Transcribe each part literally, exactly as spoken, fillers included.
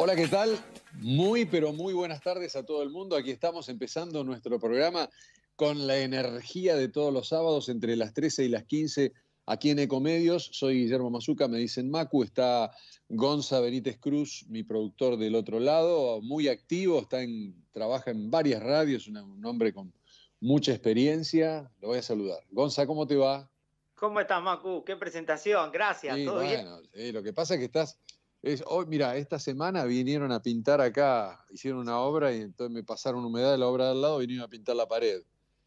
Hola, ¿qué tal? Muy, pero muy buenas tardes a todo el mundo. Aquí estamos empezando nuestro programa con la energía de todos los sábados entre las trece y las quince aquí en Ecomedios. Soy Guillermo Mazuca, me dicen Macu. Está Gonza Benítez Cruz, mi productor del otro lado, muy activo, está en, trabaja en varias radios, una, un hombre con mucha experiencia. Lo voy a saludar. Gonza, ¿cómo te va? ¿Cómo estás, Macu? Qué presentación, gracias, Sí, ¿todo bien? bueno, sí, lo que pasa es que estás... Es, hoy, mira, esta semana vinieron a pintar acá, hicieron una obra y entonces me pasaron humedad de la obra de al lado y vinieron a pintar la pared.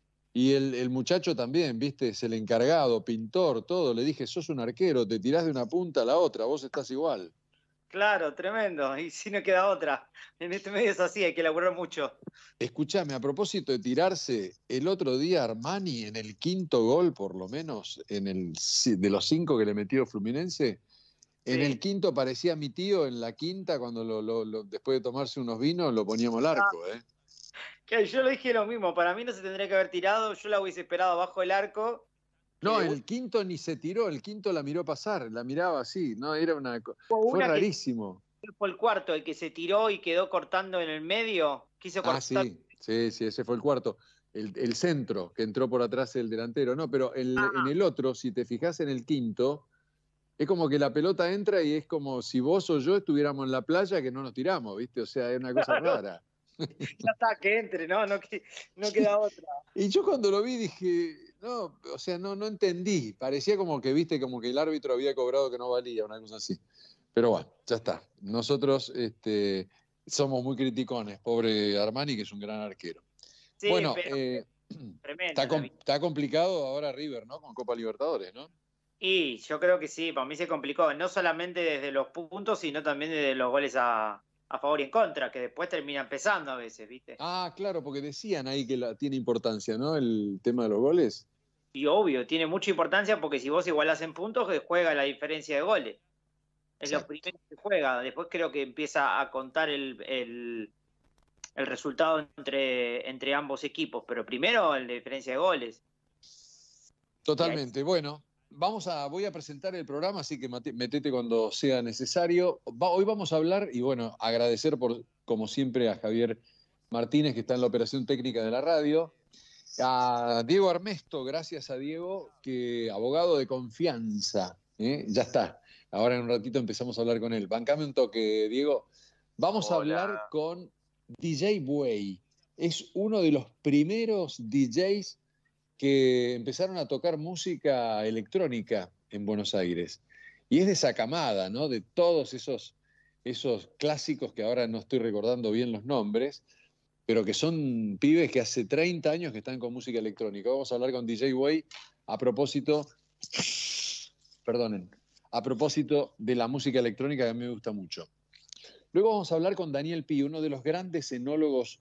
Y el, el muchacho también, viste, es el encargado, pintor, todo. Le dije, sos un arquero, te tirás de una punta a la otra, vos estás igual. Claro, tremendo, y si no queda otra. En este medio es así, hay que laburar mucho. Escuchame, a propósito de tirarse, el otro día Armani en el quinto gol, por lo menos, en el, de los cinco que le metió Fluminense, en el Sí. quinto parecía mi tío, en la quinta, cuando lo, lo, lo, después de tomarse unos vinos, lo poníamos al Ah, arco, ¿eh? que yo le dije lo mismo, para mí no se tendría que haber tirado, yo la hubiese esperado abajo del arco, que No, de el quinto ni se tiró, el quinto la miró pasar, la miraba así, no, era una, co- hubo fue una que rarísimo. fue el cuarto, el que se tiró y quedó cortando en el medio, quiso Ah, cortar. sí, sí, sí, ese fue el cuarto. El, el centro, que entró por atrás el delantero. No, pero el- en el otro, si te fijas en el quinto, es como que la pelota entra y es como si vos o yo estuviéramos en la playa que no nos tiramos, ¿viste? O sea, es una cosa Claro, rara. ya está, que entre, ¿no? No, que- no queda otra. Y yo cuando lo vi dije, no, o sea, no, no entendí. Parecía como que, viste, como que el árbitro había cobrado que no valía, una cosa así. Pero bueno, ya está. Nosotros este, somos muy criticones, pobre Armani, que es un gran arquero. Sí, Bueno, pero eh, tremendo está, la com- vida. está complicado ahora River, ¿no? Con Copa Libertadores, ¿no? Y yo creo que sí, para mí se complicó, no solamente desde los puntos, sino también desde los goles a, a favor y en contra, que después terminan pesando a veces, ¿viste? Ah, claro, porque decían ahí que la, tiene importancia, ¿no? El tema de los goles. Y obvio, tiene mucha importancia porque si vos igualás en puntos, que juega la diferencia de goles. Es lo Exacto. primero que juega. Después creo que empieza a contar el, el, el resultado entre, entre ambos equipos, pero primero la diferencia de goles. Y ahí Totalmente. Bueno, vamos a, voy a presentar el programa, así que mate- metete cuando sea necesario. Va- hoy vamos a hablar, y bueno, agradecer por, como siempre, a Javier Martínez, que está en la operación técnica de la radio. A Diego Armesto, gracias a Diego, que abogado de confianza. ¿Eh? Ya está. Ahora en un ratito empezamos a hablar con él. Bancame un toque, Diego. Vamos a hablar Hola. con D J Buey. Es uno de los primeros D Js que empezaron a tocar música electrónica en Buenos Aires. Y es de esa camada, ¿no? De todos esos, esos clásicos que ahora no estoy recordando bien los nombres, pero que son pibes que hace treinta años que están con música electrónica. Vamos a hablar con D J Way a propósito, perdonen, a propósito de la música electrónica que a mí me gusta mucho. Luego vamos a hablar con Daniel Pi, uno de los grandes enólogos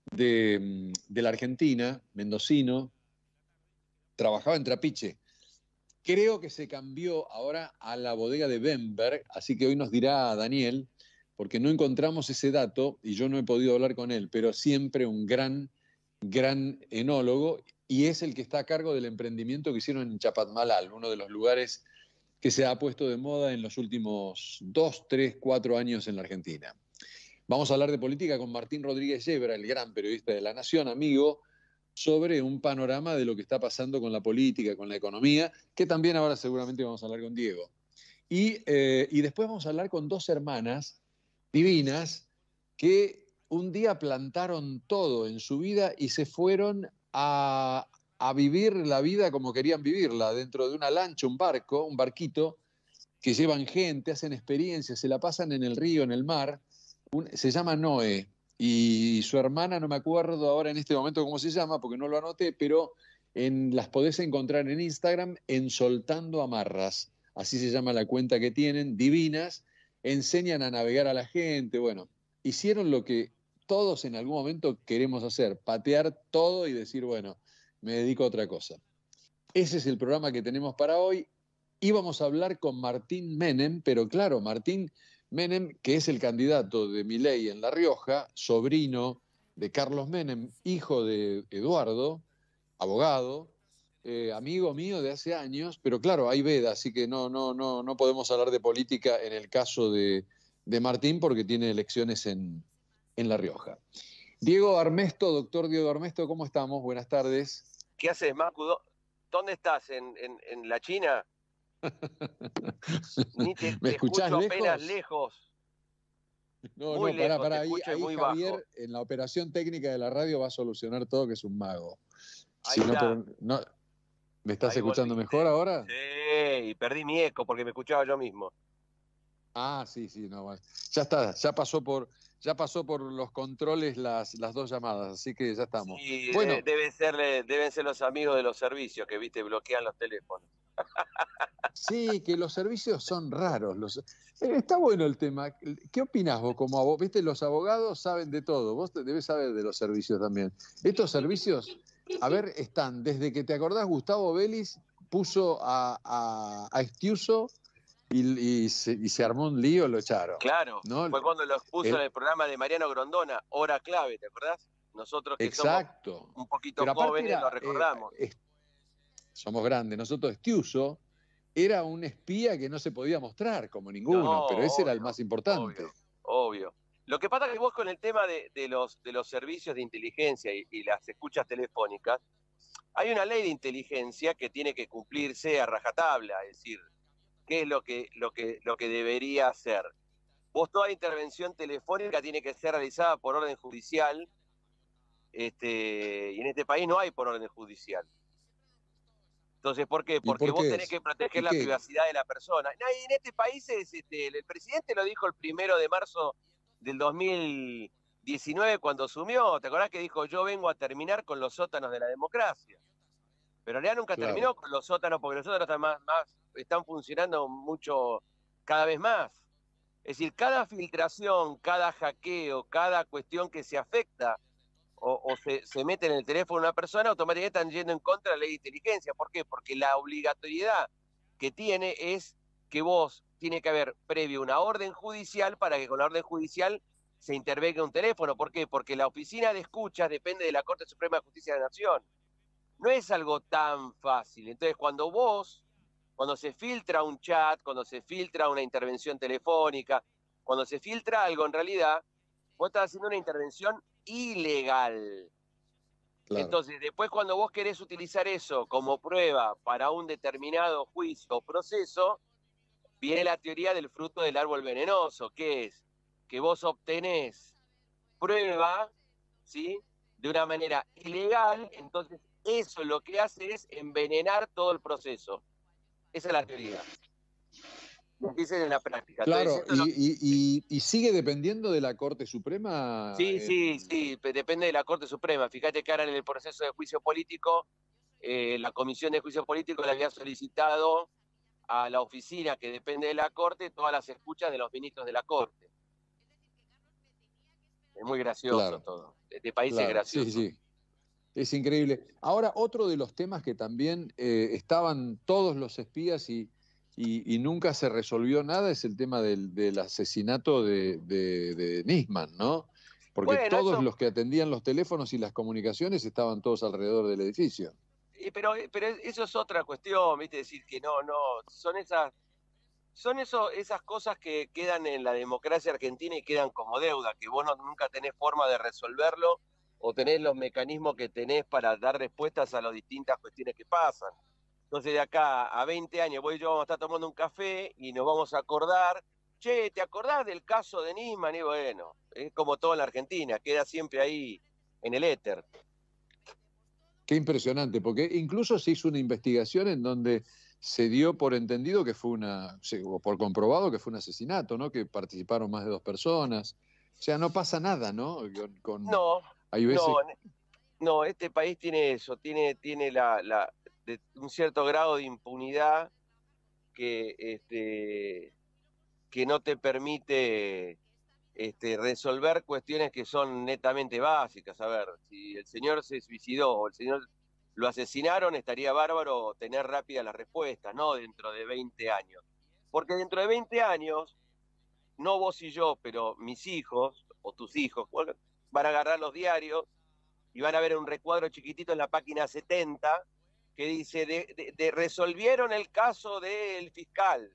de, de la Argentina, mendocino, trabajaba en Trapiche. Creo que se cambió ahora a la bodega de Bemberg, así que hoy nos dirá Daniel, porque no encontramos ese dato y yo no he podido hablar con él, pero siempre un gran, gran enólogo y es el que está a cargo del emprendimiento que hicieron en Chapatmalal, uno de los lugares que se ha puesto de moda en los últimos dos, tres, cuatro años en la Argentina. Vamos a hablar de política con Martín Rodríguez Yebra, el gran periodista de La Nación, amigo, sobre un panorama de lo que está pasando con la política, con la economía, que también ahora seguramente vamos a hablar con Diego. Y, eh, y después vamos a hablar con dos hermanas divinas que un día plantaron todo en su vida y se fueron a, a vivir la vida como querían vivirla, dentro de una lancha, un barco, un barquito, que llevan gente, hacen experiencias, se la pasan en el río, en el mar. Un, se llama Noé y su hermana, no me acuerdo ahora en este momento cómo se llama, porque no lo anoté, pero en, las podés encontrar en Instagram en Soltando Amarras. Así se llama la cuenta que tienen, divinas, enseñan a navegar a la gente. Bueno, hicieron lo que todos en algún momento queremos hacer, patear todo y decir, bueno, me dedico a otra cosa. Ese es el programa que tenemos para hoy. Íbamos a hablar con Martín Menem, pero claro, Martín Menem, que es el candidato de Milei en La Rioja, sobrino de Carlos Menem, hijo de Eduardo, abogado, eh, amigo mío de hace años, pero claro, hay veda, así que no, no, no, no podemos hablar de política en el caso de, de Martín porque tiene elecciones en, en La Rioja. Diego Armesto, doctor Diego Armesto, ¿cómo estamos? Buenas tardes. ¿Qué haces, Macu? ¿Dónde estás? ¿En, en, en la China? Ni te, ¿Me te escuchás escucho lejos? apenas lejos. No, muy no, pará, lejos, pará. te Ahí, escucho ahí muy Javier, bajo. en la operación técnica de la radio, va a solucionar todo, que es un mago. Ahí Si no, está. pero no, ¿me estás Ahí escuchando volviste. mejor ahora? Sí, y perdí mi eco porque me escuchaba yo mismo. Ah, sí, sí, no, bueno. Ya está, ya pasó por, ya pasó por los controles las, las dos llamadas, así que ya estamos. Sí, Bueno, de- deben ser, deben ser los amigos de los servicios que, viste, bloquean los teléfonos. sí, que los servicios son raros. Los... eh, Está bueno el tema. ¿Qué opinás vos como abogado? Viste, los abogados saben de todo. Vos te- debes saber de los servicios también. Estos servicios, a ver, están, desde que te acordás, Gustavo Vélez puso a, a, a Estiuso y, y, se, y se armó un lío, lo echaron. Claro, ¿No? fue cuando los puso El- en el programa de Mariano Grondona, Hora Clave, ¿te acordás? Nosotros que somos exacto. un poquito Pero aparte jóvenes lo era, eh, recordamos. es- somos grandes, nosotros Estiuso era un espía que no se podía mostrar como No, ninguno, pero ese era el obvio, más importante. obvio, obvio. Lo que pasa es que vos con el tema de, de los, de los servicios de inteligencia y, y las escuchas telefónicas, hay una ley de inteligencia que tiene que cumplirse a rajatabla, es decir, qué es lo que, lo que, lo que debería hacer. Vos toda intervención telefónica tiene que ser realizada por orden judicial, este, y en este país no hay por orden judicial. Entonces, ¿por qué? ¿Y Porque por vos qué tenés es? que proteger ¿Y la qué? privacidad de la persona. No, y en este país es, este, el presidente lo dijo el primero de marzo del dos mil diecinueve cuando asumió. ¿Te acordás que dijo, yo vengo a terminar con los sótanos de la democracia? Pero en realidad nunca Claro. terminó con los sótanos porque los sótanos están, más, más, están funcionando mucho, cada vez más. Es decir, cada filtración, cada hackeo, cada cuestión que se afecta o, o se, se mete en el teléfono de una persona, automáticamente están yendo en contra de la ley de inteligencia. ¿Por qué? Porque la obligatoriedad que tiene es que vos tiene que haber previo una orden judicial para que con la orden judicial se intervenga un teléfono. ¿Por qué? Porque la oficina de escuchas depende de la Corte Suprema de Justicia de la Nación. No es algo tan fácil. Entonces, cuando vos, cuando se filtra un chat, cuando se filtra una intervención telefónica, cuando se filtra algo, en realidad, vos estás haciendo una intervención ilegal. Claro. Entonces, después cuando vos querés utilizar eso como prueba para un determinado juicio o proceso, viene la teoría del fruto del árbol venenoso, que es que vos obtenés prueba, ¿sí?, de una manera ilegal, entonces eso lo que hace es envenenar todo el proceso. Esa es la teoría. Lo dicen en la práctica. Claro, Entonces, y, lo... y, y, y sigue dependiendo de la Corte Suprema. Sí, en... sí, sí, depende de la Corte Suprema. Fíjate que ahora en el proceso de juicio político, eh, la Comisión de Juicio Político le había solicitado a la oficina que depende de la Corte todas las escuchas de los ministros de la Corte. Es muy gracioso claro, todo. Este país claro, es gracioso. Sí, sí. Es increíble. Ahora, otro de los temas que también eh, estaban todos los espías y, y, y nunca se resolvió nada es el tema del, del asesinato de, de, de Nisman, ¿no? Porque Bueno, todos eso... los que atendían los teléfonos y las comunicaciones estaban todos alrededor del edificio. Pero, pero eso es otra cuestión, ¿viste? Decir que no, no, son esas, son eso, esas cosas que quedan en la democracia argentina y quedan como deuda, que vos no, nunca tenés forma de resolverlo o tenés los mecanismos que tenés para dar respuestas a las distintas cuestiones que pasan. Entonces de acá a veinte años vos y yo vamos a estar tomando un café y nos vamos a acordar, che, ¿te acordás del caso de Nisman? Y bueno, es como todo en la Argentina, queda siempre ahí en el éter. Qué impresionante, porque incluso se hizo una investigación en donde se dio por entendido que fue una, o por comprobado que fue un asesinato, ¿no? Que participaron más de dos personas. O sea, no pasa nada, ¿no? Con, con... No, Hay veces... no, no, este país tiene eso, tiene, tiene la, la, de un cierto grado de impunidad que, este, que no te permite este, resolver cuestiones que son netamente básicas. A ver, si el señor se suicidó o el señor lo asesinaron, estaría bárbaro tener rápidas las respuestas, no dentro de veinte años. Porque dentro de veinte años, no vos y yo, pero mis hijos o tus hijos van a agarrar los diarios y van a ver un recuadro chiquitito en la página setenta que dice, de, de, de resolvieron el caso del fiscal,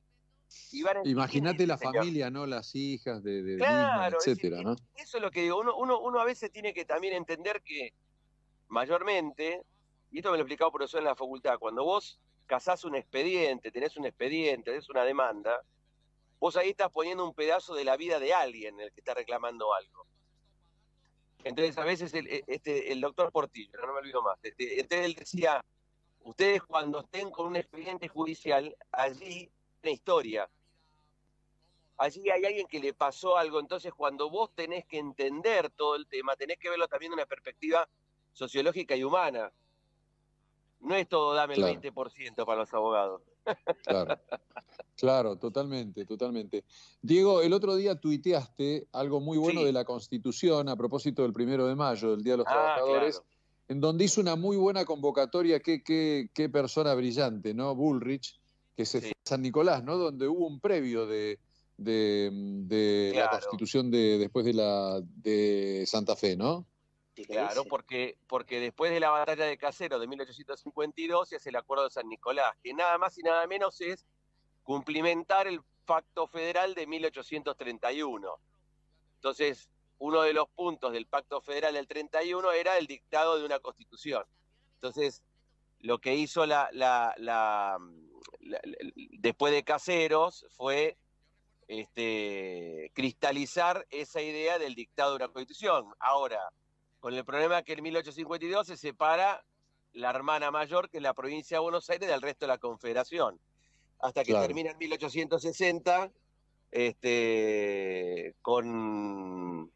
y van a Imagínate la señor. familia, ¿no? Las hijas de, de Claro, Disney, etcétera, es, ¿no? eso es lo que digo. Uno, uno, uno a veces tiene que también entender que mayormente, y esto me lo explicaba por eso en la facultad, cuando vos cazás un expediente, tenés un expediente, tenés una demanda, vos ahí estás poniendo un pedazo de la vida de alguien el que está reclamando algo. Entonces a veces el, este, el doctor Portillo, no me olvido más, este, entonces él decía, ustedes cuando estén con un expediente judicial, allí hay historia. Allí hay alguien que le pasó algo, entonces cuando vos tenés que entender todo el tema, tenés que verlo también de una perspectiva sociológica y humana. No es todo dame el Claro, veinte por ciento para los abogados. claro. Claro, totalmente, totalmente. Diego, el otro día tuiteaste algo muy bueno de Sí. la Constitución a propósito del primero de mayo, del Día de los Ah, Trabajadores, claro. en donde hizo una muy buena convocatoria. Qué, qué, qué persona brillante, ¿no? Bullrich, que se Sí, fue a San Nicolás, ¿no? Donde hubo un previo de, de, de la claro. Constitución de, después de, la, de Santa Fe, ¿no? Sí, Claro, sí. porque, porque después de la batalla de Caseros de mil ochocientos cincuenta y dos se hace el Acuerdo de San Nicolás, que nada más y nada menos es cumplimentar el Pacto Federal de mil ochocientos treinta y uno. Entonces, uno de los puntos del Pacto Federal del treinta y uno era el dictado de una constitución. Entonces, lo que hizo la, la, la, la, la después de Caseros fue este, cristalizar esa idea del dictado de una constitución. Ahora, con el problema que en mil ochocientos cincuenta y dos se separa la hermana mayor, que es la provincia de Buenos Aires, del resto de la Confederación. Hasta que Claro. termina en mil ochocientos sesenta este, con,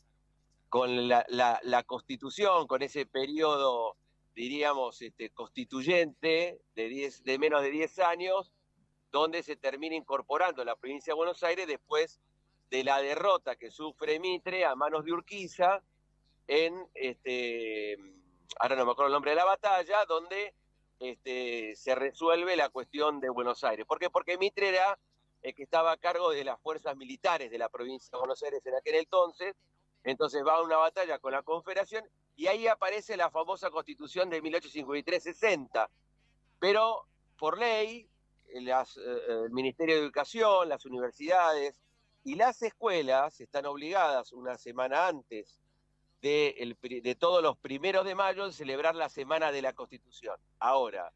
con la, la, la Constitución, con ese periodo, diríamos, este, constituyente de, diez, de menos de diez años, donde se termina incorporando la provincia de Buenos Aires después de la derrota que sufre Mitre a manos de Urquiza en, este, ahora no me acuerdo el nombre de la batalla, donde este, se resuelve la cuestión de Buenos Aires. ¿Por qué? Porque Mitre era el que estaba a cargo de las fuerzas militares de la provincia de Buenos Aires en aquel entonces, entonces va a una batalla con la Confederación y ahí aparece la famosa Constitución de mil ochocientos cincuenta y tres sesenta, pero por ley, las, eh, el Ministerio de Educación, las universidades y las escuelas están obligadas una semana antes de, el, de todos los primeros de mayo en celebrar la Semana de la Constitución. Ahora,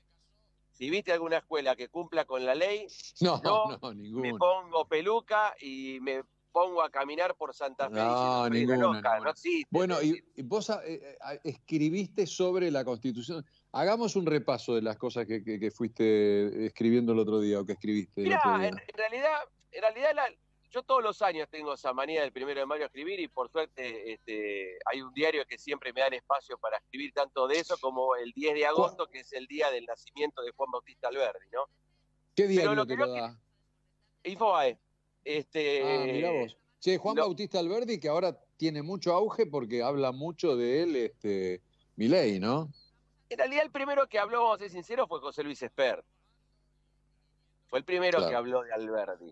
si viste alguna escuela que cumpla con la ley, No, yo no, me ninguna. pongo peluca y me pongo a caminar por Santa Fe diciendo No, soy una ninguna, loca, no ninguna. existe. Bueno, y, y vos eh, eh, escribiste sobre la Constitución. Hagamos un repaso de las cosas que, que, que fuiste escribiendo el otro día o que escribiste el otro Mira, día. en, en realidad, en realidad la, yo todos los años tengo esa manía del primero de mayo a escribir y por suerte este, hay un diario que siempre me da el espacio para escribir tanto de eso como el diez de agosto, que es el día del nacimiento de Juan Bautista Alberdi, ¿no? ¿Qué Pero diario lo te que lo yo que da? Infobae, Ah, mirá este, vos. Che, Juan lo, Bautista Alberdi, que ahora tiene mucho auge porque habla mucho de él, este, Milei, ¿no? en realidad el primero que habló, vamos a ser sinceros, fue José Luis Esper. Fue el primero que Claro. habló de Alberdi.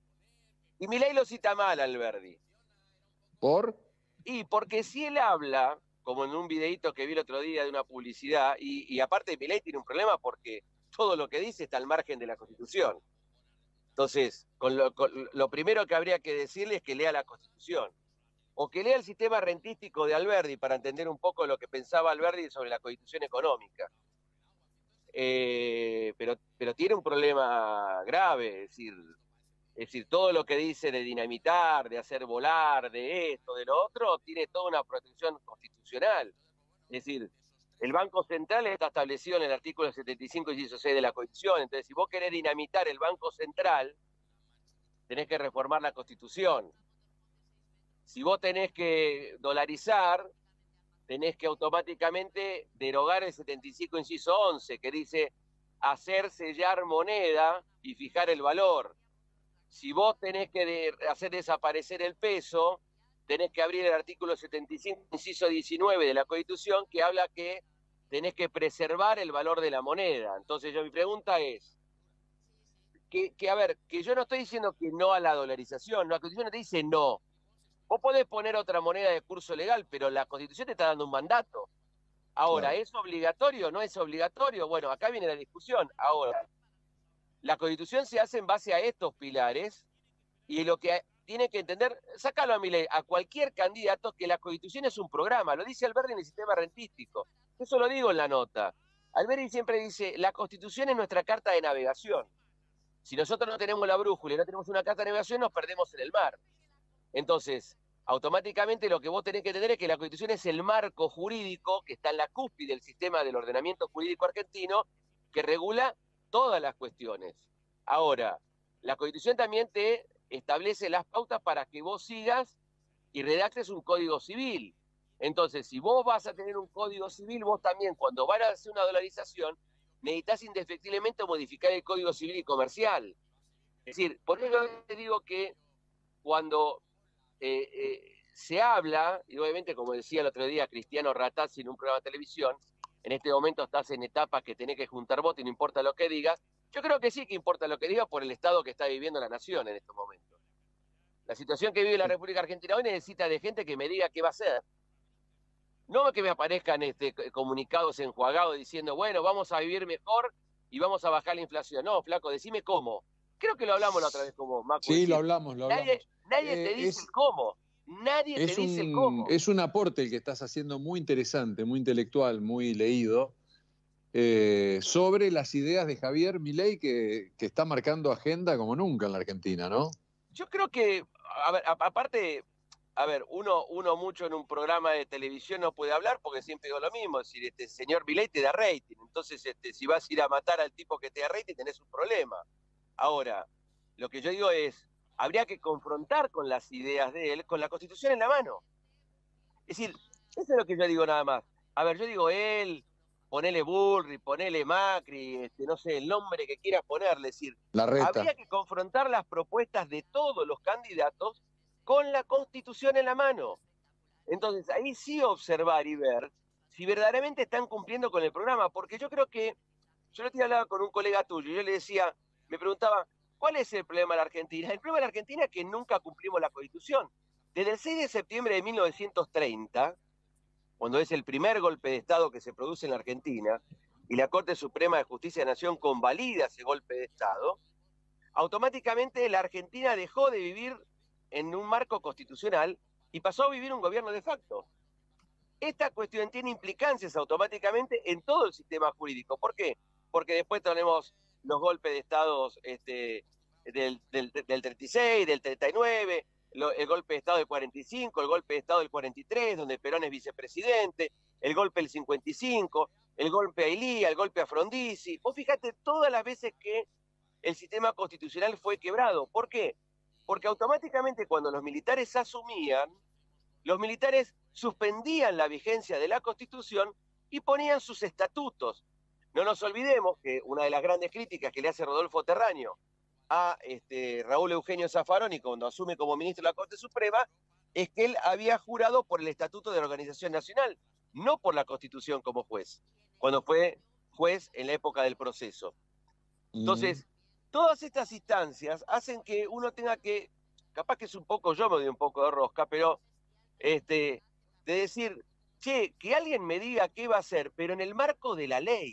Y Milei lo cita mal, Alberdi. ¿Por? Y porque si él habla, como en un videíto que vi el otro día de una publicidad, y, y aparte Milei tiene un problema porque todo lo que dice está al margen de la Constitución. Entonces, con lo, con lo primero que habría que decirle es que lea la Constitución. O que lea el sistema rentístico de Alberdi para entender un poco lo que pensaba Alberdi sobre la Constitución económica. Eh, pero, pero tiene un problema grave, es decir, es decir, todo lo que dice de dinamitar, de hacer volar, de esto, de lo otro, tiene toda una protección constitucional. Es decir, el Banco Central está establecido en el artículo setenta y cinco, inciso seis de la Constitución. Entonces, si vos querés dinamitar el Banco Central, tenés que reformar la Constitución. Si vos tenés que dolarizar, tenés que automáticamente derogar el setenta y cinco, inciso once, que dice hacer sellar moneda y fijar el valor. Si vos tenés que de hacer desaparecer el peso, tenés que abrir el artículo setenta y cinco, inciso diecinueve de la Constitución, que habla que tenés que preservar el valor de la moneda. Entonces yo mi pregunta es, que, que a ver, que yo no estoy diciendo que no a la dolarización, no, la Constitución no te dice no. Vos podés poner otra moneda de curso legal, pero la Constitución te está dando un mandato. Ahora, Claro. ¿es obligatorio? ¿No es obligatorio? Bueno, acá viene la discusión. Ahora, la Constitución se hace en base a estos pilares y lo que tiene que entender, sácalo a Milei, a cualquier candidato, que la Constitución es un programa, lo dice Alberti en el sistema rentístico. Eso lo digo en la nota. Alberti siempre dice, la Constitución es nuestra carta de navegación. Si nosotros no tenemos la brújula y no tenemos una carta de navegación, nos perdemos en el mar. Entonces, automáticamente lo que vos tenés que entender es que la Constitución es el marco jurídico que está en la cúspide del sistema del ordenamiento jurídico argentino, que regula todas las cuestiones. Ahora, la Constitución también te establece las pautas para que vos sigas y redactes un código civil. Entonces, si vos vas a tener un código civil, vos también, cuando van a hacer una dolarización, necesitas indefectiblemente modificar el código civil y comercial. Es decir, por eso te digo que cuando eh, eh, se habla, y obviamente, como decía el otro día Cristiano Ratazzi en un programa de televisión, en este momento estás en etapas que tenés que juntar votos y no importa lo que digas. Yo creo que sí que importa lo que digas por el estado que está viviendo la nación en estos momentos. La situación que vive la República Argentina hoy necesita de gente que me diga qué va a hacer. No que me aparezcan este, comunicados enjuagados diciendo, bueno, vamos a vivir mejor y vamos a bajar la inflación. No, flaco, decime cómo. Creo que lo hablamos la otra vez con vos, Macu. Sí, lo hablamos, lo hablamos. Nadie, nadie eh, te dice es, el cómo. Nadie te un, dice el cómo. Es un aporte el que estás haciendo muy interesante, muy intelectual, muy leído, eh, sobre las ideas de Javier Milei que, que está marcando agenda como nunca en la Argentina, ¿no? Yo creo que, a ver, a, aparte, a ver, uno, uno mucho en un programa de televisión no puede hablar porque siempre digo lo mismo, es decir, este señor Milei te da rating, entonces este, si vas a ir a matar al tipo que te da rating tenés un problema. Ahora, lo que yo digo es, habría que confrontar con las ideas de él, con la Constitución en la mano. Es decir, eso es lo que yo digo nada más. A ver, yo digo él, ponele Bullrich, ponele Macri, este, no sé, el nombre que quieras ponerle, es decir, Larreta. Habría que confrontar las propuestas de todos los candidatos con la Constitución en la mano. Entonces, ahí sí observar y ver si verdaderamente están cumpliendo con el programa, porque yo creo que, yo lo hablaba con un colega tuyo, yo le decía, me preguntaba, ¿cuál es el problema de la Argentina? El problema de la Argentina es que nunca cumplimos la Constitución. Desde el seis de septiembre de mil novecientos treinta, cuando es el primer golpe de Estado que se produce en la Argentina, y la Corte Suprema de Justicia de la Nación convalida ese golpe de Estado, automáticamente la Argentina dejó de vivir en un marco constitucional y pasó a vivir un gobierno de facto. Esta cuestión tiene implicancias automáticamente en todo el sistema jurídico. ¿Por qué? Porque después tenemos los golpes de Estado este, del, del, del treinta y seis, del treinta y nueve, lo, el golpe de Estado del cuarenta y cinco, el golpe de Estado del cuarenta y tres, donde Perón es vicepresidente, el golpe del cincuenta y cinco, el golpe a Ilía, el golpe a Frondizi. Vos fíjate todas las veces que el sistema constitucional fue quebrado. ¿Por qué? Porque automáticamente cuando los militares asumían, los militares suspendían la vigencia de la Constitución y ponían sus estatutos. No nos olvidemos que una de las grandes críticas que le hace Rodolfo Terraño a este, Raúl Eugenio Zaffaroni cuando asume como ministro de la Corte Suprema es que él había jurado por el Estatuto de la Organización Nacional, no por la Constitución como juez, cuando fue juez en la época del proceso. Entonces, mm. todas estas instancias hacen que uno tenga que, capaz que es un poco, yo me doy un poco de rosca, pero este, de decir, che, que alguien me diga qué va a hacer, pero en el marco de la ley.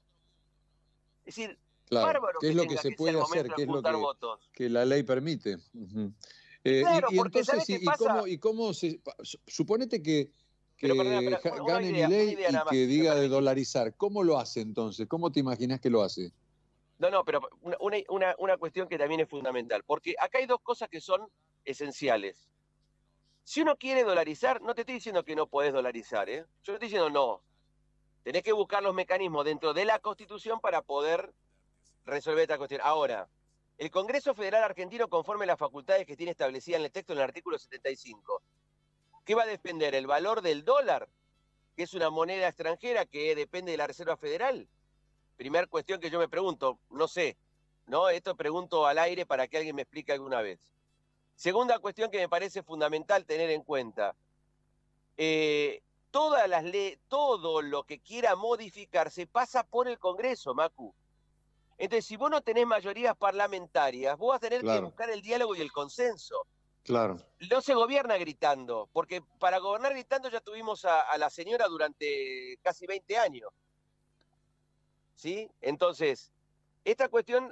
Es decir, claro, bárbaro ¿qué es que lo que se puede hacer? ¿Qué es lo que, que la ley permite? Uh-huh. eh, claro, y, y porque entonces, y, y, cómo, ¿y cómo se...? Suponete que, que pero, perdona, pero, una, gane una Milei y más, que diga de dolarizar. ¿Cómo lo hace entonces? ¿Cómo te imaginas que lo hace? No, no, pero una, una, una cuestión que también es fundamental, porque acá hay dos cosas que son esenciales. Si uno quiere dolarizar, no te estoy diciendo que no podés dolarizar, ¿eh? Yo te estoy diciendo no. Tenés que buscar los mecanismos dentro de la Constitución para poder resolver esta cuestión. Ahora, el Congreso Federal Argentino, conforme a las facultades que tiene establecidas en el texto en el artículo setenta y cinco, ¿qué va a defender? ¿El valor del dólar, que es una moneda extranjera que depende de la Reserva Federal? Primera cuestión que yo me pregunto, no sé, ¿no? Esto pregunto al aire para que alguien me explique alguna vez. Segunda cuestión que me parece fundamental tener en cuenta. Eh, todas las leyes, todo lo que quiera modificarse pasa por el Congreso, Macu. Entonces, si vos no tenés mayorías parlamentarias, vos vas a tener claro. que buscar el diálogo y el consenso. Claro. No se gobierna gritando, porque para gobernar gritando ya tuvimos a, a la señora durante casi veinte años. ¿Sí? Entonces, esta cuestión es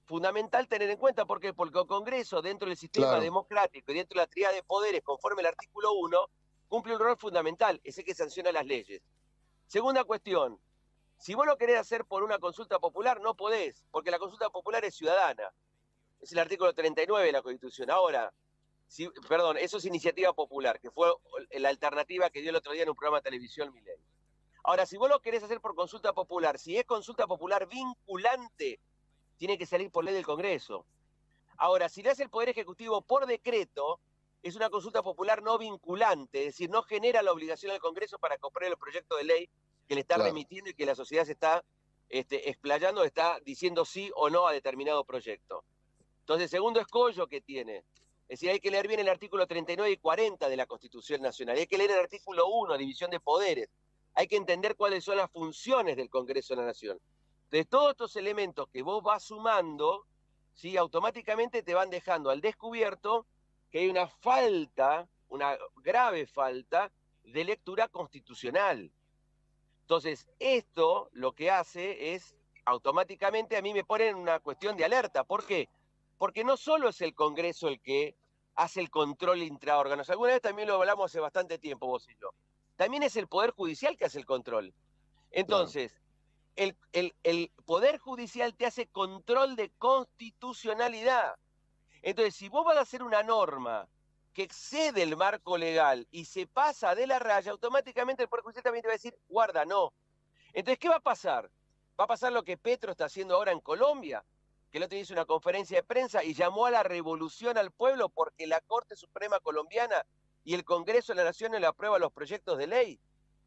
fundamental tener en cuenta. ¿Por qué? Porque el Congreso, dentro del sistema Claro. democrático y dentro de la tríada de poderes, conforme el artículo uno, cumple un rol fundamental, es el que sanciona las leyes. Segunda cuestión, si vos lo querés hacer por una consulta popular, no podés, porque la consulta popular es ciudadana. Es el artículo treinta y nueve de la Constitución. Ahora, si, perdón, eso es iniciativa popular, que fue la alternativa que dio el otro día en un programa de televisión Milei. Ahora, si vos lo querés hacer por consulta popular, si es consulta popular vinculante, tiene que salir por ley del Congreso. Ahora, si le hace el Poder Ejecutivo por decreto, es una consulta popular no vinculante, es decir, no genera la obligación al Congreso para comprar el proyecto de ley que le está Claro. remitiendo y que la sociedad se está este, explayando, está diciendo sí o no a determinado proyecto. Entonces, segundo escollo que tiene, es decir, hay que leer bien el artículo treinta y nueve y cuarenta de la Constitución Nacional, hay que leer el artículo uno, división de poderes, hay que entender cuáles son las funciones del Congreso de la Nación. Entonces, todos estos elementos que vos vas sumando, ¿sí?, automáticamente te van dejando al descubierto que hay una falta, una grave falta de lectura constitucional. Entonces, esto lo que hace es, automáticamente a mí me pone en una cuestión de alerta. ¿Por qué? Porque no solo es el Congreso el que hace el control intraórganos, alguna vez también lo hablamos hace bastante tiempo vos y yo, también es el Poder Judicial que hace el control. Entonces, claro. el, el, el Poder Judicial te hace control de constitucionalidad. Entonces, si vos vas a hacer una norma que excede el marco legal y se pasa de la raya, automáticamente el Poder Judicial también te va a decir, guarda, no. Entonces, ¿qué va a pasar? Va a pasar lo que Petro está haciendo ahora en Colombia, que el otro día hizo una conferencia de prensa y llamó a la revolución al pueblo porque la Corte Suprema colombiana y el Congreso de la Nación no le aprueba los proyectos de ley.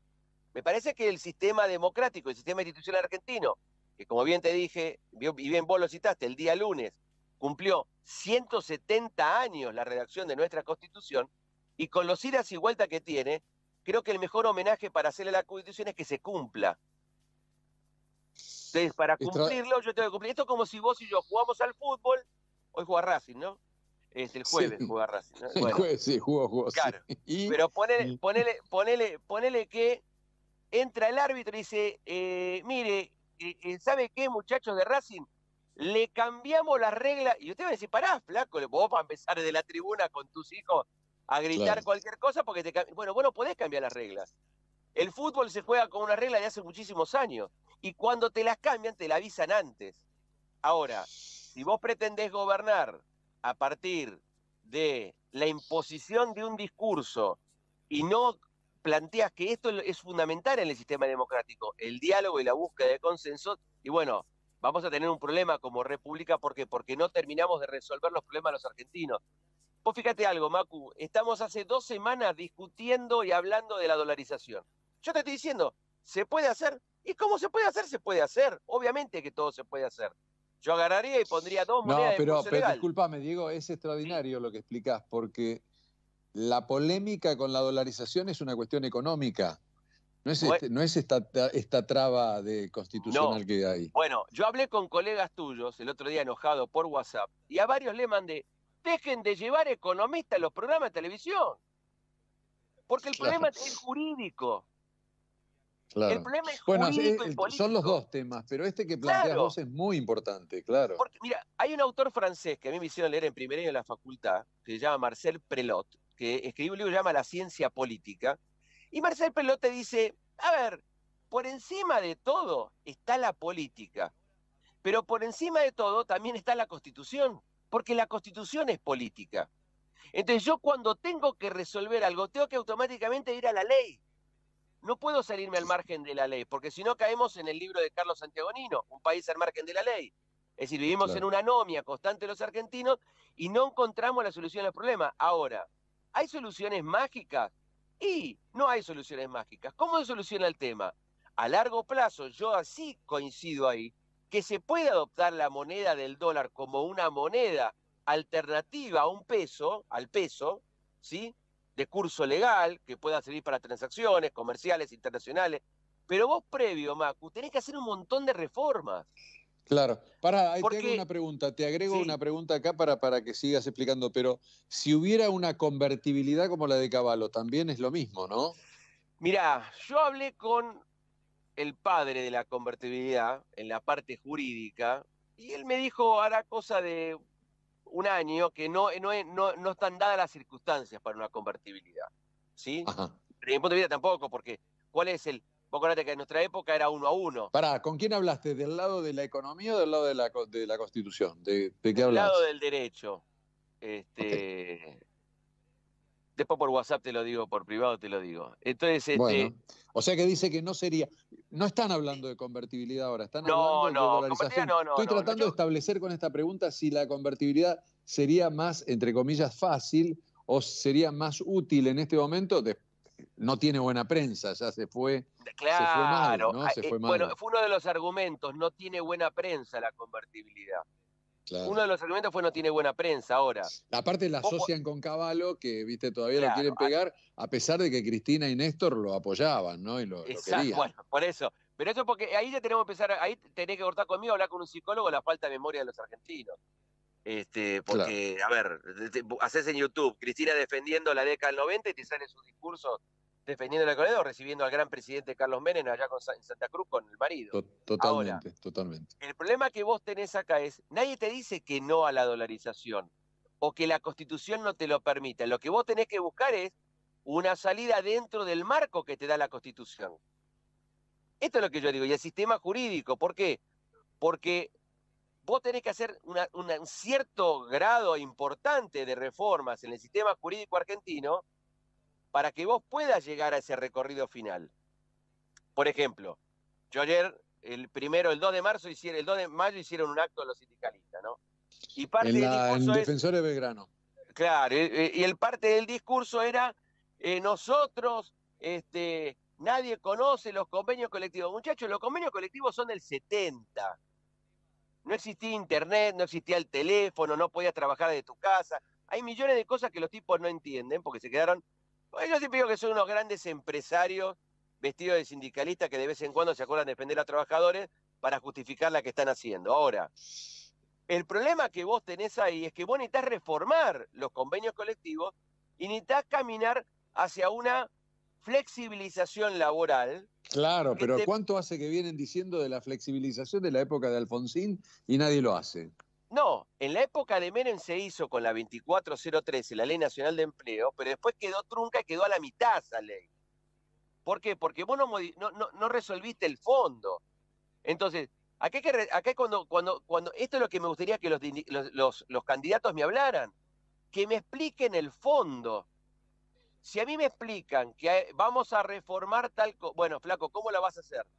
Me parece que el sistema democrático, el sistema institucional argentino, que como bien te dije, y bien vos lo citaste, el día lunes, cumplió ciento setenta años la redacción de nuestra Constitución, y con los idas y vueltas que tiene, creo que el mejor homenaje para hacerle a la Constitución es que se cumpla. Entonces, para cumplirlo, yo tengo que cumplir. Esto es como si vos y yo jugamos al fútbol, hoy juega Racing, ¿no? Este, el jueves sí. juega Racing, ¿no? Bueno, el jueves sí, jugó, jugó. Claro, sí. ¿Y? Pero ponele, ponele, ponele, ponele que entra el árbitro y dice, eh, mire, eh, ¿sabe qué, muchachos de Racing? Le cambiamos las reglas, y usted va a decir, pará, flaco, vos vas a empezar de la tribuna con tus hijos a gritar claro. cualquier cosa porque te bueno, vos no podés cambiar las reglas. El fútbol se juega con una regla de hace muchísimos años, y cuando te las cambian, te la avisan antes. Ahora, si vos pretendés gobernar a partir de la imposición de un discurso y no planteas que esto es fundamental en el sistema democrático, el diálogo y la búsqueda de consensos, y bueno, vamos a tener un problema como república, ¿por qué? Porque no terminamos de resolver los problemas de los argentinos. Vos fíjate algo, Macu, estamos hace dos semanas discutiendo y hablando de la dolarización. Yo te estoy diciendo, ¿se puede hacer? ¿Y cómo se puede hacer? Se puede hacer. Obviamente que todo se puede hacer. Yo agarraría y pondría dos no, monedas pero, de curso pero legal. Discúlpame, Diego, es extraordinario sí. lo que explicás, porque la polémica con la dolarización es una cuestión económica. No es, este, no es esta, esta traba de constitucional no. que hay. Bueno, yo hablé con colegas tuyos el otro día enojado por WhatsApp y a varios le mandé, dejen de llevar economistas a los programas de televisión. Porque el claro. problema es jurídico. Claro. El problema es bueno, jurídico eh, y político. Son los dos temas, pero este que planteas claro. vos es muy importante, claro. Porque, mira, hay un autor francés que a mí me hicieron leer en primer año en la facultad, que se llama Marcel Prelot, que escribió un libro que se llama La ciencia política, y Marcel Prelot te dice, a ver, por encima de todo está la política, pero por encima de todo también está la Constitución, porque la Constitución es política. Entonces yo cuando tengo que resolver algo, tengo que automáticamente ir a la ley. No puedo salirme al margen de la ley, porque si no caemos en el libro de Carlos Santiagonino, Un país al margen de la ley. Es decir, vivimos claro. en una anomia constante los argentinos y no encontramos la solución al problema. Ahora, ¿hay soluciones mágicas? Y no hay soluciones mágicas. ¿Cómo se soluciona el tema? A largo plazo, yo así coincido ahí, que se puede adoptar la moneda del dólar como una moneda alternativa a un peso, al peso, ¿sí?, de curso legal, que pueda servir para transacciones comerciales, internacionales, pero vos previo, Macu, tenés que hacer un montón de reformas. Claro, pará, ahí Porque, te hago una pregunta, te agrego sí. una pregunta acá para, para que sigas explicando, pero si hubiera una convertibilidad como la de Cavallo, también es lo mismo, ¿no? Mirá, yo hablé con el padre de la convertibilidad en la parte jurídica, Y él me dijo, hará cosa de un año, que no, no, no, no están dadas las circunstancias para una convertibilidad, ¿sí? Ajá. Desde mi punto de vista tampoco, porque ¿cuál es el...? Vos acordate que en nuestra época era uno a uno. Pará, ¿con quién hablaste? ¿Del lado de la economía o del lado de la, de la Constitución? ¿De, de qué Del lado hablás? del derecho. Este... Okay. Después por WhatsApp te lo digo, por privado te lo digo. Entonces, este... Bueno, o sea que dice que no sería... No están hablando de convertibilidad ahora, están No, hablando de no, convertibilidad dolarización. no, no, Estoy no. no tratando de yo... establecer con esta pregunta si la convertibilidad sería más, entre comillas, fácil o sería más útil en este momento. De... No tiene buena prensa, ya se fue, se fue mal, Claro. ¿no? Se Eh, fue bueno, mal. fue uno de los argumentos, no tiene buena prensa la convertibilidad. Claro. Uno de los argumentos fue no tiene buena prensa. Ahora, aparte la vos... asocian con Cavallo, que viste todavía claro, lo quieren pegar, a pesar de que Cristina y Néstor lo apoyaban, ¿no? Y lo, lo querían. Bueno, por eso. Pero eso porque ahí ya tenemos que empezar, ahí tenés que cortar conmigo, hablar con un psicólogo la falta de memoria de los argentinos. Este, porque, claro. A ver, haces en YouTube, Cristina defendiendo la década del noventa y te sale su discurso defendiendo la economía o recibiendo al gran presidente Carlos Menem allá con, en Santa Cruz con el marido. Totalmente, Ahora, totalmente. El problema que vos tenés acá es, nadie te dice que no a la dolarización o que la Constitución no te lo permita. Lo que vos tenés que buscar es una salida dentro del marco que te da la Constitución. Esto es lo que yo digo, y el sistema jurídico. ¿Por qué? Porque vos tenés que hacer una, una, un cierto grado importante de reformas en el sistema jurídico argentino para que vos puedas llegar a ese recorrido final. Por ejemplo, yo ayer, el primero, el dos de marzo, hicieron, el dos de mayo hicieron un acto de los sindicalistas, ¿no? Y parte en la, del discurso en es... Defensores Belgrano. Claro, y, y el parte del discurso era, eh, nosotros, este, nadie conoce los convenios colectivos. Muchachos, los convenios colectivos son del setenta. No existía internet, no existía el teléfono, no podías trabajar de tu casa. Hay millones de cosas que los tipos no entienden porque se quedaron... Yo siempre digo que son unos grandes empresarios vestidos de sindicalistas que de vez en cuando se acuerdan de defender a trabajadores para justificar la que están haciendo. Ahora, el problema que vos tenés ahí es que vos necesitas reformar los convenios colectivos y necesitas caminar hacia una flexibilización laboral. Claro, pero te... ¿cuánto hace que vienen diciendo de la flexibilización de la época de Alfonsín y nadie lo hace? No, en la época de Menem se hizo con la veinticuatro cero trece, la Ley Nacional de Empleo, pero después quedó trunca y quedó a la mitad esa ley. ¿Por qué? Porque vos no, no, no, no resolviste el fondo. Entonces, acá, hay que, acá cuando, cuando, cuando, esto es lo que me gustaría que los, los, los, los candidatos me hablaran, que me expliquen el fondo. Si a mí me explican que hay, vamos a reformar tal... Bueno, flaco, ¿cómo la vas a hacer?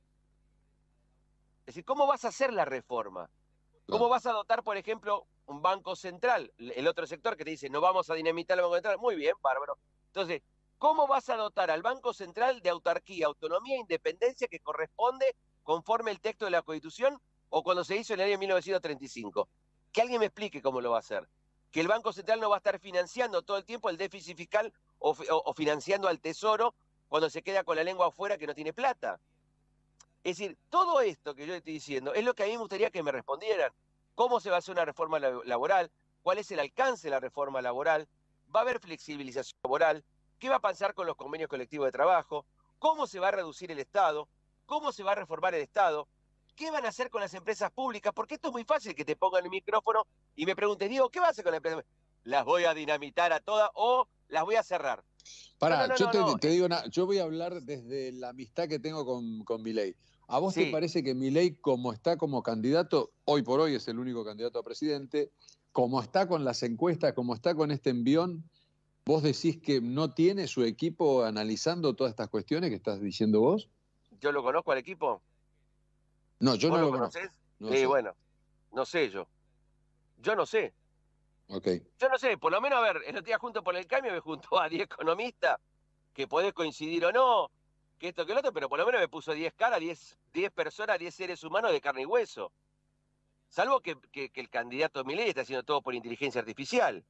Es decir, ¿cómo vas a hacer la reforma? ¿Cómo vas a dotar, por ejemplo, un banco central? El otro sector que te dice, no vamos a dinamitar el banco central. Muy bien, bárbaro. Entonces, ¿cómo vas a dotar al Banco Central de autarquía, autonomía e independencia que corresponde conforme el texto de la Constitución o cuando se hizo en el año mil novecientos treinta y cinco? Que alguien me explique cómo lo va a hacer. Que el Banco Central no va a estar financiando todo el tiempo el déficit fiscal o, o, o financiando al Tesoro cuando se queda con la lengua afuera que no tiene plata. Es decir, todo esto que yo estoy diciendo es lo que a mí me gustaría que me respondieran. ¿Cómo se va a hacer una reforma laboral? ¿Cuál es el alcance de la reforma laboral? ¿Va a haber flexibilización laboral? ¿Qué va a pasar con los convenios colectivos de trabajo? ¿Cómo se va a reducir el Estado? ¿Cómo se va a reformar el Estado? ¿Qué van a hacer con las empresas públicas? Porque esto es muy fácil que te pongan el micrófono y me preguntes, Diego, ¿qué va a hacer con las empresas? ¿Las voy a dinamitar a todas o las voy a cerrar? Pará, no, no, no, yo no, te, no. te digo una, yo voy a hablar desde la amistad que tengo con, con Milei. ¿A vos Sí. te parece que Milei, como está como candidato, hoy por hoy es el único candidato a presidente, como está con las encuestas, como está con este envión, vos decís que no tiene su equipo analizando todas estas cuestiones que estás diciendo vos? ¿Yo lo conozco al equipo? No, yo ¿Vos no lo lo conozco. conocés? No Sí, sé. bueno, no sé yo. Yo no sé. Ok. Yo no sé, por lo menos, a ver, el otro día junto por el cambio me juntó a diez economistas, que podés coincidir o no, que esto, que el otro, pero por lo menos me puso diez caras, diez, diez personas, diez seres humanos de carne y hueso. Salvo que, que, que el candidato Milei está haciendo todo por inteligencia artificial.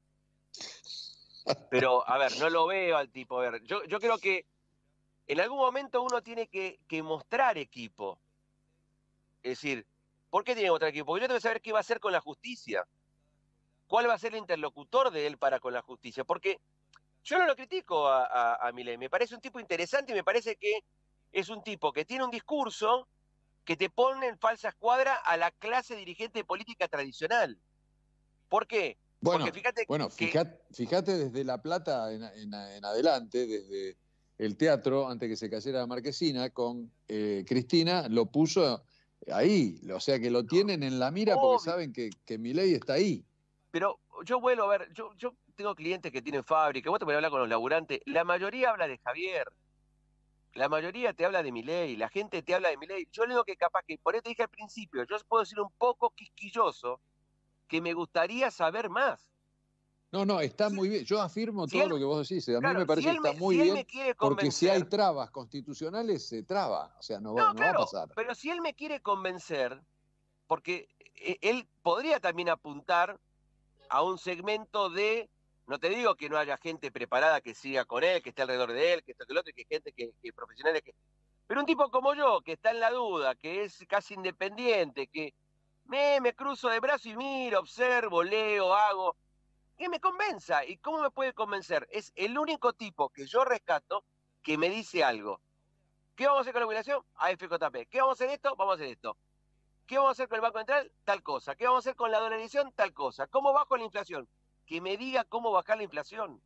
Pero, a ver, no lo veo al tipo. A ver, yo, yo creo que en algún momento uno tiene que, que mostrar equipo. Es decir, ¿por qué tiene que mostrar equipo? Porque yo tengo que saber qué va a hacer con la justicia. ¿Cuál va a ser el interlocutor de él para con la justicia? Porque yo no lo critico a, a, a Milei. Me parece un tipo interesante y me parece que es un tipo que tiene un discurso que te ponen falsa escuadra a la clase dirigente política tradicional. ¿Por qué? Bueno, Porque fíjate bueno, que... fíjate, fíjate desde La Plata en, en- en adelante, desde el teatro, antes que se cayera la Marquesina, con eh, Cristina, lo puso ahí. O sea que lo tienen en la mira porque Obvio, saben que, que Milei está ahí. pero yo vuelvo a ver, yo, yo tengo clientes que tienen fábrica, vos te podés hablar con los laburantes, la mayoría habla de Javier, la mayoría te habla de Milei, la gente te habla de Milei. Yo le digo que capaz que, por eso te dije al principio, yo puedo decir un poco quisquilloso, que me gustaría saber más. No, no, está Si, muy bien. Yo afirmo si todo él, lo que vos decís. A mí claro, me si parece que él, está me, muy si él me bien quiere porque si hay convencer, trabas constitucionales, se traba. O sea, no va, no, no va a claro, pasar. pero si él me quiere convencer, porque eh, él podría también apuntar a un segmento de, no te digo que no haya gente preparada que siga con él, que esté alrededor de él, que esto, que lo otro, que gente, que, que profesionales, que... pero un tipo como yo, que está en la duda, que es casi independiente, que me, me cruzo de brazo y miro, observo, leo, hago, que me convenza. ¿Y cómo me puede convencer? Es el único tipo que yo rescato que me dice algo. ¿Qué vamos a hacer con la jubilación? A F J P. ¿Qué vamos a hacer esto? Vamos a hacer esto. ¿Qué vamos a hacer con el Banco Central? Tal cosa. ¿Qué vamos a hacer con la dolarización? Tal cosa. ¿Cómo bajo la inflación? Que me diga cómo bajar la inflación.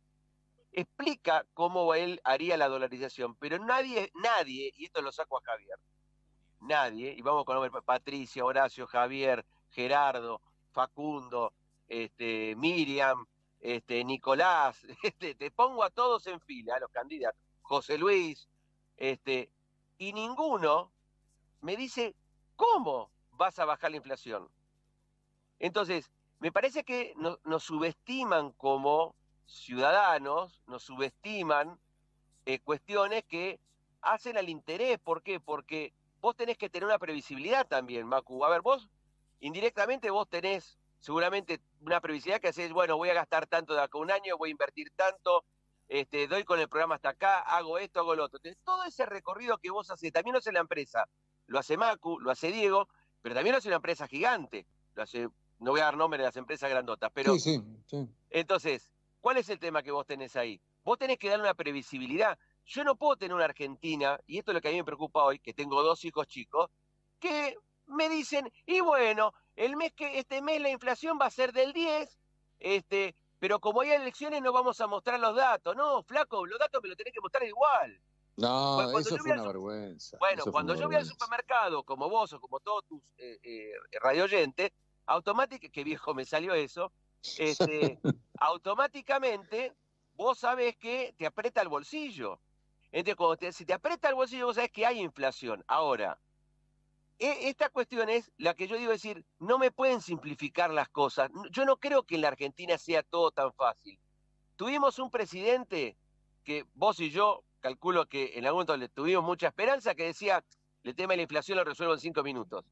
Explica cómo él haría la dolarización, pero nadie, nadie, y esto lo saco a Javier, nadie, y vamos con Patricia, Horacio, Javier, Gerardo, Facundo, este, Miriam, este, Nicolás, este, te pongo a todos en fila, a los candidatos, José Luis, este, y ninguno me dice cómo vas a bajar la inflación. Entonces, me parece que no, nos subestiman como ciudadanos, nos subestiman eh, cuestiones que hacen al interés. ¿Por qué? Porque vos tenés que tener una previsibilidad también, Macu. A ver, vos, indirectamente vos tenés seguramente una previsibilidad que haces, bueno, voy a gastar tanto de acá a un año, voy a invertir tanto, este, doy con el programa hasta acá, hago esto, hago lo otro. Entonces, todo ese recorrido que vos haces, también lo hace la empresa, lo hace Macu, lo hace Diego, pero también lo hace una empresa gigante, lo hace, no voy a dar nombre de las empresas grandotas, Sí, pero sí, sí. entonces, ¿cuál es el tema que vos tenés ahí? Vos tenés que dar una previsibilidad. Yo no puedo tener una Argentina, y esto es lo que a mí me preocupa hoy, que tengo dos hijos chicos, que me dicen, y bueno, el mes que este mes la inflación va a ser del diez, este, pero como hay elecciones no vamos a mostrar los datos. No, flaco, los datos me los tenés que mostrar igual. No, Bueno, cuando eso yo voy fue al, una vergüenza. bueno, Eso fue una cuando yo voy al vergüenza. supermercado, como vos o como todos tus eh, eh, radio oyentes, automáticamente, que viejo me salió eso, este, automáticamente vos sabés que te aprieta el bolsillo. Entonces, cuando te, si te aprieta el bolsillo, vos sabés que hay inflación. Ahora, e, esta cuestión es la que yo digo, decir, no me pueden simplificar las cosas. Yo no creo que en la Argentina sea todo tan fácil. Tuvimos un presidente que vos y yo, calculo que en algún momento le tuvimos mucha esperanza, que decía, el tema de la inflación lo resuelvo en cinco minutos.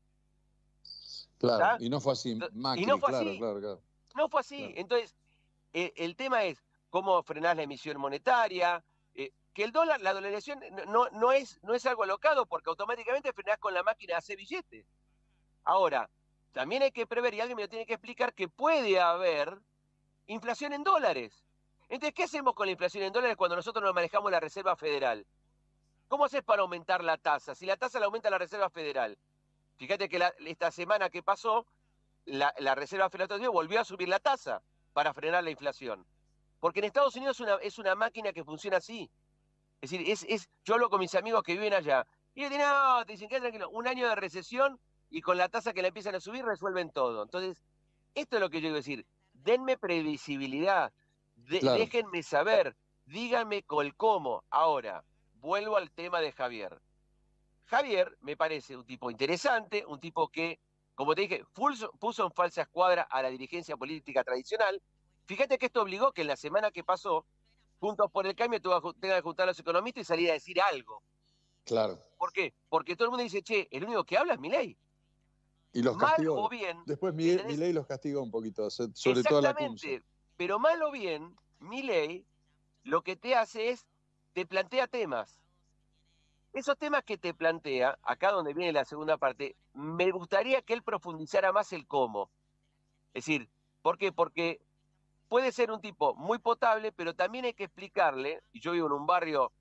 Claro, ¿Está? y no fue así Y no Macri, fue claro, así, claro, claro. no fue así. claro. Entonces, eh, el tema es cómo frenás la emisión monetaria, eh, que el dólar, la dolarización no, no, es, no es algo alocado porque automáticamente frenás con la máquina de hacer billetes. Ahora, también hay que prever, y alguien me lo tiene que explicar, que puede haber inflación en dólares. Entonces, ¿qué hacemos con la inflación en dólares cuando nosotros nos manejamos la Reserva Federal? ¿Cómo haces para aumentar la tasa? Si la tasa la aumenta la Reserva Federal. Fíjate que la, esta semana que pasó, la, la Reserva Federal volvió a subir la tasa para frenar la inflación. Porque en Estados Unidos es una, es una máquina que funciona así. Es decir, es, es, yo hablo con mis amigos que viven allá. Y dicen, no, te dicen, quédate tranquilo, un año de recesión y con la tasa que la empiezan a subir resuelven todo. Entonces, esto es lo que yo digo decir, denme previsibilidad, de, Claro. déjenme saber, díganme el cómo. Ahora, vuelvo al tema de Javier. Javier me parece un tipo interesante, un tipo que, como te dije, puso en falsa escuadra a la dirigencia política tradicional. Fíjate que esto obligó que en la semana que pasó, Juntos por el Cambio tenga que juntar a los economistas y salir a decir algo. Claro. ¿Por qué? Porque todo el mundo dice, che, el único que habla es Milei. Y los Mal castigó. o bien. Después Milei los castigó un poquito, sobre todo a la Cunza. Exactamente. Pero mal o bien, Milei lo que te hace es, te plantea temas. Esos temas que te plantea, acá donde viene la segunda parte, me gustaría que él profundizara más el cómo. Es decir, ¿por qué? Porque puede ser un tipo muy potable, pero también hay que explicarle, y yo vivo en un barrio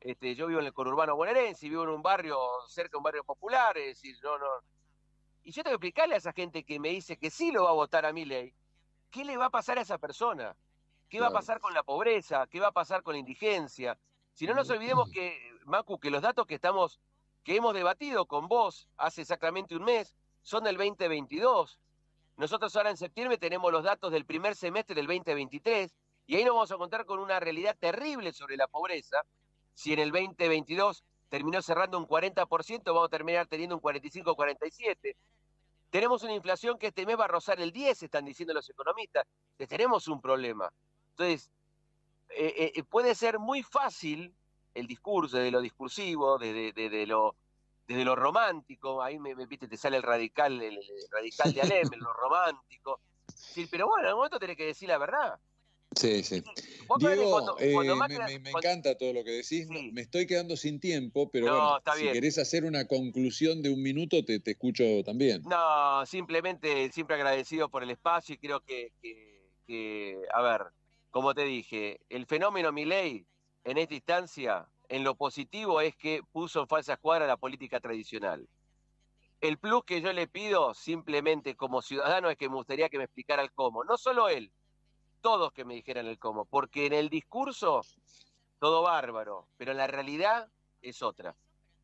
Este, yo vivo en el conurbano bonaerense, vivo en un barrio cerca de un barrio popular, es decir, no, no. Y yo tengo que explicarle a esa gente que me dice que sí lo va a votar a Milei, ¿qué le va a pasar a esa persona? ¿Qué Claro. va a pasar con la pobreza? ¿Qué va a pasar con la indigencia? Si no nos olvidemos que, Macu, que los datos que estamos, que hemos debatido con vos hace exactamente un mes, son del veinte veintidós. Nosotros ahora en septiembre tenemos los datos del primer semestre del veinte veintitrés, y ahí nos vamos a encontrar con una realidad terrible sobre la pobreza. Si en el veinte veintidós terminó cerrando un cuarenta por ciento, vamos a terminar teniendo un cuarenta y cinco cuarenta y siete. Tenemos una inflación que este mes va a rozar el diez, están diciendo los economistas. Entonces, tenemos un problema. Entonces, eh, eh, puede ser muy fácil el discurso, de lo discursivo, desde de, de, de lo, de lo romántico. Ahí me, me viste, te sale el radical, el, el radical de Alem, lo romántico. Sí, pero bueno, en algún momento tenés que decir la verdad. Sí, sí. Vos Diego, cuando, cuando eh, Macri, me, me, me cuando... encanta todo lo que decís. Sí. Me estoy quedando sin tiempo, pero No, bueno, está si bien. querés hacer una conclusión de un minuto, te, te escucho también. No, simplemente siempre agradecido por el espacio y creo que, que, que, a ver, como te dije, el fenómeno Milei en esta instancia, en lo positivo, es que puso en falsa escuadra la política tradicional. El plus que yo le pido simplemente como ciudadano es que me gustaría que me explicara el cómo. No solo él, todos que me dijeran el cómo, porque en el discurso todo bárbaro, pero en la realidad es otra.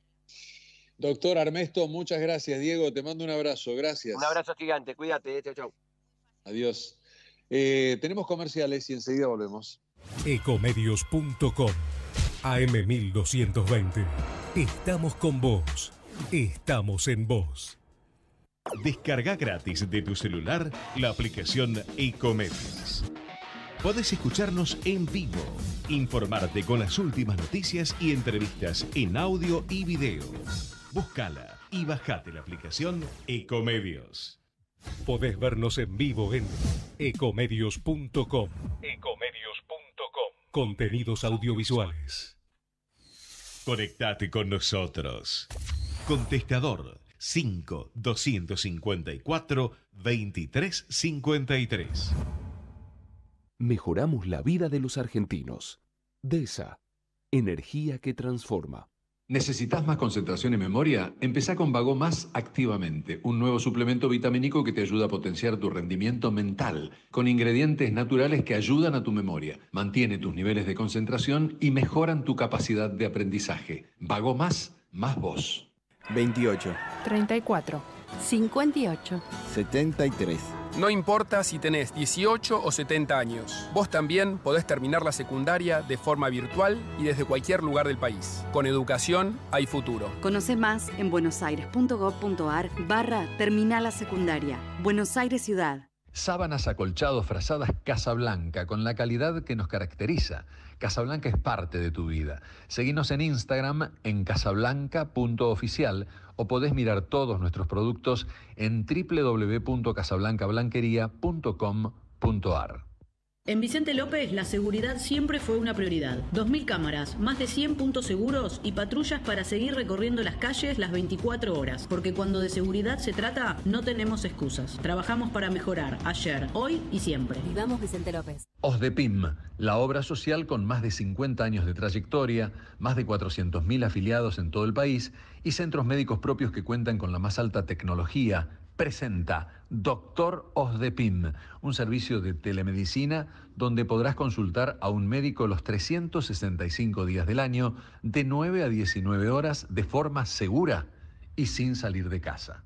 Doctor Armesto, muchas gracias. Diego, te mando un abrazo. Gracias. Un abrazo gigante, cuídate, chau, chau. Adiós. Eh, tenemos comerciales y enseguida volvemos. Ecomedios punto com, A M mil doscientos veinte. Estamos con vos. Estamos en vos. Descarga gratis de tu celular la aplicación Ecomedios. Podés escucharnos en vivo, informarte con las últimas noticias y entrevistas en audio y video. Búscala y bajate la aplicación Ecomedios. Podés vernos en vivo en ecomedios punto com. Ecomedios punto com. Contenidos audiovisuales. Conectate con nosotros. Contestador cinco doscientos cincuenta y cuatro veintitrés cincuenta y tres. Mejoramos la vida de los argentinos. DESA, energía que transforma. ¿Necesitas más concentración y memoria? Empezá con Vago Más activamente, un nuevo suplemento vitamínico que te ayuda a potenciar tu rendimiento mental, con ingredientes naturales que ayudan a tu memoria, mantiene tus niveles de concentración y mejoran tu capacidad de aprendizaje. Vago Más, más vos. veintiocho. treinta y cuatro. cincuenta y ocho. setenta y tres. No importa si tenés dieciocho o setenta años, vos también podés terminar la secundaria de forma virtual y desde cualquier lugar del país. Con educación hay futuro. Conoce más en buenosaires.gov.ar barra terminal la secundaria. Buenos Aires Ciudad. Sábanas, acolchados, frazadas Casablanca, con la calidad que nos caracteriza. Casablanca es parte de tu vida. Seguinos en Instagram en casablanca punto oficial o podés mirar todos nuestros productos en doble u doble u doble u punto casablanca blanquería punto com punto ar. En Vicente López, la seguridad siempre fue una prioridad. dos mil cámaras, más de cien puntos seguros y patrullas para seguir recorriendo las calles las veinticuatro horas. Porque cuando de seguridad se trata, no tenemos excusas. Trabajamos para mejorar ayer, hoy y siempre. Vivamos Vicente López. OSDEPIM, la obra social con más de cincuenta años de trayectoria, más de cuatrocientos mil afiliados en todo el país y centros médicos propios que cuentan con la más alta tecnología, presenta Doctor OSDEPIM, un servicio de telemedicina donde podrás consultar a un médico los trescientos sesenta y cinco días del año, de nueve a diecinueve horas, de forma segura y sin salir de casa.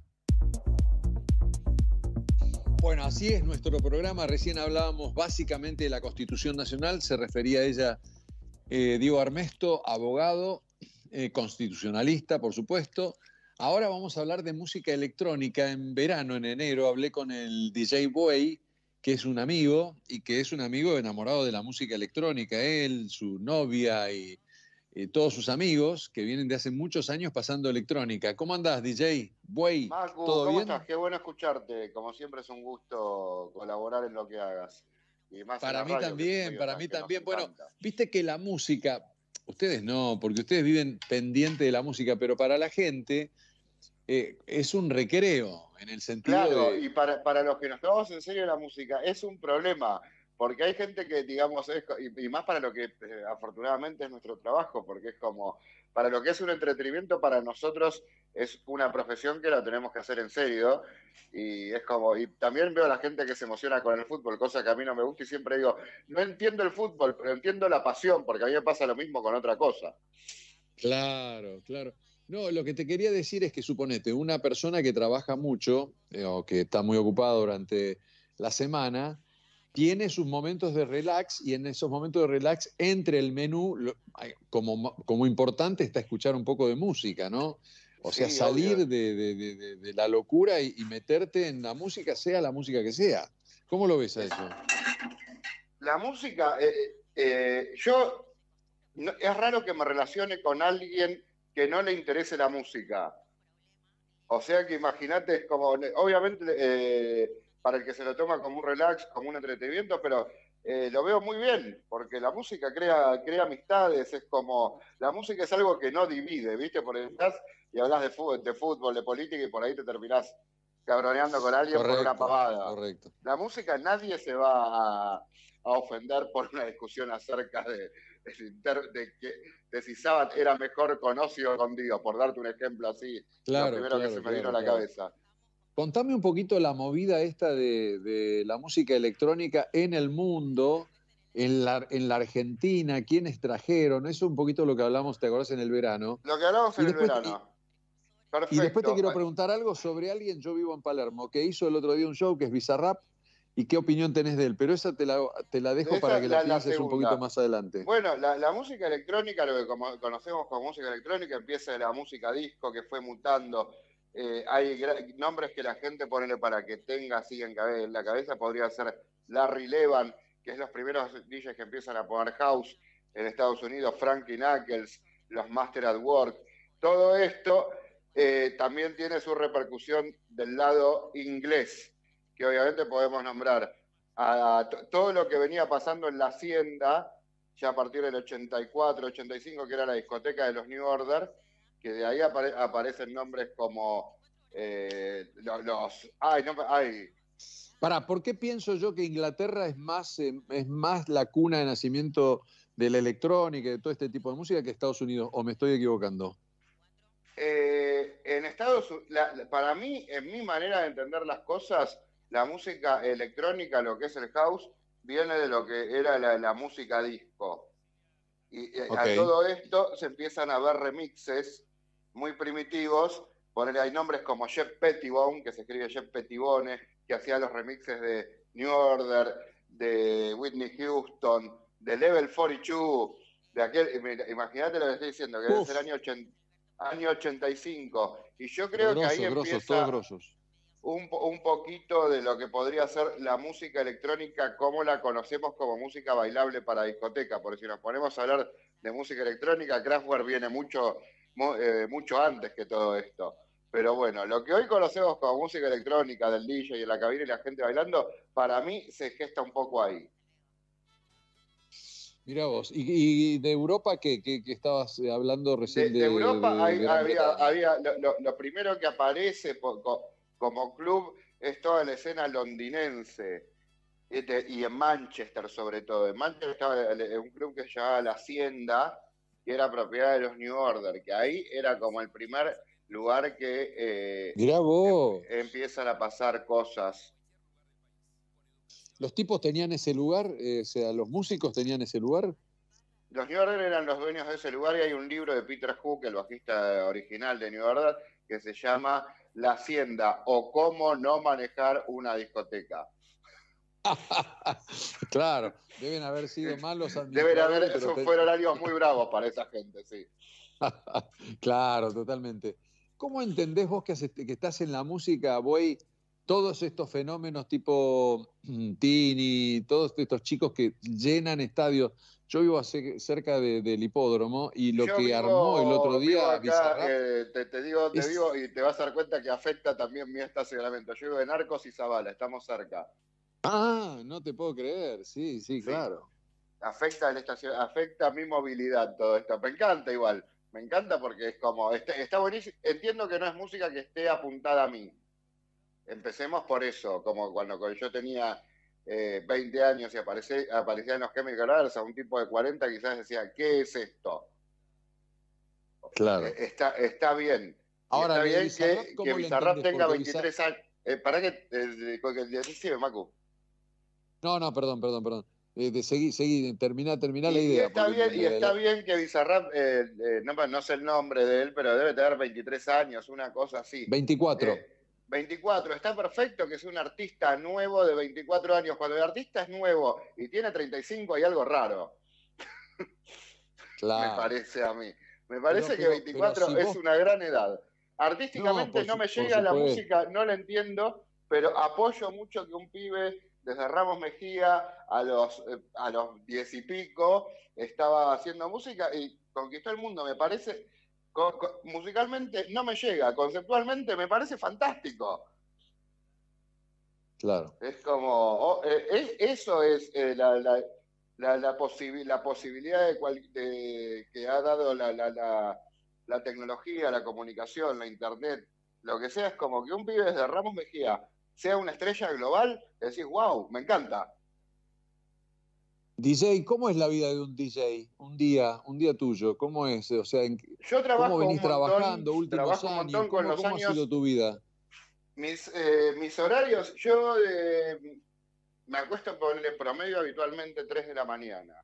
Bueno, así es nuestro programa. Recién hablábamos básicamente de la Constitución Nacional, se refería a ella eh, Diego Armesto, abogado, eh, constitucionalista, por supuesto. Ahora vamos a hablar de música electrónica. En verano, en enero, hablé con el D J Buey, que es un amigo y que es un amigo enamorado de la música electrónica. Él, su novia y, y todos sus amigos que vienen de hace muchos años pasando electrónica. ¿Cómo andás, D J Buey? Macu, ¿todo ¿cómo bien? estás? Qué bueno escucharte. Como siempre es un gusto colaborar en lo que hagas. Y más para en la mí radio, también, que para nos- mí que nos también. Bueno, encanta. viste que la música, ustedes no, porque ustedes viven pendiente de la música, pero para la gente eh, es un recreo, en el sentido Claro, de... y para, para los que nos tomamos en serio la música, es un problema, porque hay gente que, digamos, es, y, y más para lo que eh, afortunadamente es nuestro trabajo, porque es como, para lo que es un entretenimiento, para nosotros es una profesión que la tenemos que hacer en serio, y es como, y también veo a la gente que se emociona con el fútbol, cosa que a mí no me gusta, y siempre digo, no entiendo el fútbol, pero entiendo la pasión, porque a mí me pasa lo mismo con otra cosa. Claro, claro. No, lo que te quería decir es que suponete, una persona que trabaja mucho, eh, o que está muy ocupada durante la semana, tiene sus momentos de relax, y en esos momentos de relax, entre el menú, lo, como, como importante está escuchar un poco de música, ¿no? O sea, Sí, salir de, de, de, de la locura y, y meterte en la música, sea la música que sea. ¿Cómo lo ves a eso? La música, eh, eh, yo, no, es raro que me relacione con alguien que no le interese la música. O sea que imagínate, es como, obviamente, eh, para el que se lo toma como un relax, como un entretenimiento, pero eh, lo veo muy bien, porque la música crea, crea amistades, es como, la música es algo que no divide, ¿viste? Porque estás y hablas de fútbol, de fútbol, de política, y por ahí te terminás cabroneando con alguien correcto, por una pavada. Correcto. La música, nadie se va a, a ofender por una discusión acerca de, de, de, que, de si Sabbath era mejor con Ozzy o con Dio, por darte un ejemplo así, claro, lo primero claro, que se me claro, vino a la claro. cabeza. Contame un poquito la movida esta de, de la música electrónica en el mundo, en la, en la Argentina, quiénes trajeron, eso es un poquito lo que hablamos, ¿te acordás, en el verano? Lo que hablamos en y después, el verano. Perfecto. Y después te quiero preguntar algo sobre alguien, yo vivo en Palermo, que hizo el otro día un show que es Bizarrap, y qué opinión tenés de él, pero esa te la, te la dejo Esa, para que la, la pienses la un poquito más adelante. Bueno, la, la música electrónica, lo que como, conocemos como música electrónica, empieza de la música disco, que fue mutando. Eh, hay nombres que la gente pone para que tenga así en, en la cabeza, podría ser Larry Levan, que es los primeros D Js que empiezan a poner house en Estados Unidos, Frankie Knuckles, los Master at Work. Todo esto eh, también tiene su repercusión del lado inglés, que obviamente podemos nombrar a todo lo que venía pasando en la Hacienda, ya a partir del ochenta y cuatro, ochenta y cinco, que era la discoteca de los New Order, que de ahí apare aparecen nombres como eh, los, los... Ay, no, ay. Pará, ¿por qué pienso yo que Inglaterra es más, eh, es más la cuna de nacimiento de la electrónica y de todo este tipo de música que Estados Unidos? ¿O me estoy equivocando? Eh, en Estados Unidos, para mí, en mi manera de entender las cosas, la música electrónica, lo que es el house, viene de lo que era la, la música disco. Y okay. A todo esto se empiezan a ver remixes muy primitivos. Ponele, hay nombres como Jeff Pettibone, que se escribe Jeff Pettibone, que hacía los remixes de New Order, de Whitney Houston, de Level cuarenta y dos, de aquel, imagínate lo que estoy diciendo, que es el año, año ochenta y cinco. Y yo creo grosos, que ahí grosos, empieza... todos grosos. Un, un poquito de lo que podría ser la música electrónica como la conocemos como música bailable para discoteca, porque si nos ponemos a hablar de música electrónica, Kraftwerk viene mucho, eh, mucho antes que todo esto. Pero bueno, lo que hoy conocemos como música electrónica del D J y en la cabina y la gente bailando, para mí se gesta un poco ahí. Mirá vos, ¿y, y de Europa qué, qué, qué estabas hablando recién? De, de, de Europa de, hay, de había, había lo, lo, lo primero que aparece por, como club es toda la escena londinense y en Manchester sobre todo. En Manchester estaba un club que se llamaba La Hacienda, que era propiedad de los New Order, que ahí era como el primer lugar que eh, Mirá vos. Em, empiezan a pasar cosas. ¿Los tipos tenían ese lugar? Eh, o sea, ¿los músicos tenían ese lugar? Los New Order eran los dueños de ese lugar y hay un libro de Peter Hook, el bajista original de New Order, que se llama La Hacienda o cómo no manejar una discoteca. Claro, deben haber sido malos Deben haber, esos te... fueron años muy bravos para esa gente, sí. Claro, totalmente. ¿Cómo entendés vos que, haces, que estás en la música, Buey, todos estos fenómenos tipo Tini, todos estos chicos que llenan estadios? Yo vivo cerca de, del hipódromo y lo Yo que vivo, armó el otro día acá, Bizarrap, eh, te, te digo, te es... digo y te vas a dar cuenta que afecta también mi estacionamiento. Yo vivo en Arcos y Zabala, estamos cerca. Ah, no te puedo creer, sí, sí, sí. Claro. Afecta el estacion... afecta mi movilidad todo esto. Me encanta igual, me encanta porque es como, está, está buenísimo. Entiendo que no es música que esté apuntada a mí. Empecemos por eso, como cuando yo tenía eh, veinte años y aparecía, aparecían los Chemical Brothers, a un tipo de cuarenta quizás decía, ¿qué es esto? Claro. Eh, está, está bien. Ahora, está bien Bizarrap, que, ¿cómo que lo Bizarrap entendés? tenga Porque veintitrés años. Eh, ¿Para qué? Eh, decime, Macu. No, no, perdón, perdón, perdón. Eh, de, seguí, seguí, terminá, terminá Y, la y idea. está porque bien, me- y está la- bien que Bizarrap, eh, eh, no, no sé el nombre de él, pero debe tener veintitrés años, una cosa así. veinticuatro. Eh, veinticuatro, está perfecto que sea un artista nuevo de veinticuatro años. Cuando el artista es nuevo y tiene treinta y cinco, hay algo raro. Claro. Me parece a mí. Me Pero, parece que pero, pero veinticuatro si es vos... una gran edad. No, Artísticamente por, no su- me por llega la supuesto. música, no la entiendo, pero apoyo mucho que un pibe desde Ramos Mejía a los, eh, a los diez y pico estaba haciendo música y conquistó el mundo. Me parece, co- co- musicalmente no me llega, conceptualmente me parece fantástico. Claro. Es como, oh, eh, es- eso es eh, la, la, la, la, posibi- la posibilidad de, cual- de- que ha dado la, la, la, la tecnología, la comunicación, la internet, lo que sea, es como que un pibe desde Ramos Mejía sea una estrella global, decís, wow, me encanta. D J, ¿cómo es la vida de un D J? Un día, un día tuyo, ¿cómo es? O sea, ¿en qué- Yo ¿cómo trabajo venís un montón, trabajando últimos trabajo un años? montón con ¿Cómo, los cómo ha sido años. tu vida? Mis, eh, mis horarios, yo eh, me acuesto por el promedio habitualmente tres de la mañana.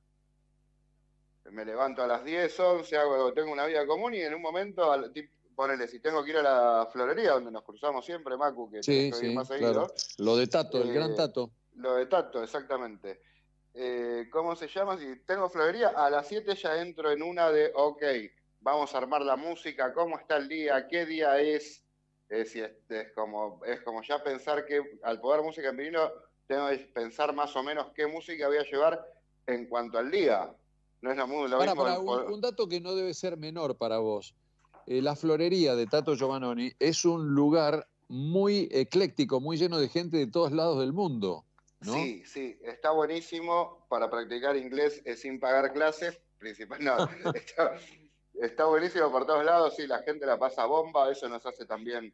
Me levanto a las diez, once, hago, tengo una vida común y en un momento, al- tip- ponele, si tengo que ir a la florería, donde nos cruzamos siempre, Macu, que tenés Sí, que venir sí, más claro. seguido. Lo de Tato, el gran eh, Tato. Lo de Tato, exactamente. Eh, ¿cómo se llama? Si tengo florería, a las siete ya entro en una de, ok, vamos a armar la música, cómo está el día, qué día es. Es, es, es, como, es como ya pensar que al poder música en vinilo, tengo que pensar más o menos qué música voy a llevar en cuanto al día. No es lo, lo Para, mismo. para, El, un, un dato que no debe ser menor para vos. Eh, la florería de Tato Giovannoni es un lugar muy ecléctico, muy lleno de gente de todos lados del mundo, ¿no? Sí, sí, está buenísimo para practicar inglés eh, sin pagar clases, principal, no, está, está buenísimo por todos lados, sí, la gente la pasa bomba, eso nos hace también,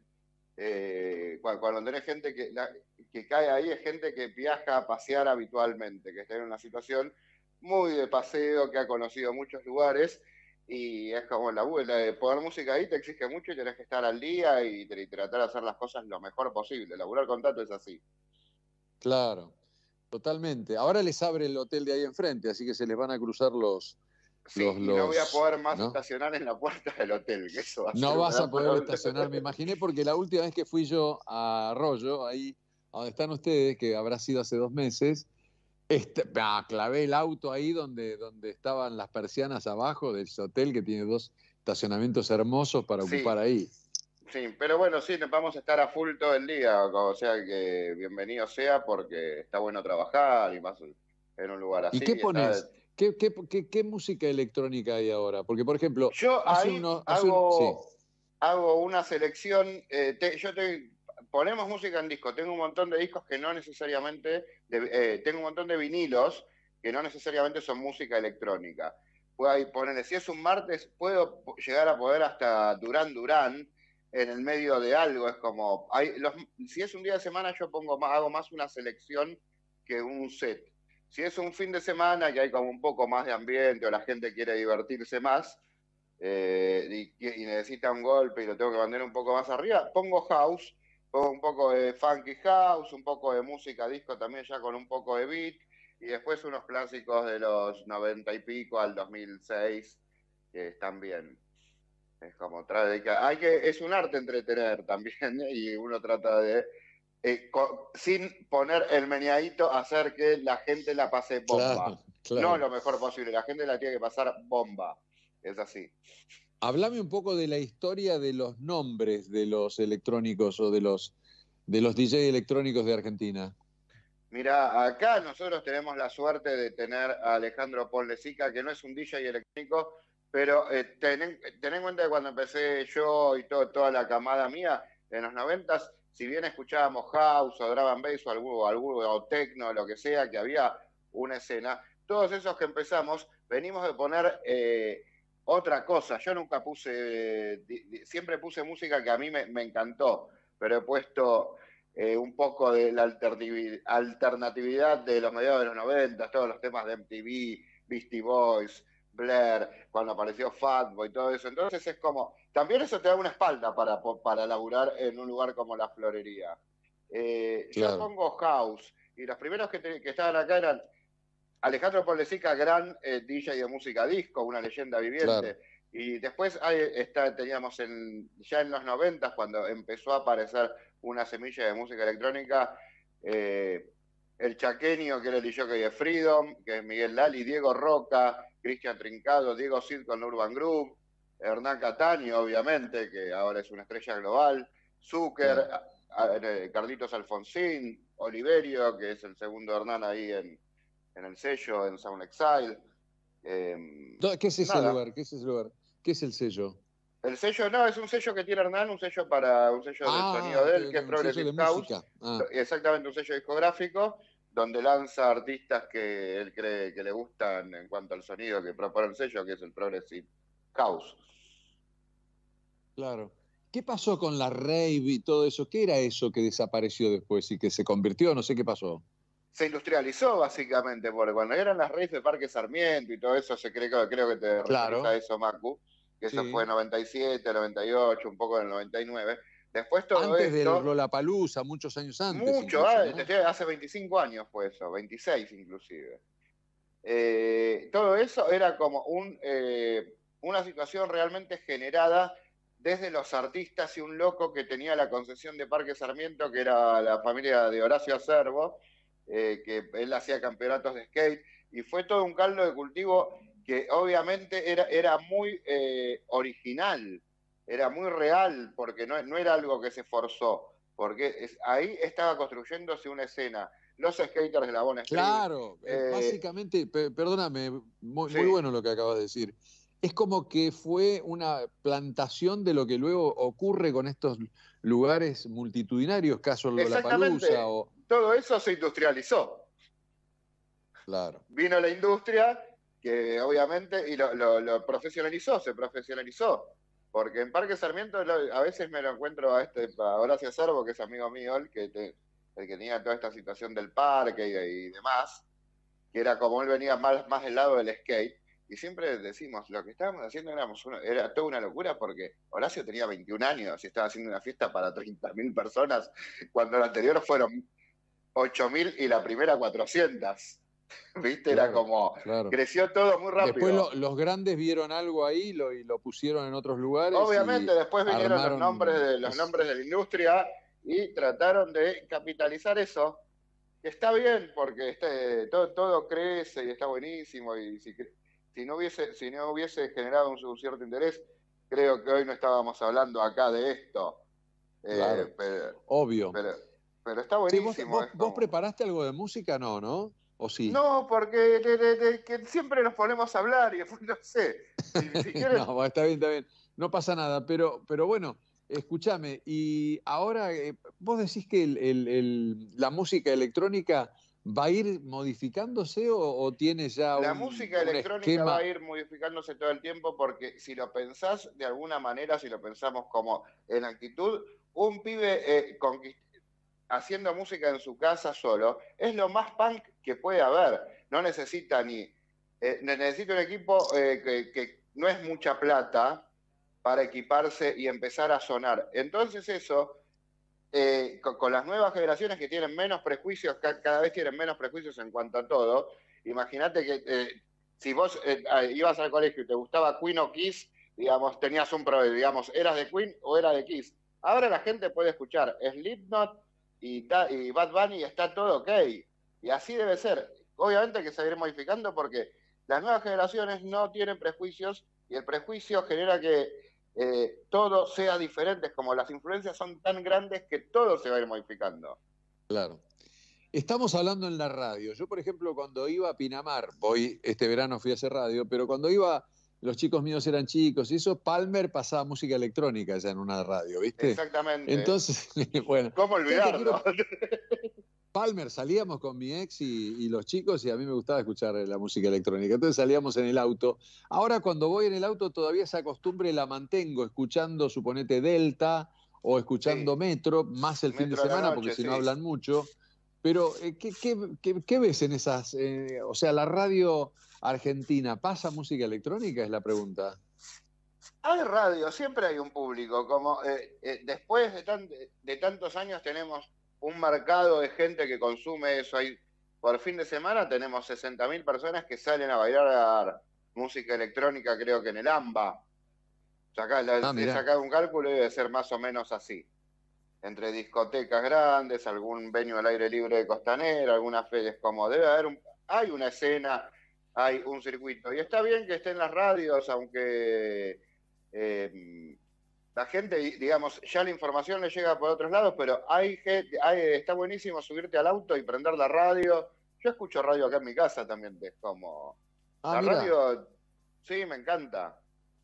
eh, cuando, cuando tenés gente que, la, que cae ahí, es gente que viaja a pasear habitualmente, que está en una situación muy de paseo, que ha conocido muchos lugares, y es como la, la poner música ahí te exige mucho y tenés que estar al día y, y tratar de hacer las cosas lo mejor posible. Laburar con Tato es así. Claro, totalmente. Ahora les abre el hotel de ahí enfrente, así que se les van a cruzar los... Sí, los, y no voy a los- poder más ¿no? estacionar en la puerta del hotel, que eso va a ser No un vas a gran poder problema. estacionar, me imaginé, porque la última vez que fui yo a Arroyo, ahí a donde están ustedes, que habrá sido hace dos meses, este, ah, clavé el auto ahí donde, donde estaban las persianas abajo del hotel, que tiene dos estacionamientos hermosos para Sí. ocupar ahí. Sí, pero bueno, sí, vamos a estar a full todo el día, o sea que bienvenido sea porque está bueno trabajar y más en un lugar así. ¿Y qué está- pones? ¿Qué, qué, qué, qué música electrónica hay ahora? Porque, por ejemplo, Yo hace ahí uno... hace un- hago, sí. hago una selección, eh, te- yo te, ponemos música en disco, tengo un montón de discos que no necesariamente, de- eh, tengo un montón de vinilos que no necesariamente son música electrónica. Puedo ahí ponerle, si es un martes, puedo llegar a poder hasta Durán Durán en el medio de algo, es como, hay, los, si es un día de semana yo pongo más, hago más una selección que un set. Si es un fin de semana que hay como un poco más de ambiente o la gente quiere divertirse más, eh, y, y necesita un golpe y lo tengo que mantener un poco más arriba, pongo house, pongo un poco de funky house, un poco de música disco también ya con un poco de beat, y después unos clásicos de los noventa y pico al dos mil seis, que están bien. Es como, trae, hay que, es un arte entretener también, ¿eh? Y uno trata de, eh, co, sin poner el meneadito, hacer que la gente la pase bomba. Claro, claro. No lo mejor posible, la gente la tiene que pasar bomba. Es así. Háblame un poco de la historia de los nombres de los electrónicos o de los, de los D J electrónicos de Argentina. Mira, acá nosotros tenemos la suerte de tener a Alejandro Ponlecica, que no es un D J electrónico, pero eh, ten, ten en cuenta que cuando empecé yo y todo, toda la camada mía, en los noventas, si bien escuchábamos house o drum and bass o algo, algo, o techno, lo que sea, que había una escena, todos esos que empezamos, venimos de poner eh, otra cosa. Yo nunca puse, eh, siempre puse música que a mí me, me encantó, pero he puesto eh, un poco de la alternativi- alternatividad de los mediados de los noventa, todos los temas de M T V, Beastie Boys, Blair, cuando apareció Fatboy y todo eso. Entonces es como, también eso te da una espalda para, para laburar en un lugar como La Florería. Eh, claro. Yo pongo house, y los primeros que, te, que estaban acá eran Alejandro Pollesica, gran eh, D J de música disco, una leyenda viviente. Claro. Y después ahí está, teníamos en, ya en los noventas, cuando empezó a aparecer una semilla de música electrónica, eh, el chaqueño, que era el D J de Freedom, que es Miguel Lali, Diego Roca, Cristian Trincado, Diego Cid con Urban Group, Hernán Cataño, obviamente, que ahora es una estrella global, Zucker, sí. Carlitos Alfonsín, Oliverio, que es el segundo Hernán ahí en, en el sello, en Sound Exile. Eh, ¿Qué es ese nada. lugar? ¿Qué es ese lugar? ¿Qué es el sello? El sello, no, es un sello que tiene Hernán, un sello para un sello ah, del sonido de él, que es Progressive House. Ah. Exactamente, un sello discográfico, donde lanza artistas que él cree que le gustan en cuanto al sonido que propone el sello, que es el Progressive House. Claro. ¿Qué pasó con la rave y todo eso? ¿Qué era eso que desapareció después y que se convirtió? No sé qué pasó. Se industrializó básicamente, porque cuando eran las raves de Parque Sarmiento y todo eso, se cree, creo que te claro. refieres a eso, Macu, que eso sí. fue en noventa y siete, noventa y ocho, un poco en el noventa y nueve. Después todo antes esto, del Lollapalooza, muchos años antes. Mucho, incluso, ¿no? Hace veinticinco años fue eso, veintiséis inclusive. Eh, todo eso era como un, eh, una situación realmente generada desde los artistas y un loco que tenía la concesión de Parque Sarmiento, que era la familia de Horacio Acerbo, eh, que él hacía campeonatos de skate, y fue todo un caldo de cultivo que obviamente era, era muy eh, original, era muy real, porque no, no era algo que se forzó, porque es, ahí estaba construyéndose una escena. Los skaters de la Bond Street. Claro, eh, básicamente, perdóname, muy, sí. muy bueno lo que acabas de decir. Es como que fue una plantación de lo que luego ocurre con estos lugares multitudinarios, caso Lollapalooza. O... Todo eso se industrializó. Claro. Vino la industria que obviamente, y lo, lo, lo profesionalizó, se profesionalizó. Porque en Parque Sarmiento a veces me lo encuentro a, este, a Horacio Acerbo, que es amigo mío, el que, te, el que tenía toda esta situación del parque y, y demás, que era como él venía más, más del lado del skate. Y siempre decimos, lo que estábamos haciendo éramos una, era toda una locura, porque Horacio tenía veintiún años y estaba haciendo una fiesta para treinta mil personas, cuando la anterior fueron ocho mil y la primera cuatrocientas. ¿Viste? Claro, era como, claro. Creció todo muy rápido. Después lo, los grandes vieron algo ahí lo, y lo pusieron en otros lugares. Obviamente, después vinieron armaron... los, nombres de, los nombres de la industria y trataron de capitalizar eso, que está bien, porque este, todo, todo crece y está buenísimo, y si Si no, hubiese, si no hubiese generado un, un cierto interés, creo que hoy no estábamos hablando acá de esto. Claro, eh, pero, obvio. Pero, pero está buenísimo. Sí, vos, vos, como... ¿Vos preparaste algo de música? No, ¿no? ¿O sí? No, porque de, de, de, que siempre nos ponemos a hablar y después no sé. Si, si quieres... no, está bien, está bien. No pasa nada, pero, pero bueno, escúchame. Y ahora, eh, vos decís que el, el, el, la música electrónica... ¿va a ir modificándose o, o tiene ya La un, música un electrónica esquema? Va a ir modificándose todo el tiempo, porque si lo pensás de alguna manera, si lo pensamos como en actitud, un pibe eh, haciendo música en su casa solo es lo más punk que puede haber. No necesita ni... Eh, necesita un equipo eh, que, que no es mucha plata para equiparse y empezar a sonar. Entonces eso... Eh, con, con las nuevas generaciones que tienen menos prejuicios, ca cada vez tienen menos prejuicios en cuanto a todo. Imagínate que eh, si vos eh, ibas al colegio y te gustaba Queen o Kiss, digamos, tenías un problema, digamos, eras de Queen o era de Kiss. Ahora la gente puede escuchar Slipknot y, y Bad Bunny y está todo ok. Y así debe ser. Obviamente hay que seguir modificando, porque las nuevas generaciones no tienen prejuicios, y el prejuicio genera que Eh, todo sea diferente, como las influencias son tan grandes que todo se va a ir modificando. Claro. Estamos hablando en la radio. Yo, por ejemplo, cuando iba a Pinamar, voy, este verano fui a hacer radio, pero cuando iba, los chicos míos eran chicos, y eso, Palmer pasaba música electrónica ya en una radio, ¿viste? Exactamente. Entonces, bueno. ¿Cómo olvidarlo? Palmer, salíamos con mi ex y, y los chicos, y a mí me gustaba escuchar la música electrónica. Entonces salíamos en el auto. Ahora cuando voy en el auto todavía esa costumbre la mantengo, escuchando, suponete, Delta o escuchando sí. Metro, más el Metro fin de semana, de noche, porque si sí. no hablan mucho. Pero, eh, ¿qué, qué, qué, ¿qué ves en esas? Eh, o sea, la radio argentina, ¿pasa música electrónica? Es la pregunta. Hay radio, siempre hay un público. Como eh, eh, después de, tan, de tantos años tenemos un mercado de gente que consume eso. Hay, por fin de semana tenemos sesenta mil personas que salen a bailar música electrónica, creo que en el AMBA. Sacá, ah, he sacado un cálculo y debe ser más o menos así. Entre discotecas grandes, algún venue al aire libre de Costanera, algunas ferias, como debe haber, un, hay una escena, hay un circuito. Y está bien que esté en las radios, aunque eh, la gente, digamos, ya la información le llega por otros lados, pero hay, hay está buenísimo subirte al auto y prender la radio. Yo escucho radio acá en mi casa también, es como... Ah, la mira. radio, sí, me encanta.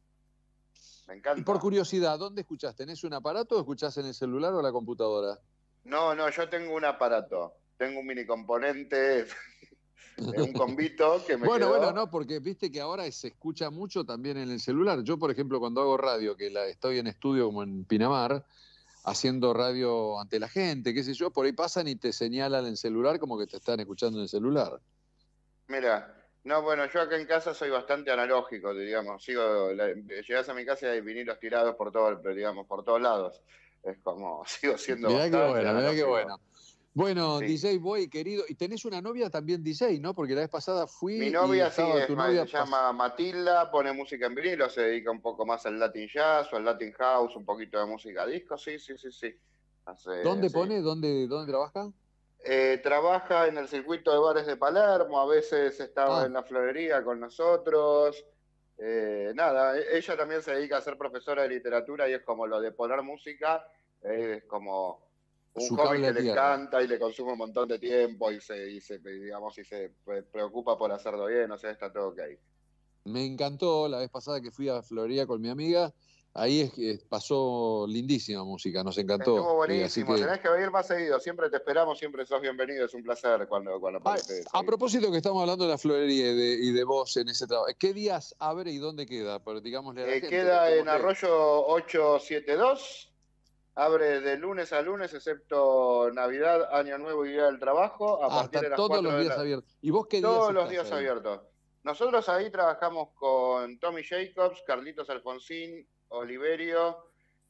Me encanta. Y por curiosidad, ¿dónde escuchás? ¿Tenés un aparato o escuchás en el celular o la computadora? No, no, yo tengo un aparato. Tengo un mini componente, un combito que me Bueno, quedó. bueno, no, porque viste que ahora se escucha mucho también en el celular. Yo, por ejemplo, cuando hago radio, que la, estoy en estudio como en Pinamar, haciendo radio ante la gente, qué sé yo, por ahí pasan y te señalan en el celular como que te están escuchando en el celular. Mira... No, bueno, yo acá en casa soy bastante analógico, digamos. Sigo, la, llegás a mi casa y hay vinilos tirados por todo, digamos, por todos lados. Es como, sigo siendo mirá bastante qué bueno, analógico. mirá qué bueno. Bueno, sí. D J Boy, querido, y tenés una novia también D J, ¿no? Porque la vez pasada fui Mi novia y sí, estaba es, tu novia se llama Matilda, pone música en vinilo, se dedica un poco más al Latin Jazz o al Latin House, un poquito de música disco, sí, sí, sí, sí. Hace, ¿Dónde sí. pone? ¿Dónde, dónde trabaja? Eh, trabaja en el circuito de bares de Palermo, a veces estaba Ah. en la florería con nosotros. Eh, nada, ella también se dedica a ser profesora de literatura y es como lo de poner música, eh, es como un Su hobby cable que a le tierra. encanta y le consume un montón de tiempo y se, y se, digamos, y se preocupa por hacerlo bien, o sea, está todo ok. Me encantó la vez pasada que fui a Florería con mi amiga. Ahí es que pasó lindísima música, nos encantó. Estuvo buenísimo, Eh, que... tenés que venir más seguido, siempre te esperamos, siempre sos bienvenido, es un placer cuando, cuando apareces. A propósito que estamos hablando de la florería y de, y de vos en ese trabajo, ¿qué días abre y dónde queda? Pero digámosle a la eh, gente. Queda en que... Arroyo ochocientos setenta y dos, abre de lunes a lunes, excepto Navidad, Año Nuevo y Día del Trabajo, a ah, partir de las todos cuatro los de días la... abiertos. ¿Y vos qué días Todos los estás días ahí? abiertos. Nosotros ahí trabajamos con Tommy Jacobs, Carlitos Alfonsín, Oliverio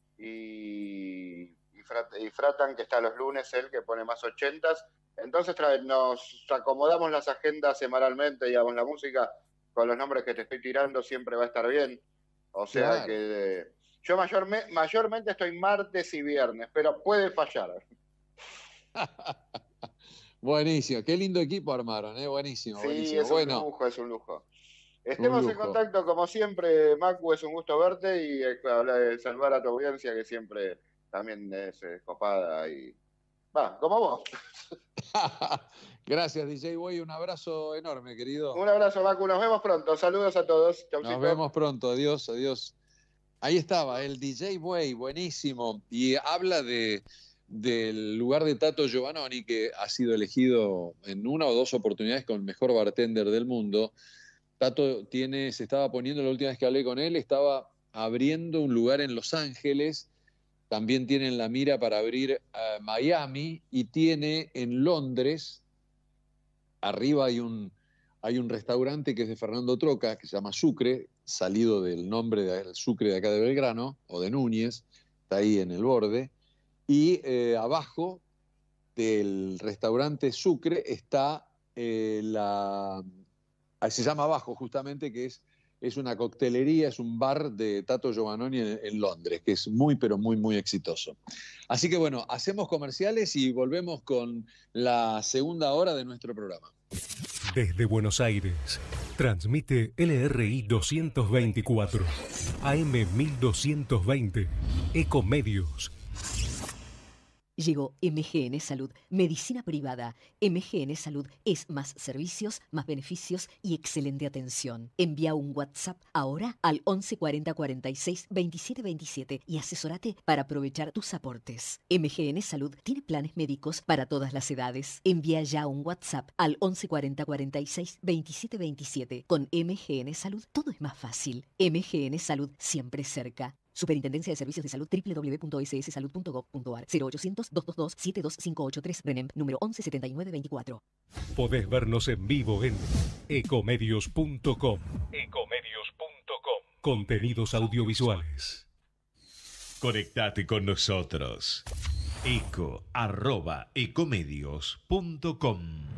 y, y, Frat, y Fratan, que está los lunes, él que pone más ochentas. Entonces nos acomodamos las agendas semanalmente, digamos, la música con los nombres que te estoy tirando siempre va a estar bien. O sea claro. que eh, yo mayorme, mayormente estoy martes y viernes, pero puede fallar. Buenísimo, qué lindo equipo armaron, ¿eh? Buenísimo, sí, buenísimo. es bueno, un lujo, es un lujo. Estemos un lujo. En contacto como siempre, Macu, es un gusto verte y eh, saludar a tu audiencia que siempre también es eh, copada y va, como vos. Gracias, D J Boy, un abrazo enorme, querido. Un abrazo, Macu, nos vemos pronto, saludos a todos. Chaucito. Nos vemos pronto, adiós, adiós. Ahí estaba, el D J Boy, buenísimo, y habla de... del lugar de Tato Giovannoni, que ha sido elegido en una o dos oportunidades con el mejor bartender del mundo. Tato tiene, se estaba poniendo, la última vez que hablé con él, estaba abriendo un lugar en Los Ángeles, también tiene en la mira para abrir uh, Miami, y tiene en Londres, arriba hay un, hay un restaurante que es de Fernando Troca, que se llama Sucre, salido del nombre del Sucre de acá de Belgrano, o de Núñez, está ahí en el borde. Y eh, abajo del restaurante Sucre está eh, la... se llama Abajo justamente, que es, es una coctelería, es un bar de Tato Giovannoni en, en Londres, que es muy, pero muy, muy exitoso. Así que bueno, hacemos comerciales y volvemos con la segunda hora de nuestro programa. Desde Buenos Aires, transmite L R I doscientos veinticuatro, A M mil doscientos veinte, Ecomedios. Llegó M G N Salud, medicina privada. M G N Salud es más servicios, más beneficios y excelente atención. Envía un WhatsApp ahora al once cuarenta cuarenta y seis veintisiete veintisiete y asesórate para aprovechar tus aportes. M G N Salud tiene planes médicos para todas las edades. Envía ya un WhatsApp al once cuarenta cuarenta y seis veintisiete veintisiete. Con M G N Salud todo es más fácil. M G N Salud siempre cerca. Superintendencia de Servicios de Salud, doble u doble u doble u punto ese ese salud punto gov punto ar, cero ochocientos, doscientos veintidós, setenta y dos cinco ochenta y tres, RENEM, número once setenta y nueve veinticuatro. Podés vernos en vivo en ecomedios punto com. ecomedios punto com. Contenidos audiovisuales. Conectate con nosotros. eco arroba ecomedios punto com.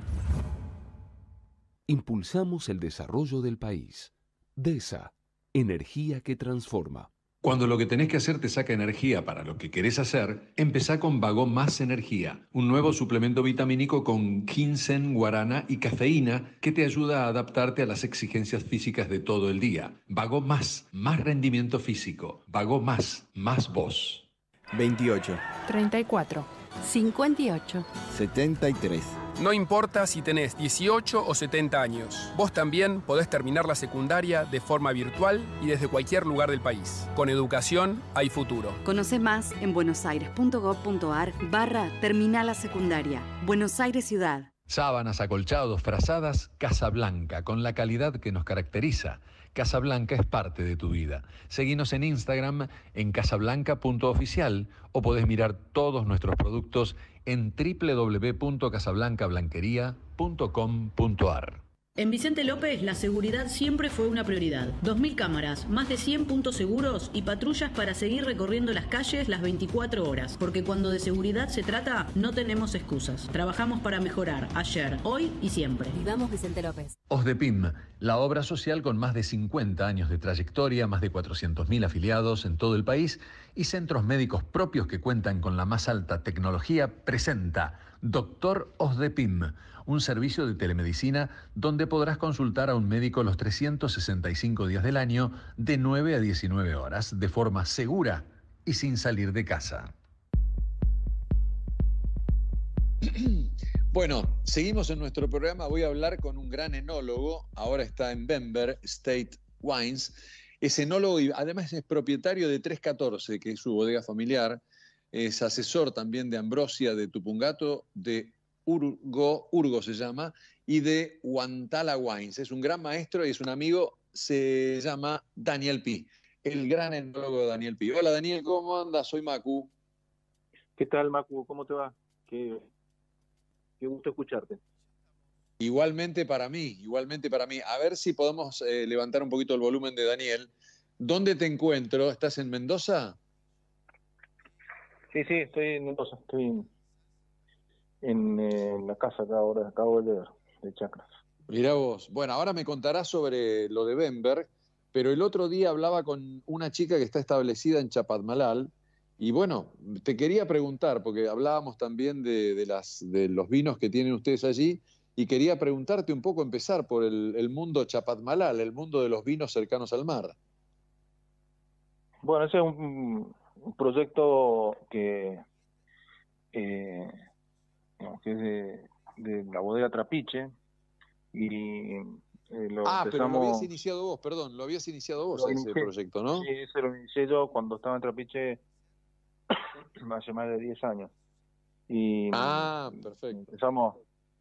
Impulsamos el desarrollo del país. DESA, energía que transforma. Cuando lo que tenés que hacer te saca energía para lo que querés hacer, empezá con Vago Más Energía, un nuevo suplemento vitamínico con ginseng, guarana y cafeína que te ayuda a adaptarte a las exigencias físicas de todo el día. Vago Más, más rendimiento físico. Vago Más, más vos. veintiocho. treinta y cuatro. cincuenta y ocho. setenta y tres. No importa si tenés dieciocho o setenta años, vos también podés terminar la secundaria de forma virtual y desde cualquier lugar del país. Con educación hay futuro. Conoce más en buenosaires.gov.ar barra Terminal la Secundaria. Buenos Aires Ciudad. Sábanas, acolchados, frazadas, Casablanca, con la calidad que nos caracteriza. Casablanca es parte de tu vida. Seguinos en Instagram en casablanca punto oficial o podés mirar todos nuestros productos en doble u doble u doble u punto casablanca blanquería punto com punto ar. En Vicente López, la seguridad siempre fue una prioridad. dos mil cámaras, más de cien puntos seguros y patrullas para seguir recorriendo las calles las veinticuatro horas. Porque cuando de seguridad se trata, no tenemos excusas. Trabajamos para mejorar ayer, hoy y siempre. Vivamos Vicente López. OSDEPIM, la obra social con más de cincuenta años de trayectoria, más de cuatrocientos mil afiliados en todo el país y centros médicos propios que cuentan con la más alta tecnología, presenta Doctor OSDEPIM, un servicio de telemedicina donde podrás consultar a un médico los trescientos sesenta y cinco días del año de nueve a diecinueve horas de forma segura y sin salir de casa. Bueno, seguimos en nuestro programa. Voy a hablar con un gran enólogo. Ahora está en Bember State Wines. Es enólogo y además es propietario de tres catorce, que es su bodega familiar. Es asesor también de Ambrosia de Tupungato, de Urgo, Urgo se llama, y de Huantala Wines. Es un gran maestro y es un amigo, se llama Daniel Pi, el gran enólogo Daniel Pi. Hola Daniel, ¿cómo andas? Soy Macu. ¿Qué tal, Macu? ¿Cómo te va? Qué, qué gusto escucharte. Igualmente para mí, igualmente para mí. A ver si podemos eh, levantar un poquito el volumen de Daniel. ¿Dónde te encuentro? ¿Estás en Mendoza? Sí, sí, estoy en Mendoza, estoy en, en, eh, en la casa acá ahora, acabo de leer, de Chacras. Mirá vos. Bueno, ahora me contarás sobre lo de Bember, pero el otro día hablaba con una chica que está establecida en Chapadmalal, y bueno, te quería preguntar, porque hablábamos también de, de, las, de los vinos que tienen ustedes allí, y quería preguntarte un poco, empezar por el, el mundo Chapadmalal, el mundo de los vinos cercanos al mar. Bueno, ese es un, un proyecto que, eh, digamos, que es de, de la bodega Trapiche, y eh, lo ah, empezamos... pero lo habías iniciado vos, perdón, lo habías iniciado vos Lo ese inicié, proyecto, ¿no? Sí, ese lo inicié yo cuando estaba en Trapiche hace más de diez años. Y ah, perfecto. Empezamos,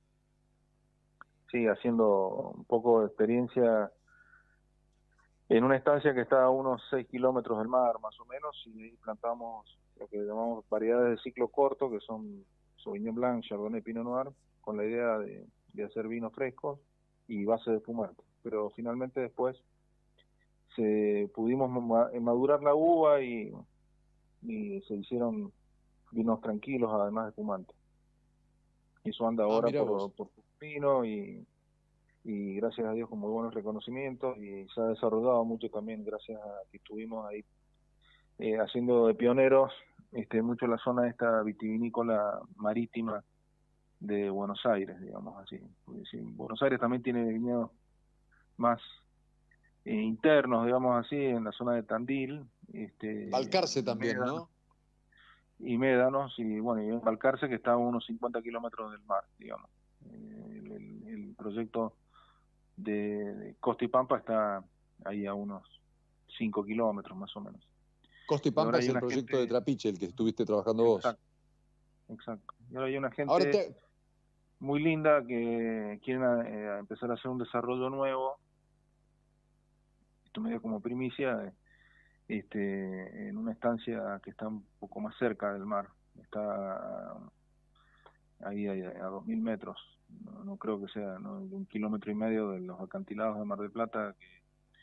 sí, haciendo un poco de experiencia en una estancia que está a unos seis kilómetros del mar, más o menos, y ahí plantamos lo que llamamos variedades de ciclo corto, que son Sauvignon Blanc, Chardonnay, Pinot Noir, con la idea de, de hacer vinos frescos y base de espumante. Pero finalmente después se pudimos madurar la uva y, y se hicieron vinos tranquilos, además de espumante. Y eso anda ahora ah, por, por Pino y... y gracias a Dios con muy buenos reconocimientos, y se ha desarrollado mucho también gracias a que estuvimos ahí eh, haciendo de pioneros este, mucho la zona esta vitivinícola marítima de Buenos Aires, digamos así. Porque, sí, Buenos Aires también tiene viñedos más eh, internos, digamos así, en la zona de Tandil. Este, Balcarce también, Médanos, ¿no? Y Médanos, y bueno, y en Balcarce, que está a unos cincuenta kilómetros del mar, digamos. Eh, el, el, el proyecto de, de Costa y Pampa está ahí a unos cinco kilómetros más o menos. Costa y Pampa es el proyecto gente... de Trapiche, el que estuviste trabajando exacto, vos. Exacto. Y ahora hay una gente ahora te... muy linda que quieren eh, empezar a hacer un desarrollo nuevo. Esto medio como primicia, eh, este, en una estancia que está un poco más cerca del mar, está ahí a, a dos mil metros, no, no creo que sea, ¿no? De un kilómetro y medio de los acantilados de Mar del Plata, que,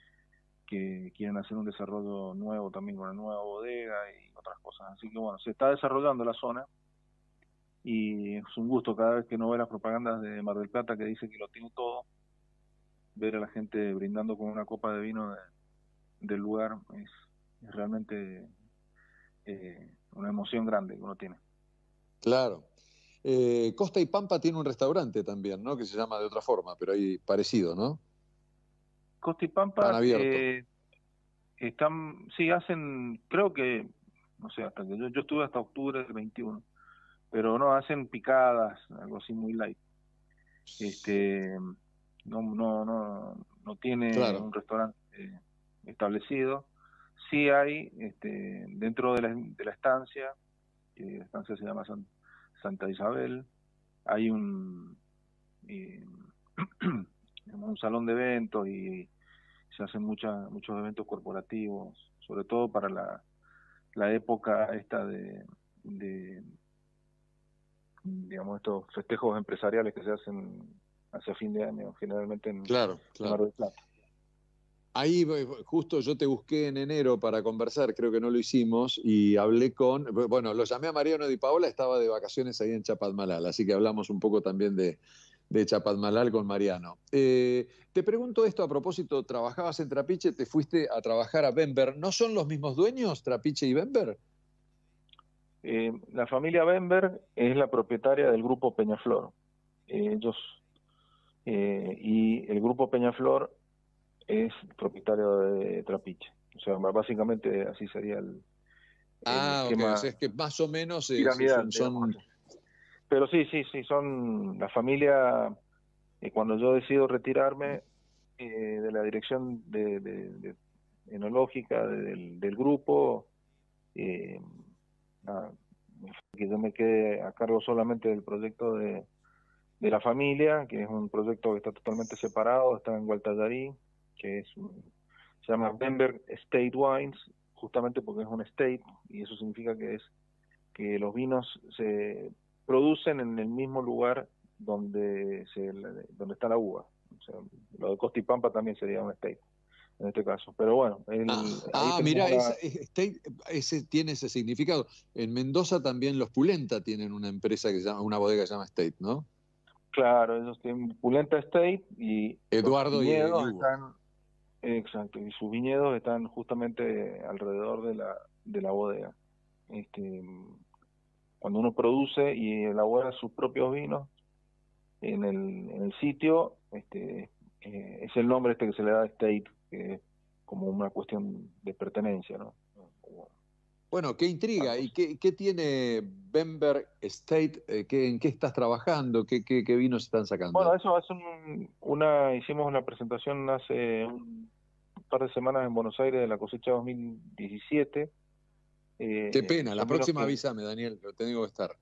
que quieren hacer un desarrollo nuevo también con una nueva bodega y otras cosas. Así que bueno, se está desarrollando la zona y es un gusto cada vez que uno ve las propagandas de Mar del Plata que dice que lo tiene todo, ver a la gente brindando con una copa de vino de, del lugar es, es realmente eh, una emoción grande que uno tiene. Claro. Eh, Costa y Pampa tiene un restaurante también, ¿no? Que se llama de otra forma, pero ahí parecido, ¿no? Costa y Pampa eh, están, sí, hacen, creo que, no sé, hasta que yo, yo estuve hasta octubre del veintiuno, pero no, hacen picadas, algo así muy light. Este, no, no, no, no tiene claro. un restaurante eh, establecido. Sí hay, este, dentro de la, de la estancia, que la estancia se llama San, Santa Isabel, hay un, eh, un salón de eventos y se hacen muchas, muchos eventos corporativos, sobre todo para la, la época esta de, de, digamos, estos festejos empresariales que se hacen hacia fin de año, generalmente en, claro, claro. en Mar del Plata. Ahí justo yo te busqué en enero para conversar, creo que no lo hicimos, y hablé con, bueno, lo llamé a Mariano Di Paola, estaba de vacaciones ahí en Chapadmalal, así que hablamos un poco también de, de Chapadmalal con Mariano. Eh, te pregunto esto a propósito, trabajabas en Trapiche, te fuiste a trabajar a Bember, ¿no son los mismos dueños, Trapiche y Bember? Eh, la familia Bember es la propietaria del grupo Peñaflor, eh, ellos, eh, y el grupo Peñaflor es propietario de Trapiche. O sea, básicamente así sería el, el ah, esquema. Okay. O sea, es que más o menos eh, piramidal, son, son... Pero sí, sí, sí, son la familia. Eh, cuando yo decido retirarme eh, de la dirección de, de, de enológica de, del, del grupo, eh, a, que yo me quede a cargo solamente del proyecto de, de la familia, que es un proyecto que está totalmente separado, está en Gualtallarí, que es se llama Bember Estate Wines, justamente porque es un estate, y eso significa que es que los vinos se producen en el mismo lugar donde se donde está la uva. O sea, lo de Costa y Pampa también sería un estate en este caso, pero bueno. El, ah, ah mira, la... esa, estate, ese tiene ese significado. En Mendoza también los Pulenta tienen una empresa que se llama, una bodega que se llama Estate, ¿no? Claro, ellos tienen Pulenta Estate y Eduardo los viñedos y, y están, exacto, y sus viñedos están justamente alrededor de la de la bodega. Este, cuando uno produce y elabora sus propios vinos en el, en el sitio, este, eh, es el nombre este que se le da a Estate, que es como una cuestión de pertenencia, ¿no? Bueno, qué intriga. ¿Y qué, qué tiene Bember Estate? Eh, ¿qué, ¿En qué estás trabajando? ¿Qué, qué, qué vinos están sacando? Bueno, eso hace un, una, hicimos una presentación hace un par de semanas en Buenos Aires de la cosecha dos mil diecisiete. Eh, qué pena, la próxima que... avísame, Daniel, pero tengo que estar.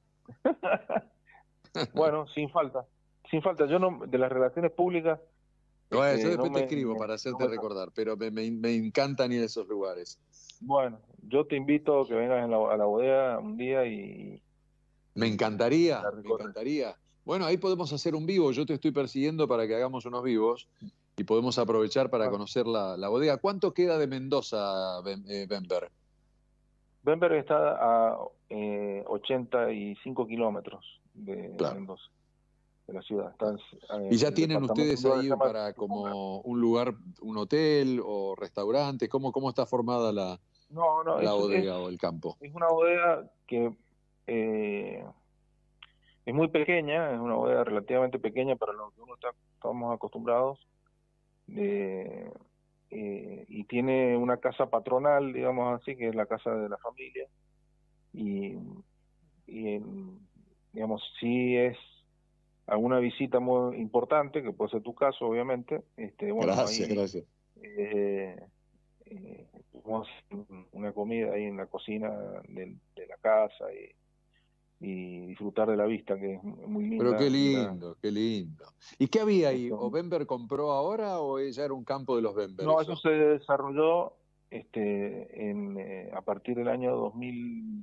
Bueno, sin falta, sin falta. Yo no, de las relaciones públicas... Bueno, este, yo después no te me, escribo para hacerte no me... recordar, pero me, me, me encantan ir a esos lugares. Bueno, yo te invito a que vengas en la, a la bodega un día y... Me encantaría, me encantaría. Bueno, ahí podemos hacer un vivo, yo te estoy persiguiendo para que hagamos unos vivos y podemos aprovechar para ah. conocer la, la bodega. ¿Cuánto queda de Mendoza, Bember? Bember está a eh, ochenta y cinco kilómetros de claro. Mendoza, de la ciudad. Está, eh, ¿Y ya tienen ustedes ahí para como un lugar, un hotel o restaurantes? ¿Cómo, cómo está formada la, no, no, la es, bodega es, o el campo? Es una bodega que eh, es muy pequeña, es una bodega relativamente pequeña para lo que uno está, estamos acostumbrados. Eh, Eh, y tiene una casa patronal, digamos así, que es la casa de la familia, y, y digamos, sí es alguna visita muy importante, que puede ser tu caso, obviamente. Este, bueno, gracias, ahí, gracias. Eh, eh, tuvimos una comida ahí en la cocina de, de la casa y, y disfrutar de la vista, que es muy linda. Pero qué lindo, qué lindo. ¿Y qué había ahí? ¿O Bember compró ahora o ya era un campo de los Bember? No, eso se desarrolló este, en, eh, a partir del año dos mil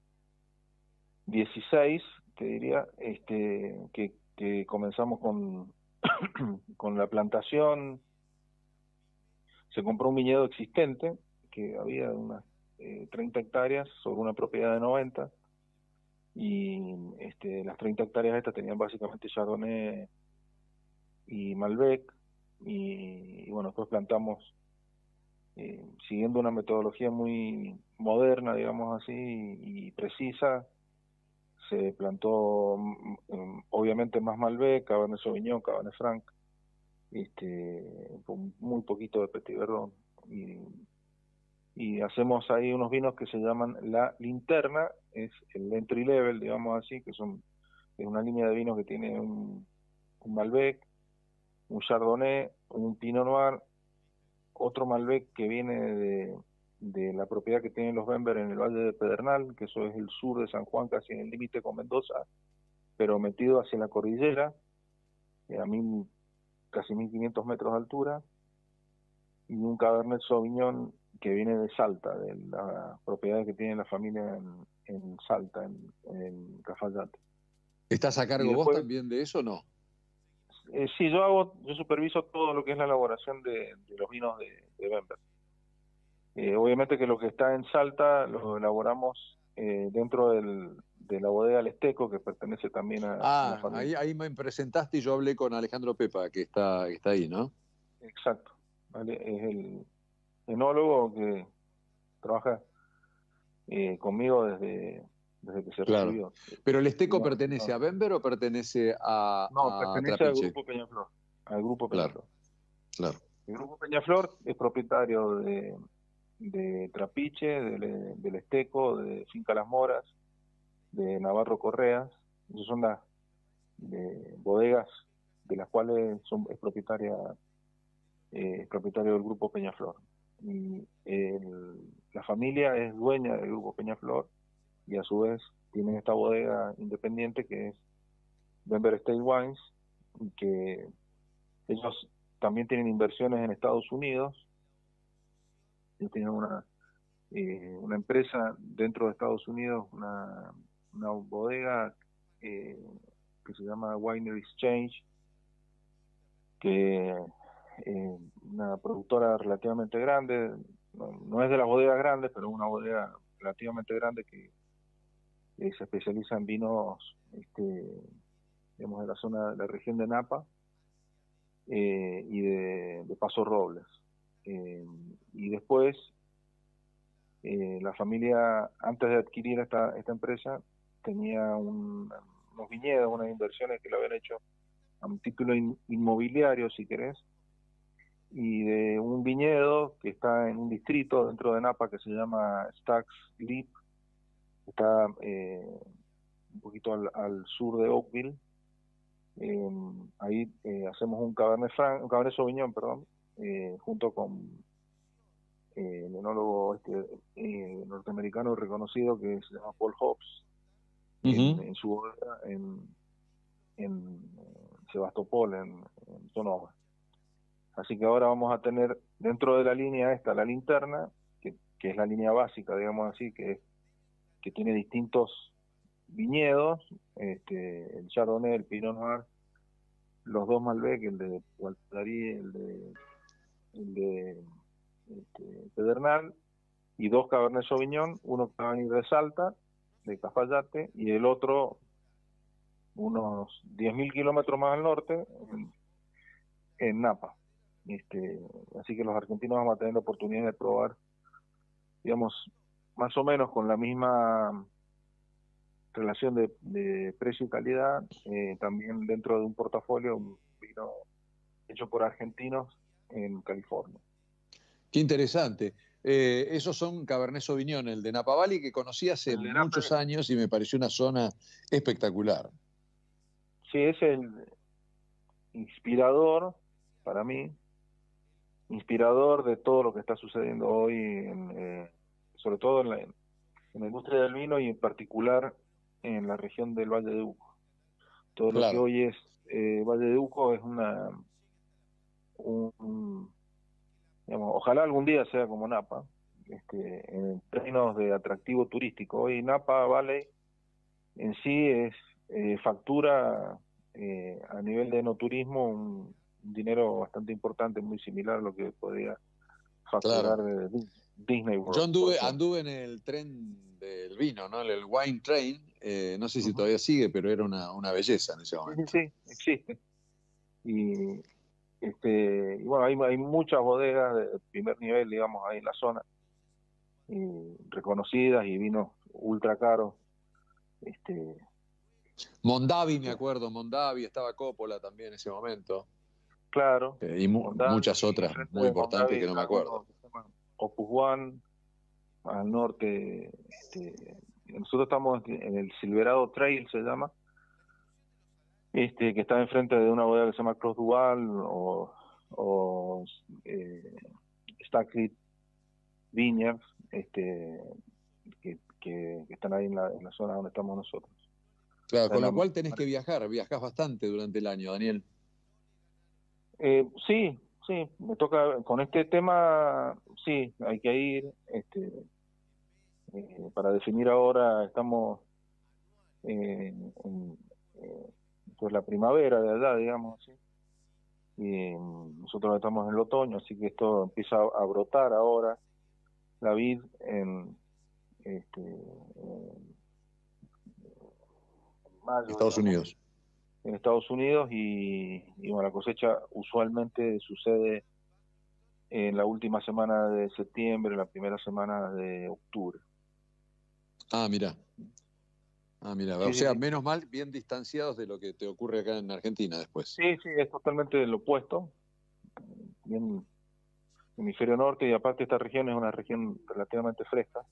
dieciséis, te diría, este, que, que comenzamos con, con la plantación. Se compró un viñedo existente, que había unas eh, treinta hectáreas sobre una propiedad de noventa, y este, las treinta hectáreas estas tenían básicamente Chardonnay y Malbec, y, y bueno, después plantamos, eh, siguiendo una metodología muy moderna, digamos así, y, y precisa. Se plantó um, obviamente más Malbec, Cabernet Sauvignon, Cabernet Franc, este, con muy poquito de Petit Verdot, y, y hacemos ahí unos vinos que se llaman La Linterna, es el entry level, digamos así, que son es una línea de vinos que tiene un, un Malbec, un Chardonnay, un Pinot Noir, otro Malbec que viene de, de la propiedad que tienen los Bember en el Valle de Pedernal, que eso es el sur de San Juan, casi en el límite con Mendoza, pero metido hacia la cordillera, a mil, casi mil quinientos metros de altura, y un Cabernet Sauvignon que viene de Salta, de la propiedad que tiene la familia en, en Salta, en, en Cafayate. ¿Estás a cargo después, vos también de eso o no? Eh, sí, yo hago, yo superviso todo lo que es la elaboración de, de los vinos de, de Bember. Eh, obviamente que lo que está en Salta lo elaboramos eh, dentro del, de la bodega El Esteco, que pertenece también a, ah, a la familia. Ahí, ahí me presentaste y yo hablé con Alejandro Pepa, que está, que está ahí, ¿no? Exacto. ¿Vale? Es el enólogo que trabaja eh, conmigo desde, desde que se claro. recibió. ¿Pero el Esteco no, pertenece no. a Bember o pertenece a No, a pertenece Trapiche? al Grupo Peñaflor. Al Grupo Peñaflor. Claro, claro. El Grupo Peñaflor es propietario de, de Trapiche, de, del Esteco, de Finca Las Moras, de Navarro Correas. Esas son las de bodegas de las cuales son, es propietaria eh, es propietario del Grupo Peñaflor. Y el, la familia es dueña del Grupo Peñaflor y a su vez tienen esta bodega independiente que es Bember State Wines, que ellos también tienen inversiones en Estados Unidos. Ellos tienen una eh, una empresa dentro de Estados Unidos, una, una bodega eh, que se llama Winery Exchange, que eh, una productora relativamente grande, no, no es de las bodegas grandes, pero una bodega relativamente grande que eh, se especializa en vinos, este, digamos, de la zona de la región de Napa eh, y de, de Paso Robles. Eh, y después eh, la familia, antes de adquirir esta, esta empresa, tenía un, unos viñedos, unas inversiones que lo habían hecho a un título in, inmobiliario, si querés, y de un viñedo que está en un distrito dentro de Napa que se llama Stag's Leap, está eh, un poquito al, al sur de Oakville. Eh, ahí eh, hacemos un Cabernet Franc, un Cabernet Sauvignon, perdón, eh, junto con eh, el enólogo este, eh, norteamericano reconocido que se llama Paul Hobbs, uh-huh. en, en su bodega en, en Sebastopol, en, en Sonoma. Así que ahora vamos a tener dentro de la línea esta, la linterna, que, que es la línea básica, digamos así, que, que tiene distintos viñedos, este, el Chardonnay, el Pinot Noir, los dos Malbec, el de Gualtarí, el de, el de este, Pedernal, y dos Cabernet Sauvignon, uno que va a venir de Salta, de Cafayate, y el otro unos diez mil kilómetros más al norte, en, en Napa. Este, así que los argentinos vamos a tener la oportunidad de probar, digamos, más o menos con la misma relación de, de precio y calidad, eh, también dentro de un portafolio, un vino hecho por argentinos en California. Qué interesante. Eh, esos son Cabernet Sauvignon, el de Napa Valley, que conocí hace muchos Napa... años y me pareció una zona espectacular. Sí, es el inspirador, para mí, inspirador de todo lo que está sucediendo hoy, en, eh, sobre todo en la, en la industria del vino y en particular en la región del Valle de Uco. Todo claro. Lo que hoy es eh, Valle de Uco es una un, digamos, ojalá algún día sea como Napa, este, en términos de atractivo turístico. Hoy Napa Valley en sí es eh, factura eh, a nivel de enoturismo un, un dinero bastante importante, muy similar a lo que podría facturar Claro. de Disney World. Yo anduve, anduve en el tren del vino, ¿no? El Wine Train, eh, no sé si uh-huh. todavía sigue, pero era una, una belleza en ese momento. Sí, sí, sí, existe. Y, este, y bueno, hay, hay muchas bodegas de primer nivel, digamos, ahí en la zona, y reconocidas, y vinos ultra caros. Este, Mondavi, me acuerdo, Mondavi, estaba Coppola también en ese momento. Claro. Eh, y mu Mondavi, muchas otras muy importantes Mondavi que no me acuerdo. Que se llama Opus One, al norte. Este, nosotros estamos en el Silverado Trail, se llama, este, que está enfrente de una bodega que se llama Cross Duval o, o eh, Stacklead Vineyards, este, que, que, que están ahí en la, en la zona donde estamos nosotros. Claro, con lo cual tenés que viajar, viajás bastante durante el año, Daniel. Eh, sí, sí, me toca, con este tema, sí, hay que ir, este, eh, para definir ahora, estamos eh, en eh, pues la primavera de allá, digamos, ¿sí? Y eh, nosotros estamos en el otoño, así que esto empieza a, a brotar ahora, la vid en, este, en mayo, Estados digamos, Unidos. En Estados Unidos y, y bueno, la cosecha usualmente sucede en la última semana de septiembre, la primera semana de octubre. Ah, mira. Ah, mira. Sí, o sea, sí, menos mal, bien distanciados de lo que te ocurre acá en Argentina después. Sí, sí, es totalmente lo opuesto. Bien, hemisferio norte, y aparte esta región es una región relativamente fresca.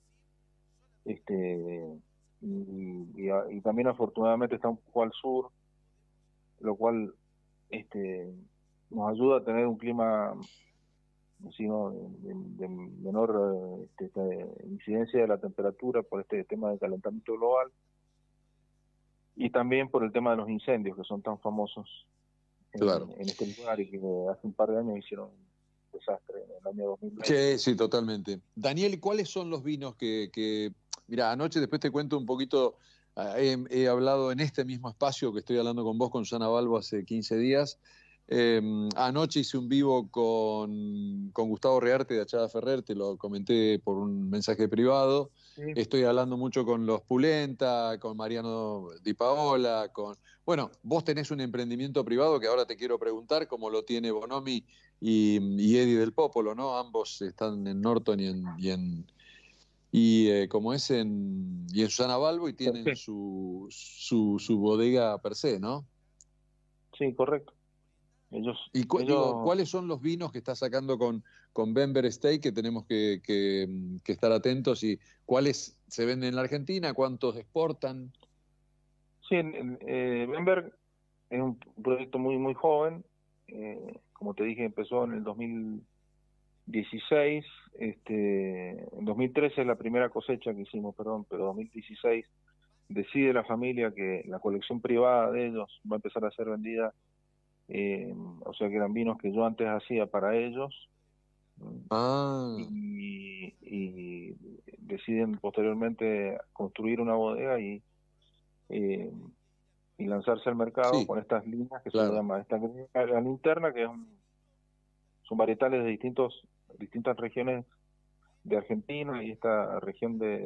Este, y, y, y también afortunadamente está un poco al sur, lo cual este, nos ayuda a tener un clima sino de, de menor este, incidencia de la temperatura por este tema de calentamiento global, y también por el tema de los incendios que son tan famosos en, claro. en este lugar, y que hace un par de años hicieron un desastre en el año dos mil veinte. Sí, sí, totalmente. Daniel, ¿cuáles son los vinos que, que... Mira, anoche después te cuento un poquito, he, he hablado en este mismo espacio que estoy hablando con vos, con Susana Balbo, hace quince días. Eh, anoche hice un vivo con, con Gustavo Rearte de Achada Ferrer, te lo comenté por un mensaje privado. Sí. Estoy hablando mucho con los Pulenta, con Mariano Di Paola, con... Bueno, vos tenés un emprendimiento privado que ahora te quiero preguntar, como lo tiene Bonomi y, y Eddie del Popolo, ¿no? Ambos están en Norton y en... Y en y eh, como es en, y en Susana Balbo, y tienen sí. su, su, su bodega per se, ¿no? Sí, correcto. Ellos, ¿Y cu ellos... digo, cuáles son los vinos que está sacando con, con Bember Steak que tenemos que, que, que estar atentos, y cuáles se venden en la Argentina, cuántos exportan? Sí, eh, Bember es un proyecto muy muy joven, eh, como te dije, empezó en el dos mil dieciséis, este, en dos mil trece es la primera cosecha que hicimos, perdón, pero dos mil dieciséis decide la familia que la colección privada de ellos va a empezar a ser vendida. Eh, o sea que eran vinos que yo antes hacía para ellos. Ah. y, y deciden posteriormente construir una bodega y, eh, y lanzarse al mercado sí. con estas líneas que claro. se llama esta la linterna, que es un, son varietales de distintos distintas regiones de Argentina y esta región de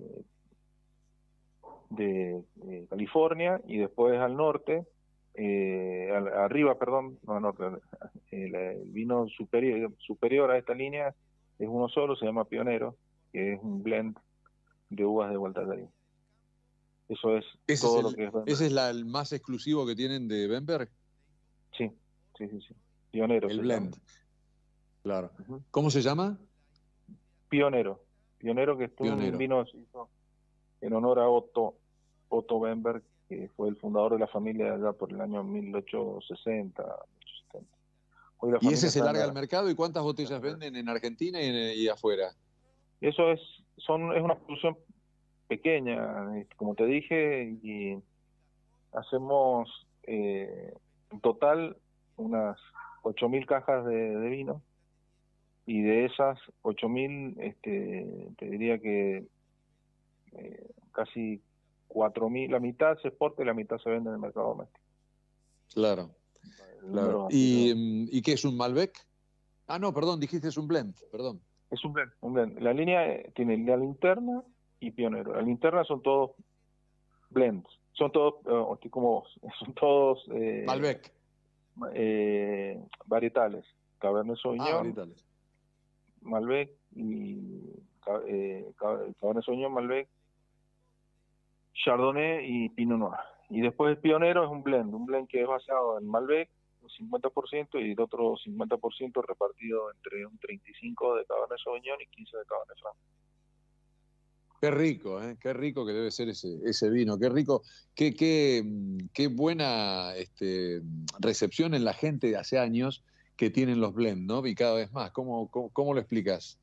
de, de California, y después al norte. Eh, al, arriba, perdón, no, no, el, el vino superior, superior a esta línea es uno solo, se llama Pionero, que es un blend de uvas de Gualtallarí. Eso es ¿Ese todo es el, lo que es Bember. ¿Ese es la, el más exclusivo que tienen de Bember? Sí, sí, sí, sí. Pionero. El blend. Llama. Claro. Uh-huh. ¿Cómo se llama? Pionero. Pionero, que es un vino en honor a Otto, Otto Bember, que fue el fundador de la familia allá por el año mil ochocientos sesenta. Hoy la ¿Y ese se larga la... al mercado? ¿Y cuántas botellas venden en Argentina y, en, y afuera? Eso es, son, es una producción pequeña, como te dije, y hacemos eh, en total unas ocho mil cajas de, de vino, y de esas ocho mil, este, te diría que eh, casi cuatro mil, la mitad se exporta y la mitad se vende en el mercado doméstico. Claro, claro. ¿Y, ¿Y qué es un Malbec? Ah, no, perdón, dijiste es un blend, perdón. Es un blend, un blend. La línea eh, tiene la linterna y pionero. La linterna son todos blends, son todos, uh, como vos, son todos eh, Malbec. Eh, varietales, Cabernet Sauvignon, ah, varietales. Malbec y eh, Cabernet Sauvignon, Malbec, Chardonnay y Pinot Noir. Y después el pionero es un blend, un blend que es basado en Malbec, un cincuenta por ciento, y el otro cincuenta por ciento repartido entre un treinta y cinco por ciento de Cabernet Sauvignon y quince por ciento de Cabernet Franc. Qué rico, ¿eh? Qué rico que debe ser ese, ese vino, qué rico, qué, qué, qué buena este, recepción en la gente de hace años que tienen los blend, ¿no? Y cada vez más. ¿Cómo, cómo, cómo lo explicas?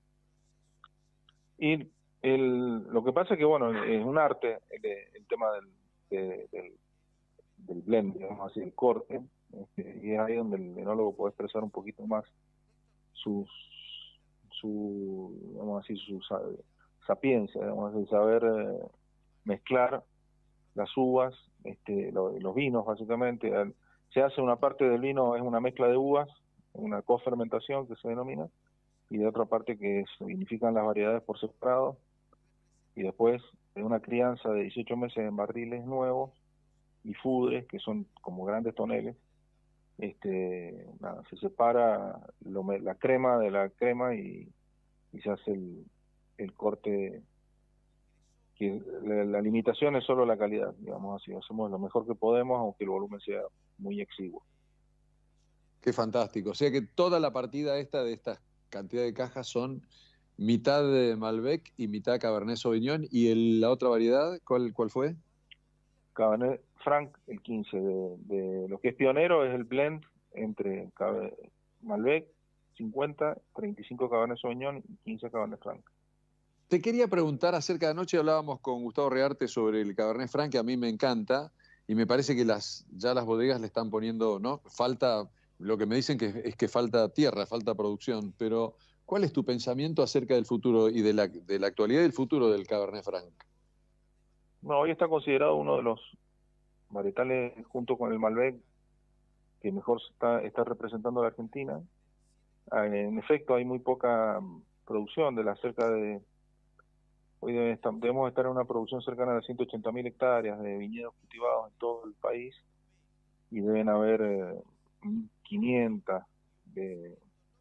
Y el, lo que pasa es que, bueno, es un arte el, el tema del, de, del, del blend, digamos así, el corte, este, y es ahí donde el enólogo puede expresar un poquito más sus, su, digamos así, su sapiencia, digamos así, saber eh, mezclar las uvas, este, lo, los vinos básicamente. Se hace una parte del vino, es una mezcla de uvas, una cofermentación que se denomina, y de otra parte que significan las variedades por separado, y después de una crianza de dieciocho meses en barriles nuevos y fudres, que son como grandes toneles, este, nada, se separa lo, la crema de la crema y, y se hace el, el corte, que la, la limitación es solo la calidad, digamos así, hacemos lo mejor que podemos, aunque el volumen sea muy exiguo. Qué fantástico, o sea que toda la partida esta de esta cantidad de cajas son mitad de Malbec y mitad Cabernet Sauvignon, y el, la otra variedad, ¿cuál, cuál fue? Cabernet Franc, el quince, de, de lo que es pionero es el blend entre Malbec cincuenta, treinta y cinco Cabernet Sauvignon y quince Cabernet Franc. Te quería preguntar acerca de anoche, hablábamos con Gustavo Rearte sobre el Cabernet Franc, que a mí me encanta, y me parece que las ya las bodegas le están poniendo, ¿no? Falta, lo que me dicen que es que falta tierra, falta producción, pero ¿cuál es tu pensamiento acerca del futuro y de la, de la actualidad y del futuro del Cabernet Franc? No, hoy está considerado uno de los varietales, junto con el Malbec, que mejor está, está representando a la Argentina. En efecto, hay muy poca producción, de las cerca de... Hoy debemos estar en una producción cercana a las ciento ochenta mil hectáreas de viñedos cultivados en todo el país, y deben haber eh, quinientas de,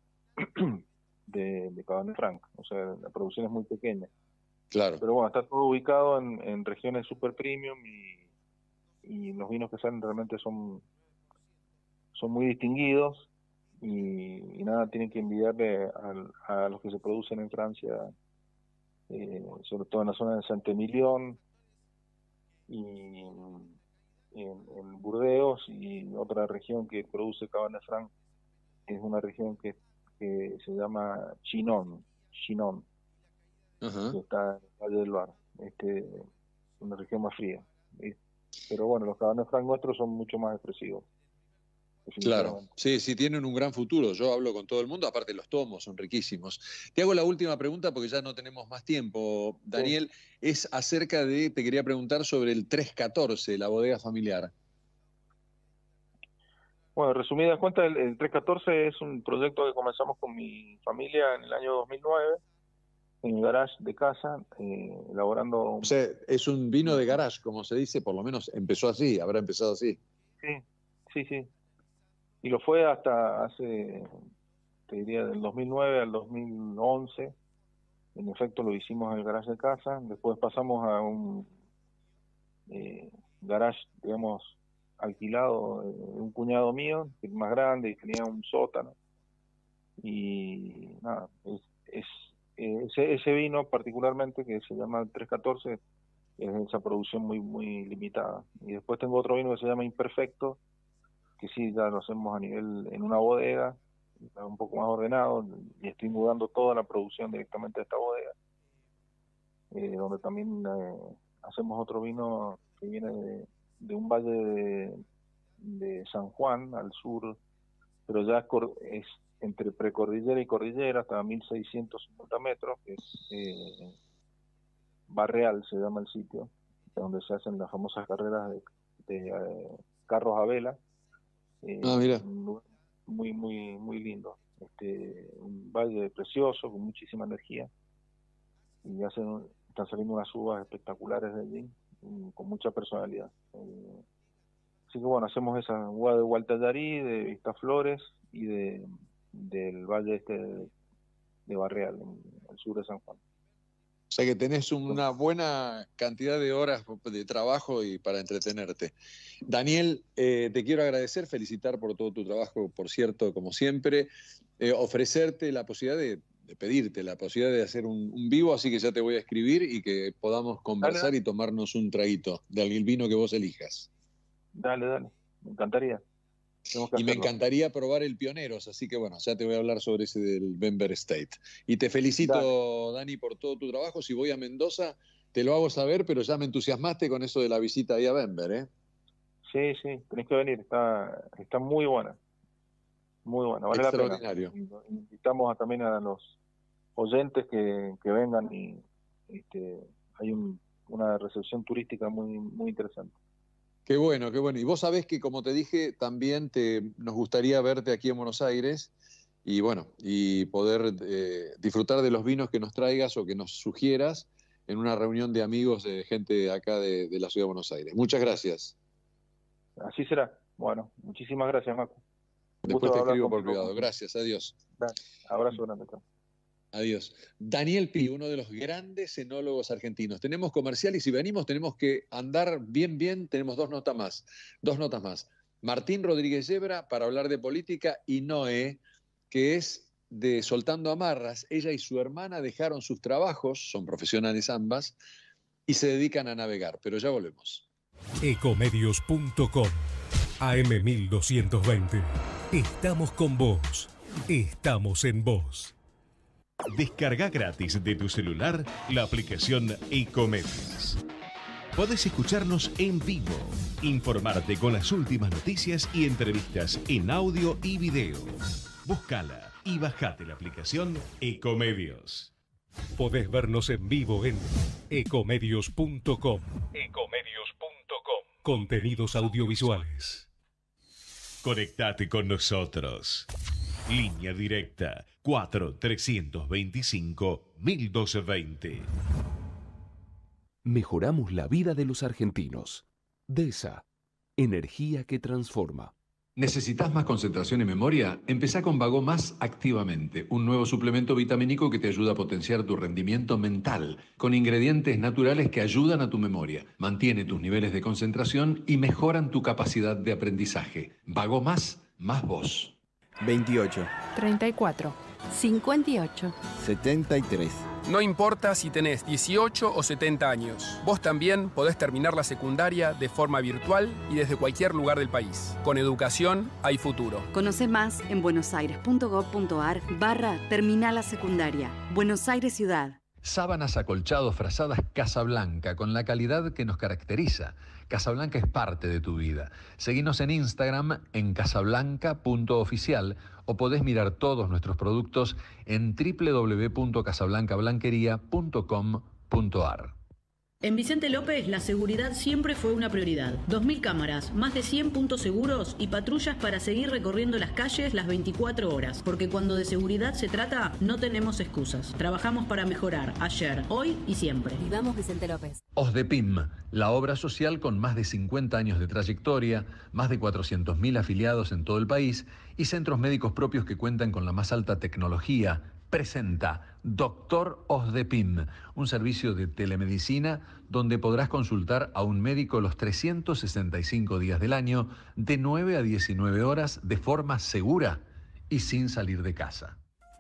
de, de Cabernet Franc. O sea, la producción es muy pequeña. Claro. Pero bueno, está todo ubicado en, en regiones super premium, y, y los vinos que salen realmente son, son muy distinguidos, y, y nada tienen que envidiarle a, a los que se producen en Francia, eh, sobre todo en la zona de Saint-Émilion y en, en Burdeos, y otra región que produce Cabernet Franc es una región que, que se llama Chinon, Chinon. Uh-huh. Que está en el Valle del Var, este, una región más fría. ¿Sí? Pero bueno, los Cabernet Franc nuestros son mucho más expresivos. Claro, sí, sí, tienen un gran futuro. Yo hablo con todo el mundo, aparte los tomos son riquísimos. Te hago la última pregunta porque ya no tenemos más tiempo, Daniel. Sí. Es acerca de, te quería preguntar sobre el tres catorce, la bodega familiar. Bueno, resumidas cuentas, el, el tres catorce es un proyecto que comenzamos con mi familia en el año dos mil nueve, en el garage de casa, eh, elaborando... O sea, es un vino de garage, como se dice, por lo menos empezó así, habrá empezado así. Sí, sí, sí. Y lo fue hasta hace, te diría, del dos mil nueve al dos mil once. En efecto, lo hicimos en el garage de casa. Después pasamos a un eh, garage, digamos, alquilado de eh, un cuñado mío, que es más grande y tenía un sótano. Y nada, es... es Ese, ese vino particularmente, que se llama tres catorce, es esa producción muy muy limitada. Y después tengo otro vino que se llama Imperfecto, que sí, ya lo hacemos a nivel en una bodega, un poco más ordenado, y estoy mudando toda la producción directamente a esta bodega, eh, donde también eh, hacemos otro vino que viene de, de un valle de, de San Juan, al sur, pero ya es, entre precordillera y cordillera hasta mil seiscientos cincuenta metros, que es eh, Barreal, se llama el sitio, donde se hacen las famosas carreras de, de eh, carros a vela. Eh, ah, mira. Muy, muy, muy lindo. Este, un valle precioso, con muchísima energía. Y hacen, están saliendo unas uvas espectaculares de allí, con mucha personalidad. Eh, así que bueno, hacemos esa uva de Gualtallarí, de Vistaflores y de del valle este de, de Barreal, en el sur de San Juan. O sea que tenés una buena cantidad de horas de trabajo y para entretenerte. Daniel, eh, te quiero agradecer, felicitar por todo tu trabajo, por cierto, como siempre, eh, ofrecerte la posibilidad de, de pedirte la posibilidad de hacer un, un vivo, así que ya te voy a escribir y que podamos conversar dale, y tomarnos un traguito del vino que vos elijas. Dale, dale, me encantaría. Y me encantaría probar el Pioneros, así que bueno, ya te voy a hablar sobre ese del Bember State. Y te felicito, Dale. Dani, por todo tu trabajo. Si voy a Mendoza, te lo hago saber, pero ya me entusiasmaste con eso de la visita ahí a Bember, ¿eh? Sí, sí, tenés que venir, está, está muy buena. Muy buena, vale Extraordinario. la pena. Invitamos a, también a los oyentes que, que vengan y este, hay un, una recepción turística muy, muy interesante. Qué bueno, qué bueno. Y vos sabés que, como te dije, también te, nos gustaría verte aquí en Buenos Aires y bueno, y poder eh, disfrutar de los vinos que nos traigas o que nos sugieras en una reunión de amigos de gente acá de, de la ciudad de Buenos Aires. Muchas gracias. Así será. Bueno, muchísimas gracias, Marco. Después te escribo por privado. Gracias, adiós. Abrazo grande. Adiós. Daniel Pi, uno de los grandes enólogos argentinos. Tenemos comercial y si venimos tenemos que andar bien, bien. Tenemos dos notas más. Dos notas más. Martín Rodríguez Yebra para hablar de política y Noé, que es de Soltando Amarras. Ella y su hermana dejaron sus trabajos, son profesionales ambas, y se dedican a navegar. Pero ya volvemos. Ecomedios punto com A M mil doscientos veinte. Estamos con vos. Estamos en vos. Descarga gratis de tu celular la aplicación Ecomedios. Podés escucharnos en vivo, informarte con las últimas noticias y entrevistas en audio y video. Búscala y bajate la aplicación Ecomedios. Podés vernos en vivo en ecomedios punto com. Ecomedios punto com. Contenidos audiovisuales. Conectate con nosotros. Línea directa cuatro trescientos veinticinco mil doscientos veinte. Mejoramos la vida de los argentinos. DESA, energía que transforma. ¿Necesitas más concentración y memoria? Empezá con Vago Más activamente, un nuevo suplemento vitamínico que te ayuda a potenciar tu rendimiento mental, con ingredientes naturales que ayudan a tu memoria, mantiene tus niveles de concentración y mejoran tu capacidad de aprendizaje. Vago Más, más vos. veintiocho. treinta y cuatro. cincuenta y ocho. setenta y tres. No importa si tenés dieciocho o setenta años, vos también podés terminar la secundaria de forma virtual y desde cualquier lugar del país. Con educación hay futuro. Conoce más en buenosaires.gov.ar barra terminal la secundaria. Buenos Aires Ciudad. Sábanas, acolchados, frazadas Casablanca, con la calidad que nos caracteriza. Casablanca es parte de tu vida. Seguinos en Instagram en casablanca punto oficial o podés mirar todos nuestros productos en doble u doble u doble u punto casablanca blanquería punto com punto ar. En Vicente López, la seguridad siempre fue una prioridad. dos mil cámaras, más de cien puntos seguros y patrullas para seguir recorriendo las calles las veinticuatro horas. Porque cuando de seguridad se trata, no tenemos excusas. Trabajamos para mejorar ayer, hoy y siempre. Vivamos Vicente López. OSDEPIM, la obra social con más de cincuenta años de trayectoria, más de cuatrocientos mil afiliados en todo el país y centros médicos propios que cuentan con la más alta tecnología, presenta Doctor OSDEPIM, un servicio de telemedicina donde podrás consultar a un médico los trescientos sesenta y cinco días del año, de nueve a diecinueve horas, de forma segura y sin salir de casa.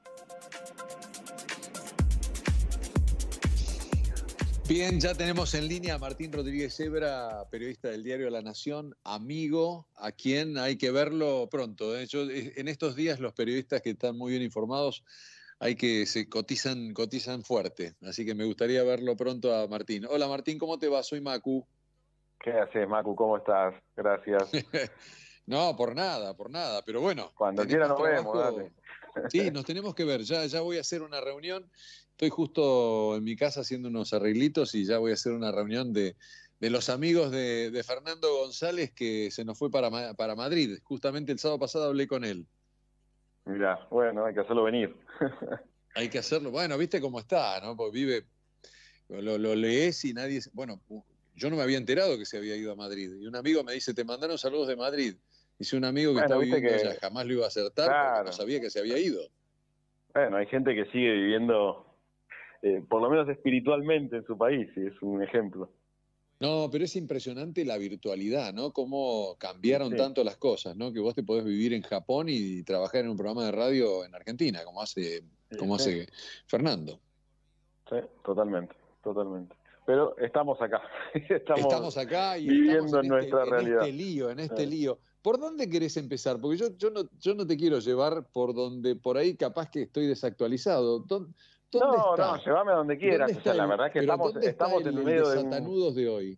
Bien, ya tenemos en línea a Martín Rodríguez Yebra, periodista del diario La Nación, amigo, a quien hay que verlo pronto, ¿eh? Yo, en estos días los periodistas que están muy bien informados hay que se cotizan, cotizan fuerte, así que me gustaría verlo pronto a Martín. Hola Martín, ¿cómo te va? Soy Macu. ¿Qué haces, Macu? ¿Cómo estás? Gracias. No, por nada, por nada, pero bueno. Cuando quiera nos vemos, dale. Sí, nos tenemos que ver, ya, ya voy a hacer una reunión, estoy justo en mi casa haciendo unos arreglitos y ya voy a hacer una reunión de, de los amigos de, de Fernando González que se nos fue para, para Madrid, justamente el sábado pasado hablé con él. Mirá, bueno, hay que hacerlo venir. Hay que hacerlo, bueno, viste cómo está, ¿no? Porque vive, lo, lo lees y nadie, bueno, yo no me había enterado que se había ido a Madrid, y un amigo me dice, te mandaron saludos de Madrid. Dice un amigo que bueno, está viviendo que... allá, jamás lo iba a acertar claro. porque no sabía que se había ido. Bueno, hay gente que sigue viviendo, eh, por lo menos espiritualmente en su país, y es un ejemplo. No, pero es impresionante la virtualidad, ¿no? Cómo cambiaron sí. tanto las cosas, ¿no? Que vos te podés vivir en Japón y trabajar en un programa de radio en Argentina, como hace, sí, como sí. hace Fernando. Sí, totalmente, totalmente. Pero estamos acá. Estamos, estamos acá y viviendo estamos en, en nuestra este, realidad. En este lío, en este sí. lío. ¿Por dónde querés empezar? Porque yo, yo, no, yo no te quiero llevar por donde, por ahí capaz que estoy desactualizado. ¿Dónde, dónde no, está? no, llévame a donde quieras. O sea, la el, verdad es que estamos, estamos el, en el medio de desatanudos de hoy.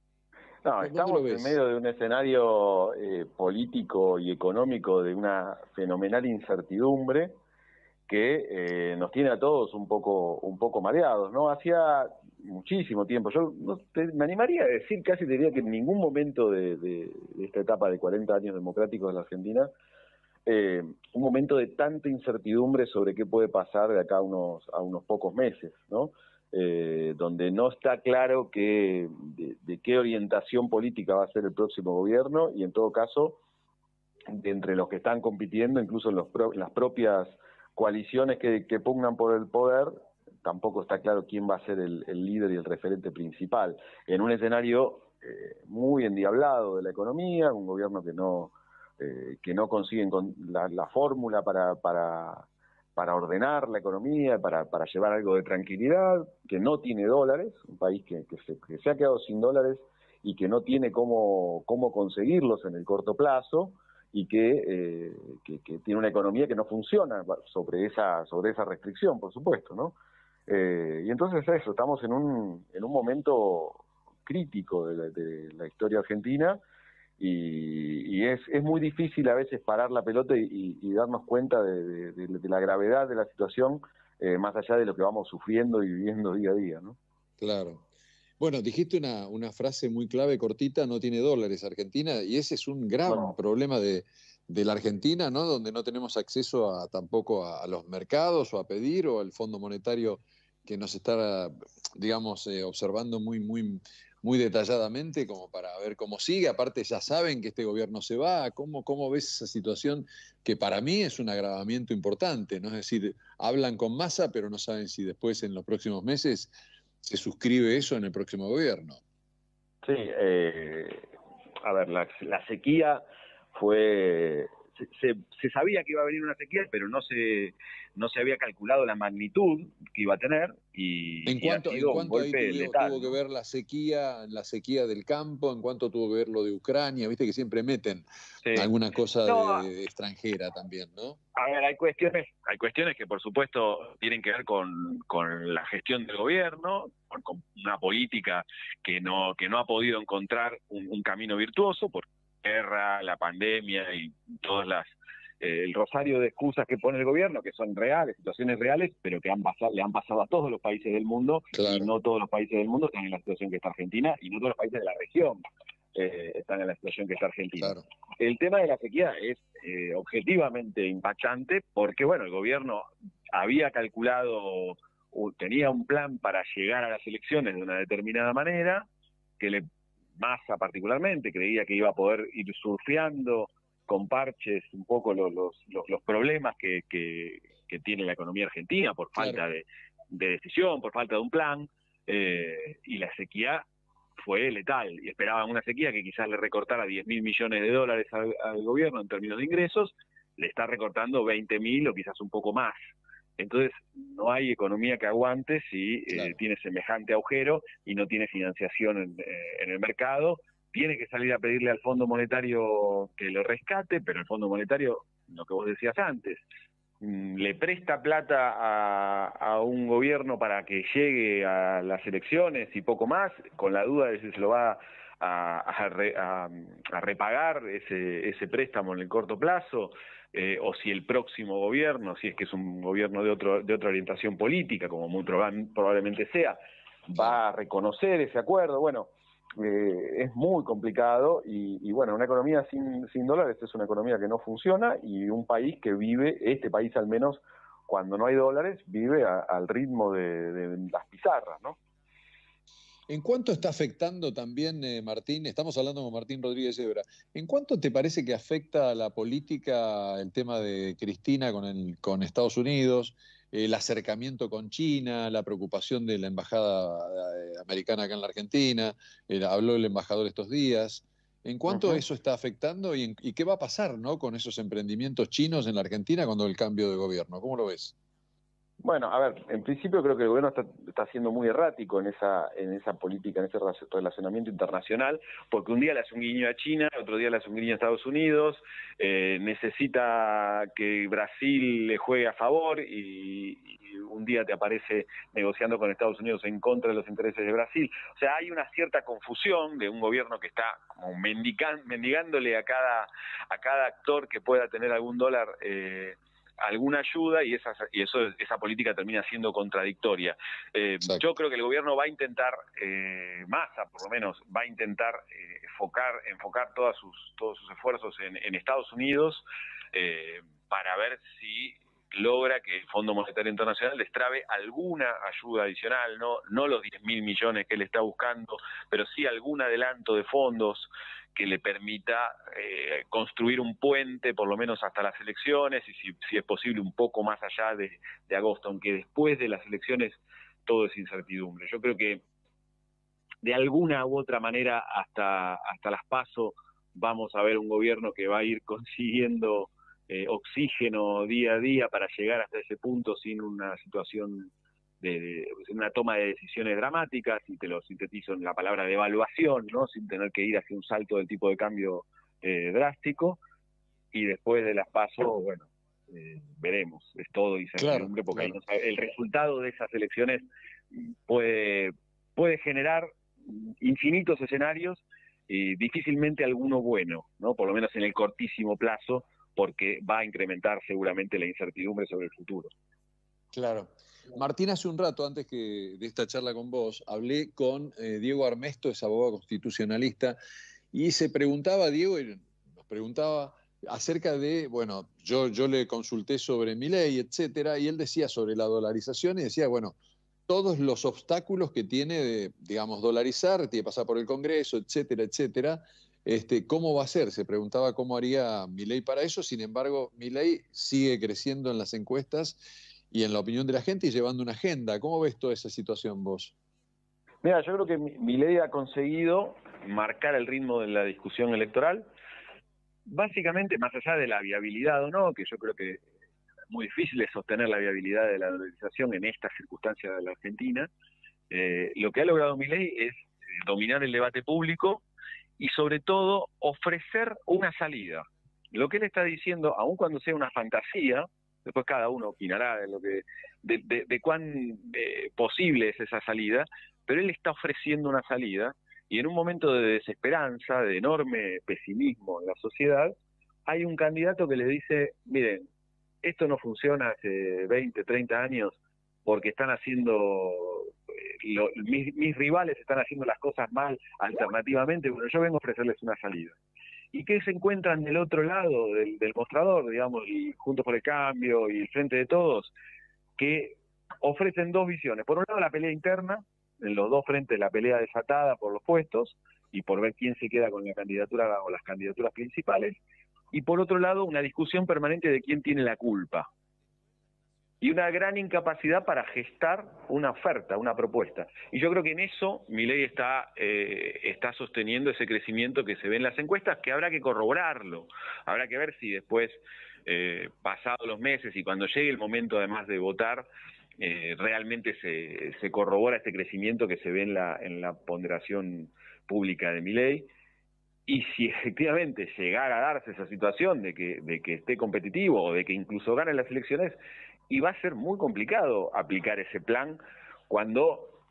No, estamos en medio de un escenario eh, político y económico de una fenomenal incertidumbre que eh, nos tiene a todos un poco un poco mareados, ¿no? Hacía muchísimo tiempo, yo no, te, me animaría a decir, casi te diría que en ningún momento de, de, de esta etapa de cuarenta años democráticos de la Argentina, eh, un momento de tanta incertidumbre sobre qué puede pasar de acá a unos, a unos pocos meses, ¿no? Eh, donde no está claro que, de, de qué orientación política va a ser el próximo gobierno y en todo caso, de entre los que están compitiendo, incluso en, los pro, en las propias coaliciones que, que pugnan por el poder, tampoco está claro quién va a ser el, el líder y el referente principal. En un escenario eh, muy endiablado de la economía, un gobierno que no, eh, que no consigue la, la fórmula para... para para ordenar la economía, para, para llevar algo de tranquilidad, que no tiene dólares, un país que, que, se, que se ha quedado sin dólares y que no tiene cómo, cómo conseguirlos en el corto plazo, y que, eh, que, que tiene una economía que no funciona sobre esa, sobre esa restricción, por supuesto, ¿no? Eh, y entonces eso, estamos en un, en un momento crítico de la, de la historia argentina, Y, y es, es muy difícil a veces parar la pelota y, y darnos cuenta de, de, de la gravedad de la situación, eh, más allá de lo que vamos sufriendo y viviendo día a día, ¿no? Claro. Bueno, dijiste una, una frase muy clave, cortita, no tiene dólares Argentina, y ese es un gran no. problema de, de la Argentina, ¿no? Donde no tenemos acceso a, tampoco a, a los mercados o a pedir, o al Fondo Monetario que nos está, digamos, eh, observando muy, muy... muy detalladamente como para ver cómo sigue. Aparte ya saben que este gobierno se va. ¿Cómo, cómo ves esa situación que para mí es un agravamiento importante, ¿no? Es decir, hablan con Massa, pero no saben si después en los próximos meses se suscribe eso en el próximo gobierno. Sí, eh, a ver, la, la sequía fue... Se, se, se sabía que iba a venir una sequía, pero no se no se había calculado la magnitud que iba a tener y, ¿En cuánto, y ha sido ¿en cuánto un golpe ahí tuvo, letal, tuvo que ¿no? ver la sequía, la sequía del campo? ¿En cuánto tuvo que ver lo de Ucrania? Viste que siempre meten sí. alguna cosa no, de, de extranjera también, ¿no? A ver, hay cuestiones, hay cuestiones que por supuesto tienen que ver con, con la gestión del gobierno, con, con una política que no que no ha podido encontrar un, un camino virtuoso por guerra, la pandemia y todas las eh, el rosario de excusas que pone el gobierno, que son reales, situaciones reales, pero que han pasado, le han pasado a todos los países del mundo, claro. Y no todos los países del mundo están en la situación que está Argentina, y no todos los países de la región eh, están en la situación que está Argentina. Claro. El tema de la sequía es eh, objetivamente impactante, porque bueno, el gobierno había calculado, uh, tenía un plan para llegar a las elecciones de una determinada manera, que le Massa particularmente creía que iba a poder ir surfeando con parches un poco los, los, los, los problemas que, que, que tiene la economía argentina por falta claro. de, de decisión, por falta de un plan, eh, y la sequía fue letal, y esperaban una sequía que quizás le recortara diez mil millones de dólares al, al gobierno en términos de ingresos, le está recortando veinte mil o quizás un poco más. Entonces, no hay economía que aguante si claro. eh, tiene semejante agujero y no tiene financiación en, eh, en el mercado. Tiene que salir a pedirle al Fondo Monetario que lo rescate, pero el Fondo Monetario, lo que vos decías antes, mmm, le presta plata a, a un gobierno para que llegue a las elecciones y poco más, con la duda de si se lo va a, a, re, a, a repagar ese, ese préstamo en el corto plazo, eh, o si el próximo gobierno, si es que es un gobierno de, otro, de otra orientación política, como muy probablemente sea, va a reconocer ese acuerdo. Bueno, eh, es muy complicado y, y bueno, una economía sin, sin dólares es una economía que no funciona, y un país que vive, este país al menos, cuando no hay dólares, vive a, al ritmo de, de las pizarras, ¿no? ¿En cuánto está afectando también, eh, Martín? Estamos hablando con Martín Rodríguez Ebra. ¿En cuánto te parece que afecta a la política el tema de Cristina con, el, con Estados Unidos, el acercamiento con China, la preocupación de la embajada americana acá en la Argentina? Eh, habló el embajador estos días. ¿En cuánto uh-huh. eso está afectando y, en, y qué va a pasar, ¿no?, con esos emprendimientos chinos en la Argentina cuando el cambio de gobierno? ¿Cómo lo ves? Bueno, a ver, en principio creo que el gobierno está, está siendo muy errático en esa en esa política, en ese relacionamiento internacional, porque un día le hace un guiño a China, otro día le hace un guiño a Estados Unidos, eh, necesita que Brasil le juegue a favor y, y un día te aparece negociando con Estados Unidos en contra de los intereses de Brasil. O sea, hay una cierta confusión de un gobierno que está como mendigan, mendigándole a cada a cada actor que pueda tener algún dólar eh, alguna ayuda, y esa, y eso esa política termina siendo contradictoria. Eh, yo creo que el gobierno va a intentar, eh, Massa por lo menos, va a intentar eh, enfocar, enfocar todas sus, todos sus esfuerzos en, en Estados Unidos eh, para ver si logra que el Fondo Monetario Internacional destrabe alguna ayuda adicional, no, no los diez mil millones que él está buscando, pero sí algún adelanto de fondos que le permita eh, construir un puente por lo menos hasta las elecciones, y si, si es posible un poco más allá de, de agosto, aunque después de las elecciones todo es incertidumbre. Yo creo que de alguna u otra manera hasta, hasta las PASO vamos a ver un gobierno que va a ir consiguiendo eh, oxígeno día a día para llegar hasta ese punto sin una situación de, de una toma de decisiones dramáticas, y te lo sintetizo en la palabra devaluación, ¿no?, sin tener que ir hacia un salto del tipo de cambio eh, drástico, y después de las PASO, bueno, eh, veremos, es todo incertidumbre, claro, porque claro. Ahí no sabe, el resultado de esas elecciones puede, puede generar infinitos escenarios y difícilmente alguno bueno, ¿no?, por lo menos en el cortísimo plazo, porque va a incrementar seguramente la incertidumbre sobre el futuro. Claro. Martín, hace un rato, antes que de esta charla con vos, hablé con eh, Diego Armesto, es abogado constitucionalista, y se preguntaba, Diego, nos preguntaba acerca de, bueno, yo, yo le consulté sobre Milei, etcétera, y él decía sobre la dolarización, y decía, bueno, todos los obstáculos que tiene de, digamos, dolarizar, tiene que pasar por el Congreso, etcétera, etcétera. Este, ¿Cómo va a ser? Se preguntaba cómo haría Milei para eso. Sin embargo, Milei sigue creciendo en las encuestas y en la opinión de la gente y llevando una agenda. ¿Cómo ves toda esa situación vos? Mira, yo creo que Milei ha conseguido marcar el ritmo de la discusión electoral, básicamente más allá de la viabilidad o no, que yo creo que es muy difícil de sostener la viabilidad de la dolarización en estas circunstancias de la Argentina. Eh, lo que ha logrado Milei es dominar el debate público y sobre todo ofrecer una salida. Lo que él está diciendo, aun cuando sea una fantasía, después cada uno opinará de lo que de, de, de cuán eh, posible es esa salida, pero él está ofreciendo una salida, y en un momento de desesperanza, de enorme pesimismo en la sociedad, hay un candidato que le dice, miren, esto no funciona hace veinte, treinta años, porque están haciendo, eh, lo, mis, mis rivales están haciendo las cosas mal alternativamente, bueno, yo vengo a ofrecerles una salida. ¿Y qué se encuentran del otro lado del, del mostrador, digamos, y Juntos por el Cambio y el Frente de Todos, que ofrecen dos visiones? Por un lado, la pelea interna, en los dos frentes la pelea desatada por los puestos y por ver quién se queda con la candidatura o las candidaturas principales, y por otro lado, una discusión permanente de quién tiene la culpa. Y una gran incapacidad para gestar una oferta, una propuesta. Y yo creo que en eso Milei está, eh, está sosteniendo ese crecimiento que se ve en las encuestas, que habrá que corroborarlo. Habrá que ver si después, eh, pasados los meses y cuando llegue el momento además de votar, eh, realmente se, se corrobora este crecimiento que se ve en la, en la ponderación pública de Milei. Y si efectivamente llegara a darse esa situación de que, de que esté competitivo o de que incluso gane las elecciones, y va a ser muy complicado aplicar ese plan cuando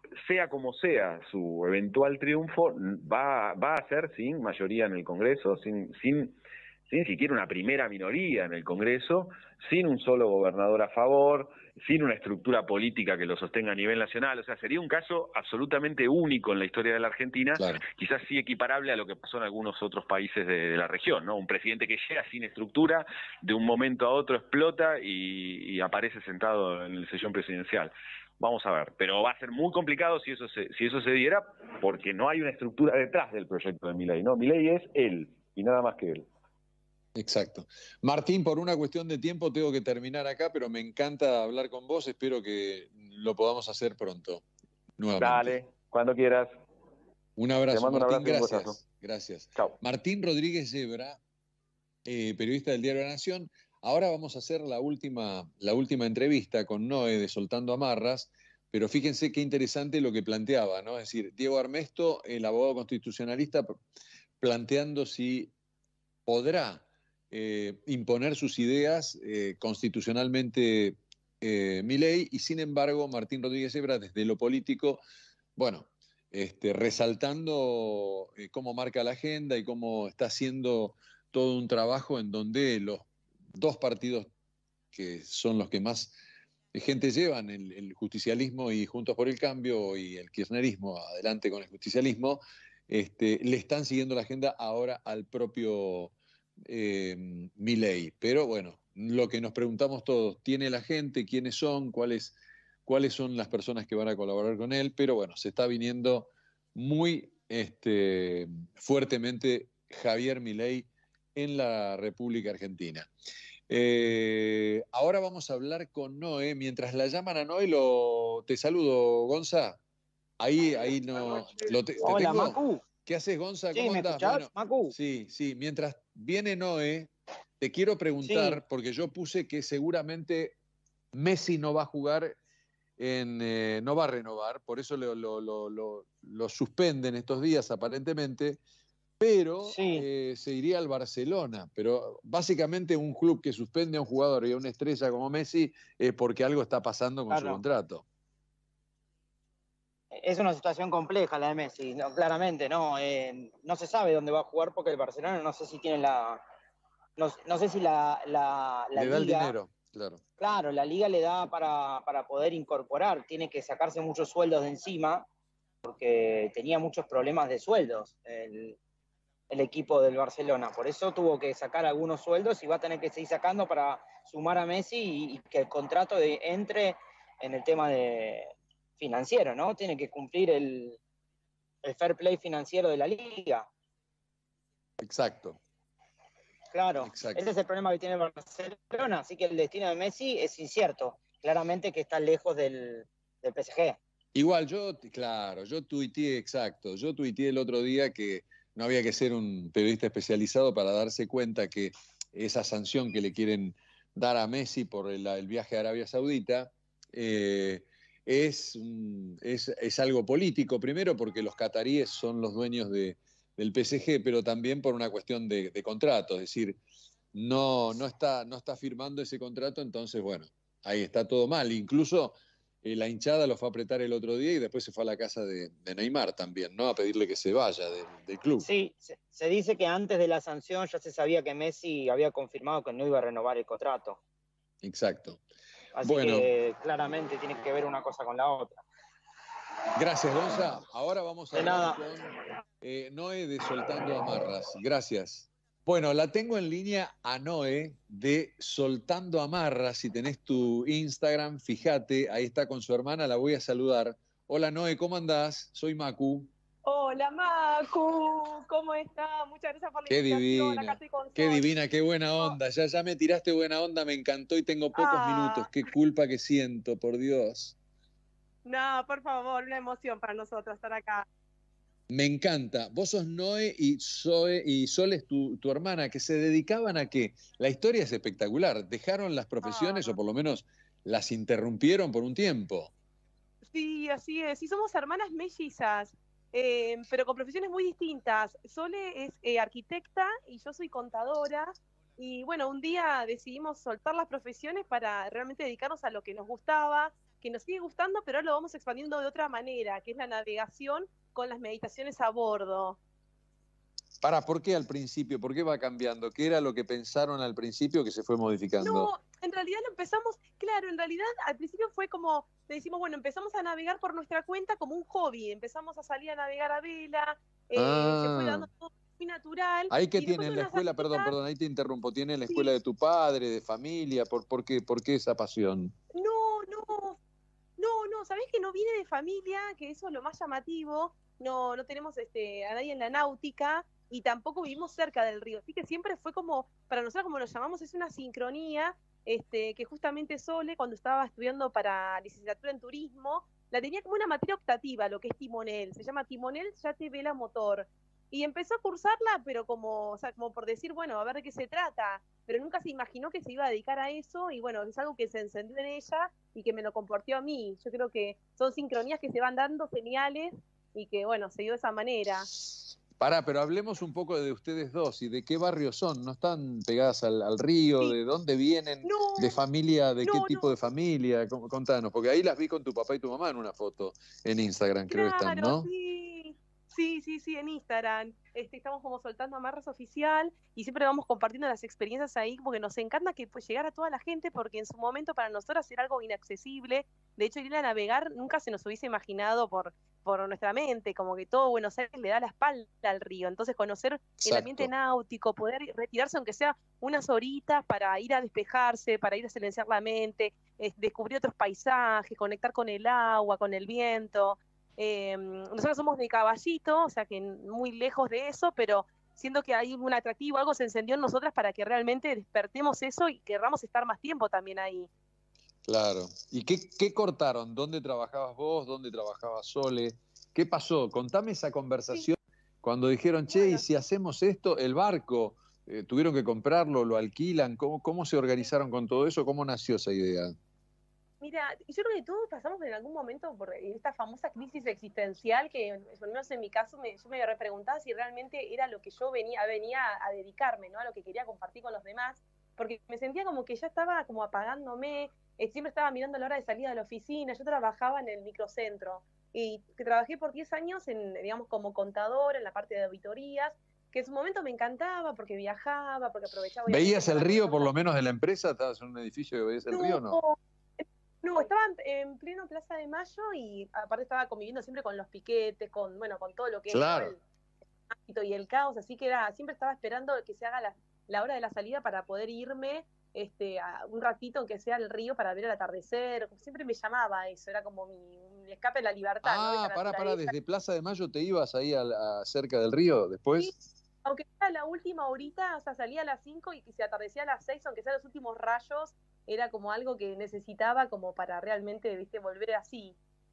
sea como sea su eventual triunfo, va, va a ser sin mayoría en el Congreso, sin, sin, sin siquiera una primera minoría en el Congreso, sin un solo gobernador a favor, sin una estructura política que lo sostenga a nivel nacional. O sea, sería un caso absolutamente único en la historia de la Argentina, claro. Quizás sí equiparable a lo que pasó en algunos otros países de, de la región, ¿no? Un presidente que llega sin estructura, de un momento a otro explota y, y aparece sentado en el sillón presidencial. Vamos a ver, pero va a ser muy complicado si eso se, si eso se diera, porque no hay una estructura detrás del proyecto de Milei, ¿no? Milei es él, y nada más que él. Exacto. Martín, por una cuestión de tiempo tengo que terminar acá, pero me encanta hablar con vos, espero que lo podamos hacer pronto, nuevamente. Dale, cuando quieras. Un abrazo, Te mando Martín, un abrazo, gracias. Gracias. Chao. Martín Rodríguez Yebra, eh, periodista del Diario de la Nación. Ahora vamos a hacer la última, la última entrevista con Noé de Soltando Amarras, pero fíjense qué interesante lo que planteaba, ¿no? Es decir, Diego Armesto, el abogado constitucionalista, planteando si podrá eh, imponer sus ideas eh, constitucionalmente eh, Milei, y sin embargo Martín Rodríguez Yebra, desde lo político, bueno, este, resaltando eh, cómo marca la agenda y cómo está haciendo todo un trabajo en donde los dos partidos que son los que más gente llevan, el, el justicialismo y Juntos por el Cambio, y el kirchnerismo, adelante con el justicialismo, este, le están siguiendo la agenda ahora al propio eh, Milei. Pero bueno, lo que nos preguntamos todos, ¿tiene la gente? ¿Quiénes son? ¿Cuáles, cuáles son las personas que van a colaborar con él? Pero bueno, se está viniendo muy este, fuertemente Javier Milei en la República Argentina. Eh, ahora vamos a hablar con Noé. Mientras la llaman a Noé, lo, te saludo, Gonza. Ahí, ahí no. Lo te, Hola, te tengo. Macu. ¿Qué haces, Gonza? Sí, ¿Cómo ¿me andás? escuchás, Bueno, Macu? sí, sí. Mientras viene Noé, te quiero preguntar, Sí. porque yo puse que seguramente Messi no va a jugar, en, eh, no va a renovar, por eso lo, lo, lo, lo, lo suspenden estos días aparentemente. Pero Sí. eh, se iría al Barcelona. Pero básicamente un club que suspende a un jugador y a una estrella como Messi es porque algo está pasando con Claro. su contrato. Es una situación compleja la de Messi, no, claramente, ¿no? Eh, no se sabe dónde va a jugar porque el Barcelona no sé si tiene la... No, no sé si la, la, la Le da el liga... dinero, claro. Claro, la liga le da para, para poder incorporar, tiene que sacarse muchos sueldos de encima porque tenía muchos problemas de sueldos el, el equipo del Barcelona. Por eso tuvo que sacar algunos sueldos y va a tener que seguir sacando para sumar a Messi y, y que el contrato de, entre en el tema de financiero, ¿no? Tiene que cumplir el, el fair play financiero de la liga. Exacto. Claro, Exacto. ese es el problema que tiene el Barcelona, así que el destino de Messi es incierto. Claramente que está lejos del, del P S G. Igual yo, claro, yo tuiteé, exacto, yo tuiteé el otro día que no había que ser un periodista especializado para darse cuenta que esa sanción que le quieren dar a Messi por el, el viaje a Arabia Saudita eh, es, es, es algo político, primero porque los cataríes son los dueños de, del P S G, pero también por una cuestión de, de contrato, es decir, no, no, está, no está firmando ese contrato, entonces bueno, ahí está todo mal. Incluso eh, la hinchada lo fue a apretar el otro día y después se fue a la casa de, de Neymar también, ¿no? A pedirle que se vaya de, del club. Sí, se, se dice que antes de la sanción ya se sabía que Messi había confirmado que no iba a renovar el contrato. Exacto. Así bueno, que claramente tiene que ver una cosa con la otra. Gracias, Gonza. Ahora vamos a de hablar nada. con eh, Noé de Soltando Amarras. Gracias. Bueno, la tengo en línea a Noé de Soltando Amarras. Si tenés tu Instagram, fíjate, ahí está con su hermana, la voy a saludar. Hola Noé, ¿cómo andás? Soy Macu. Hola Macu, ¿cómo estás? Muchas gracias por la Qué invitación. divina, Acá estoy con qué Sol. divina, qué buena onda. Ya, ya me tiraste buena onda, me encantó y tengo pocos Ah. minutos. Qué culpa que siento, por Dios. No, por favor, una emoción para nosotros estar acá. Me encanta. Vos sos Noé y, Zoe, y Sol es tu, tu hermana, que se dedicaban a qué. La historia es espectacular. Dejaron las profesiones, Ah. o por lo menos las interrumpieron por un tiempo. Sí, así es. Sí, somos hermanas mellizas, eh, pero con profesiones muy distintas. Sole es eh, arquitecta y yo soy contadora. Y bueno, un día decidimos soltar las profesiones para realmente dedicarnos a lo que nos gustaba, que que nos sigue gustando, pero ahora lo vamos expandiendo de otra manera, que es la navegación con las meditaciones a bordo. Para, ¿por qué al principio? ¿Por qué va cambiando? ¿Qué era lo que pensaron al principio que se fue modificando? No, en realidad lo empezamos, claro, en realidad al principio fue como, decimos, bueno, empezamos a navegar por nuestra cuenta como un hobby, empezamos a salir a navegar a vela, eh, ah. se fue dando todo muy natural. Ahí que tienen la escuela, actividad... perdón, perdón, ahí te interrumpo, ¿tienen la sí. escuela de tu padre, de familia? ¿Por, por, qué, ¿Por qué esa pasión? No, no, no, no, ¿sabés que no viene de familia? Que eso es lo más llamativo, no, no tenemos este, a nadie en la náutica, y tampoco vivimos cerca del río, así que siempre fue como, para nosotros como lo llamamos, es una sincronía, este, que justamente Sole, cuando estaba estudiando para licenciatura en turismo, la tenía como una materia optativa, lo que es timonel, se llama timonel yate vela motor, y empezó a cursarla, pero como, o sea, como por decir, bueno, a ver de qué se trata, pero nunca se imaginó que se iba a dedicar a eso, y bueno, es algo que se encendió en ella, y que me lo compartió a mí. Yo creo que son sincronías que se van dando, señales, y que, bueno, se dio de esa manera. Pará, pero hablemos un poco de ustedes dos y de qué barrio son. ¿No están pegadas al, al río? Sí. ¿De dónde vienen? No, ¿De familia? ¿De no, qué no. tipo de familia? Contanos, porque ahí las vi con tu papá y tu mamá en una foto en Instagram, creo claro, que están, ¿no? Sí, sí, sí, sí, en Instagram. Este, estamos como soltando amarras oficial y siempre vamos compartiendo las experiencias ahí porque nos encanta que pues, llegar a toda la gente porque en su momento para nosotras era algo inaccesible. De hecho, ir a navegar nunca se nos hubiese imaginado por... por nuestra mente, como que todo Buenos Aires le da la espalda al río, entonces conocer Exacto. el ambiente náutico, poder retirarse aunque sea unas horitas para ir a despejarse, para ir a silenciar la mente, eh, descubrir otros paisajes, conectar con el agua, con el viento. Eh, nosotros somos de Caballito, o sea que muy lejos de eso, pero siento que hay un atractivo, algo se encendió en nosotras para que realmente despertemos eso y querramos estar más tiempo también ahí. Claro. ¿Y qué, qué cortaron? ¿Dónde trabajabas vos? ¿Dónde trabajaba Sole? ¿Qué pasó? Contame esa conversación sí. cuando dijeron, che, bueno. ¿y si hacemos esto? El barco, eh, ¿tuvieron que comprarlo? ¿Lo alquilan? ¿Cómo, ¿Cómo se organizaron con todo eso? ¿Cómo nació esa idea? Mira, yo creo que todos pasamos en algún momento por esta famosa crisis existencial que, por lo menos en mi caso, me, yo me repreguntaba si realmente era lo que yo venía, venía a dedicarme, ¿no? A lo que quería compartir con los demás, porque me sentía como que ya estaba como apagándome, eh, siempre estaba mirando la hora de salida de la oficina, yo trabajaba en el microcentro, y que trabajé por diez años, en, digamos, como contador en la parte de auditorías, que en su momento me encantaba porque viajaba, porque aprovechaba... ¿Veías el río por lo menos de la empresa? ¿Estabas en un edificio que veías el no, río o no? No, estaba en pleno Plaza de Mayo y aparte estaba conviviendo siempre con los piquetes, con bueno, con todo lo que claro. es el ámbito y el caos, así que era, siempre estaba esperando que se haga la, la hora de la salida para poder irme este, a un ratito, aunque sea al río, para ver el atardecer. Siempre me llamaba eso, era como mi, mi escape de la libertad. Ah, ¿no? pará, pará, desde Plaza de Mayo te ibas ahí a, a cerca del río después. Sí, aunque era la última horita, o sea, salía a las cinco y se atardecía a las seis, aunque sean los últimos rayos, era como algo que necesitaba como para realmente, viste, volver así.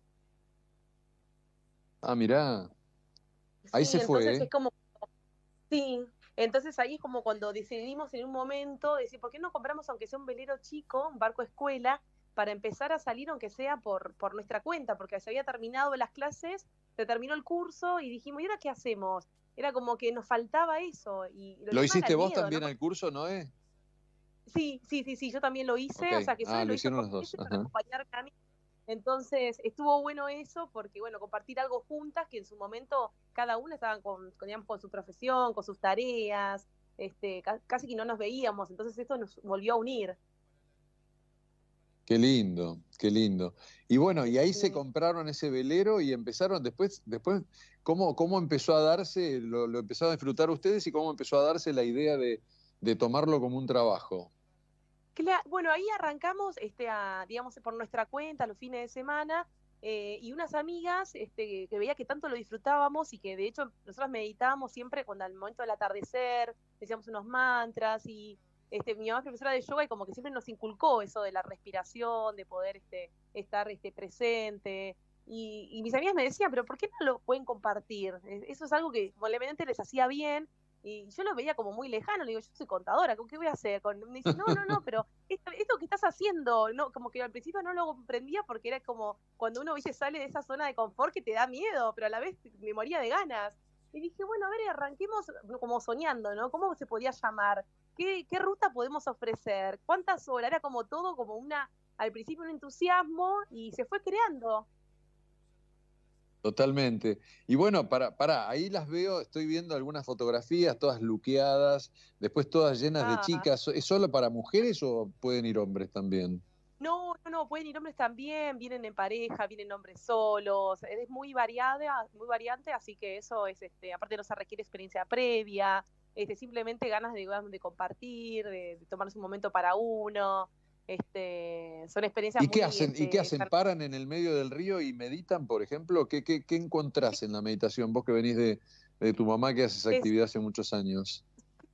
Ah, mirá. Ahí sí, se fue, entonces ¿eh? Es como, sí, entonces ahí es como cuando decidimos en un momento decir, ¿por qué no compramos aunque sea un velero chico, un barco escuela, para empezar a salir aunque sea por, por nuestra cuenta? Porque se había terminado las clases, se terminó el curso y dijimos, ¿y ahora qué hacemos? Era como que nos faltaba eso. Y ¿Lo, ¿Lo hiciste vos miedo, también ¿no? al curso, Noé? Sí, sí, sí, sí, yo también lo hice, okay. o sea que ah, yo lo hicieron los dos. Para acompañarme a mí. Entonces estuvo bueno eso porque, bueno, compartir algo juntas que en su momento cada una estaba con, con, digamos, con su profesión, con sus tareas, este, casi que no nos veíamos, entonces esto nos volvió a unir. Qué lindo, qué lindo. Y bueno, y ahí sí. se compraron ese velero y empezaron después, después ¿cómo, cómo empezó a darse, lo, lo empezaron a disfrutar ustedes y cómo empezó a darse la idea de, de tomarlo como un trabajo? Claro, bueno, ahí arrancamos, este, a, digamos, por nuestra cuenta, los fines de semana, eh, y unas amigas este, que veía que tanto lo disfrutábamos y que de hecho nosotros meditábamos siempre cuando al momento del atardecer, decíamos unos mantras y este, mi mamá es profesora de yoga y como que siempre nos inculcó eso de la respiración, de poder este, estar este, presente. Y, y mis amigas me decían, pero ¿por qué no lo pueden compartir? Eso es algo que probablemente les hacía bien. Y yo lo veía como muy lejano, le digo, yo soy contadora, ¿qué voy a hacer? Con... Me dice, no, no, no, pero esto, esto que estás haciendo, no, como que al principio no lo comprendía porque era como cuando uno ¿viste? Sale de esa zona de confort que te da miedo, pero a la vez me moría de ganas. Y dije, bueno, a ver, arranquemos como soñando, ¿no? ¿Cómo se podía llamar? ¿Qué, qué ruta podemos ofrecer? ¿Cuántas horas? Era como todo como una al principio un entusiasmo y se fue creando. Totalmente. Y bueno, para, para, ahí las veo, estoy viendo algunas fotografías, todas luqueadas, después todas llenas de Ah. chicas. ¿Es solo para mujeres o pueden ir hombres también? No, no, no, pueden ir hombres también, vienen en pareja, vienen hombres solos, es muy variada, muy variante, así que eso es, este, aparte no se requiere experiencia previa, este, simplemente ganas de, de compartir, de, de tomarse un momento para uno, este, son experiencias ¿Y qué muy, hacen? ¿Y este, qué hacen? ¿Paran en el medio del río y meditan, por ejemplo? ¿Qué, qué, qué encontrás en la meditación? Vos que venís de, de tu mamá que hace esa Es- actividad hace muchos años.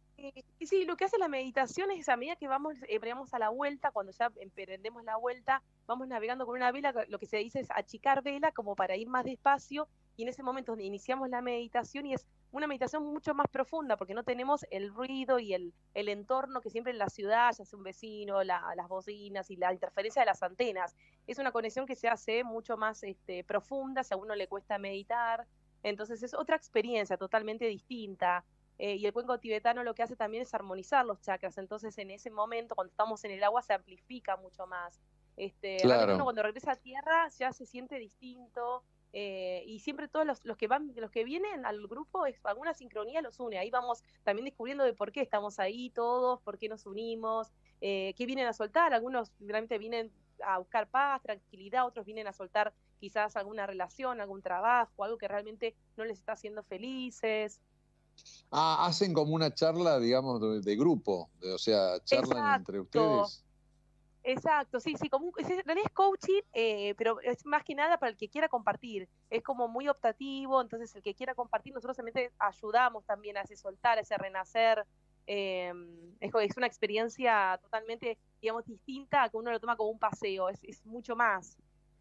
Y sí, lo que hace la meditación es a medida que vamos, eh, vamos a la vuelta, cuando ya emprendemos la vuelta, vamos navegando con una vela, lo que se dice es achicar vela como para ir más despacio, y en ese momento iniciamos la meditación y es una meditación mucho más profunda porque no tenemos el ruido y el, el entorno que siempre en la ciudad, ya sea un vecino, la, las bocinas y la interferencia de las antenas. Es una conexión que se hace mucho más este, profunda, si a uno le cuesta meditar, entonces es otra experiencia totalmente distinta. Eh, y el cuenco tibetano lo que hace también es armonizar los chakras, entonces en ese momento cuando estamos en el agua se amplifica mucho más. Este, Claro. Realmente uno cuando regresa a tierra ya se siente distinto, eh, y siempre todos los, los que van, los que vienen al grupo, es, alguna sincronía los une, ahí vamos también descubriendo de por qué estamos ahí todos, por qué nos unimos, eh, qué vienen a soltar, algunos realmente vienen a buscar paz, tranquilidad, otros vienen a soltar quizás alguna relación, algún trabajo, algo que realmente no les está haciendo felices. Ah, hacen como una charla, digamos, de, de grupo, de- o sea, charlan entre Exacto. ustedes. Exacto, sí, sí, como un, es- en realidad es coaching, eh, pero es más que nada para el que quiera compartir. Es como muy optativo, entonces el que quiera compartir, nosotros realmente ayudamos también a ese soltar, a ese renacer. eh, es, co- es una experiencia totalmente, digamos, distinta a que uno lo toma como un paseo, es, es mucho más.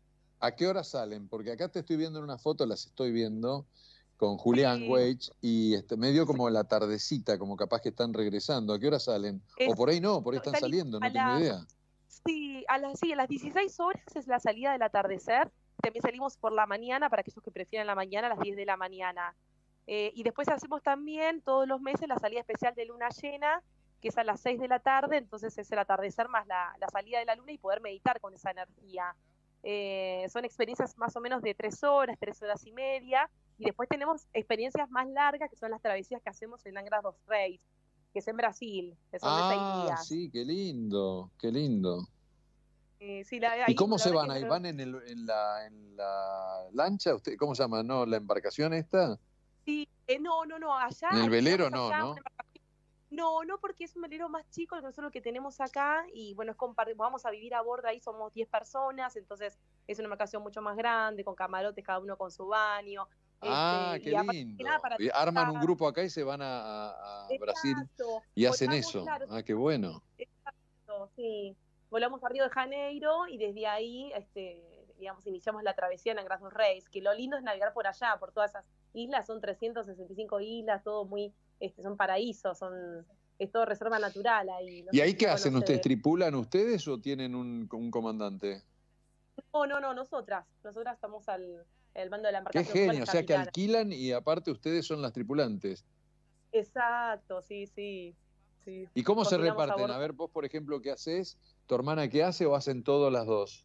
¿A qué hora salen? Porque acá te estoy viendo en una foto, las estoy viendo, con Julián Weich, y este, medio como la tardecita, como capaz que están regresando. ¿A qué hora salen? O Es- por ahí no, por ahí están salimos saliendo, a no tengo la- idea. Sí, a las, sí, a las dieciséis horas es la salida del atardecer. También salimos por la mañana, para aquellos que prefieran la mañana, a las diez de la mañana. Eh, y después hacemos también todos los meses la salida especial de luna llena, que es a las seis de la tarde, entonces es el atardecer más la, la salida de la luna y poder meditar con esa energía. Eh, son experiencias más o menos de tres horas, tres horas y media, y después tenemos experiencias más largas, que son las travesías que hacemos en Angra dos Reis, que es en Brasil, que son de seis Ah, días. sí, qué lindo, qué lindo. Eh, sí, la, ¿Y ahí, cómo la se verdad van que ahí? me- ¿Van en, el, en, la, en la lancha? ¿Usted, ¿Cómo se llama? ¿No? ¿La embarcación esta? Sí, eh, no, no, no, allá ¿En el velero alquilamos no, allá no? una embarcación. No, no, porque es un velero más chico que nosotros lo que tenemos acá y bueno, es compar- vamos a vivir a bordo ahí, somos diez personas, entonces es una embarcación mucho más grande, con camarotes, cada uno con su baño. Ah, Este, qué y aparte que nada lindo. para Y arman un disfrutar. grupo acá y se van a, a- a Brasil Exacto. y hacen Volvamos, eso. claro, Ah, qué bueno. exacto, sí. Volamos a Río de Janeiro y desde ahí, este, digamos, iniciamos la travesía en Angra dos Reis, que lo lindo es navegar por allá, por todas esas islas, son trescientas sesenta y cinco islas, todo muy, este, son paraísos, son, es todo reserva natural ahí. No ¿Y sé ahí si qué la hacen ustedes? conoces. ¿Tripulan ustedes o tienen un, un comandante? No, no, no, nosotras, nosotras estamos al el mando de la Qué embarcación, somos genio, o las sea que capitanas. alquilan y aparte ustedes son las tripulantes. Exacto, sí, sí, sí. ¿Y cómo se Coordinamos a reparten? bordo. A ver, vos, por ejemplo, ¿qué haces? ¿Tu hermana qué hace o hacen todas las dos?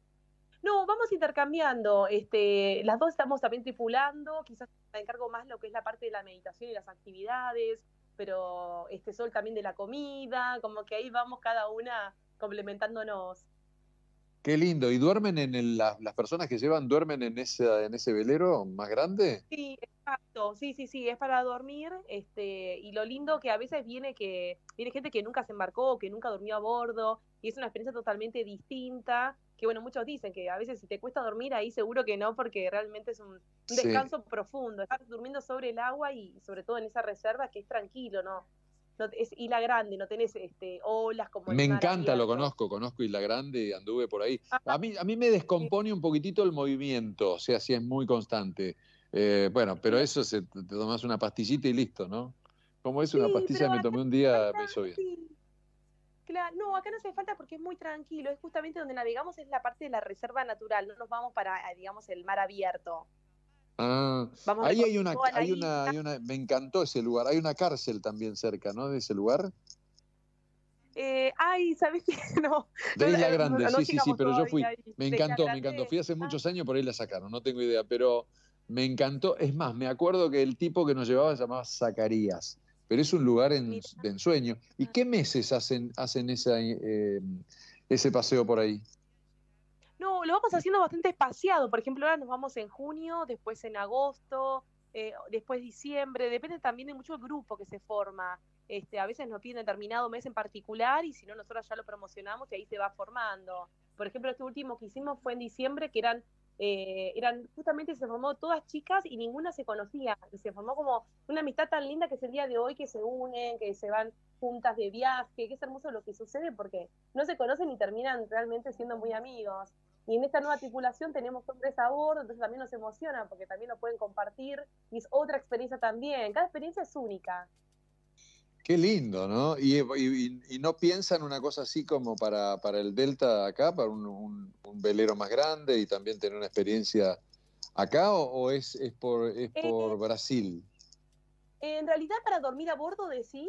No, vamos intercambiando. Este, las dos estamos también tripulando, quizás me encargo más lo que es la parte de la meditación y las actividades, pero este Sol también de la comida, como que ahí vamos cada una complementándonos. Qué lindo. ¿Y duermen en el, las, las personas que llevan, duermen en ese, en ese velero más grande? Sí, exacto, sí, sí, sí, es para dormir, este, y lo lindo que a veces viene que viene gente que nunca se embarcó, que nunca durmió a bordo, y es una experiencia totalmente distinta, que bueno, muchos dicen que a veces si te cuesta dormir ahí seguro que no, porque realmente es un, un Sí. descanso profundo, estás durmiendo sobre el agua y sobre todo en esa reserva que es tranquilo, ¿no? No, es isla grande, no tenés este, olas como en Me el mar encanta, lo abierto. conozco, conozco Isla Grande, anduve por ahí. Ah, A mí, a mí me descompone un poquitito el movimiento, o sea, si es muy constante. Eh, bueno, pero eso se, te tomas una pastillita y listo, ¿no? Como es una sí, pastilla, pero me acá tomé un no hace día, falta, me hizo bien. sí. Claro, no, acá no hace falta porque es muy tranquilo, es justamente donde navegamos, es la parte de la reserva natural, no nos vamos para, eh, digamos, el mar abierto. Ah, Vamos ahí hay recorriendo una, toda la hay una, isla. hay una, me encantó ese lugar. Hay una cárcel también cerca, ¿no? De ese lugar. Eh, ay, ¿sabés qué? No. De Isla no, Grande, no, no sí, sí, sí, pero yo fui. ahí. Me De encantó, Isla me encantó. Grande. Fui hace muchos años, por ahí la sacaron, no tengo idea, pero me encantó. Es más, me acuerdo que el tipo que nos llevaba se llamaba Zacarías, pero es un lugar en, de ensueño. ¿Y qué meses hacen, hacen esa, eh, ese paseo por ahí? No, lo vamos haciendo bastante espaciado. Por ejemplo, ahora nos vamos en junio, después en agosto, eh, después diciembre. Depende también de mucho el grupo que se forma. Este, a veces nos piden determinado mes en particular y si no, nosotros ya lo promocionamos y ahí se va formando. Por ejemplo, este último que hicimos fue en diciembre, que eran, eh, eran justamente se formó todas chicas y ninguna se conocía. Y se formó como una amistad tan linda que es el día de hoy, que se unen, que se van juntas de viaje, que es hermoso lo que sucede porque no se conocen y terminan realmente siendo muy amigos. Y en esta nueva tripulación tenemos hombres a bordo, entonces también nos emociona porque también lo pueden compartir y es otra experiencia también. Cada experiencia es única. Qué lindo, ¿no? Y, y, y no piensan una cosa así como para, para el Delta acá, para un, un, un velero más grande y también tener una experiencia acá, o, o es, es por, es por eh, Brasil? En realidad, para dormir a bordo, decís.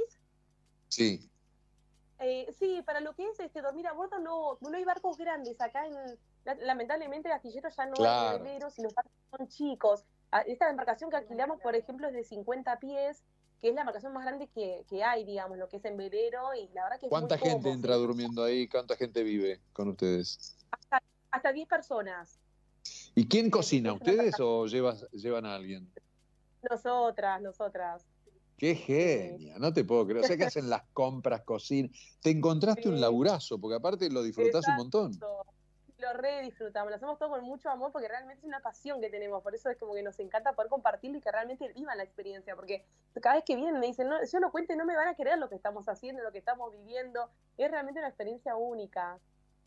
Sí. Eh, sí, para lo que es este dormir a bordo no, no hay barcos grandes. Acá en, lamentablemente el astillero ya no claro. hay veleros y los barcos son chicos. Esta embarcación que alquilamos, por ejemplo, es de cincuenta pies, que es la embarcación más grande que, que hay, digamos, lo que es en velero, y la verdad que es ¿Cuánta muy gente cómodo, entra ¿sí? durmiendo ahí? ¿Cuánta gente vive con ustedes? Hasta, hasta diez personas. ¿Y quién cocina? ¿Ustedes o llevas, llevan a alguien? Nosotras, nosotras. ¡Qué genia! No te puedo creer. O sea, que hacen las compras, cocinan. Te encontraste sí. un laburazo, porque aparte lo disfrutás Exacto. un montón. Lo re disfrutamos, lo hacemos todo con mucho amor porque realmente es una pasión que tenemos, por eso es como que nos encanta poder compartirlo y que realmente vivan la experiencia, porque cada vez que vienen me dicen, no, yo lo cuento y no me van a creer lo que estamos haciendo, lo que estamos viviendo, es realmente una experiencia única.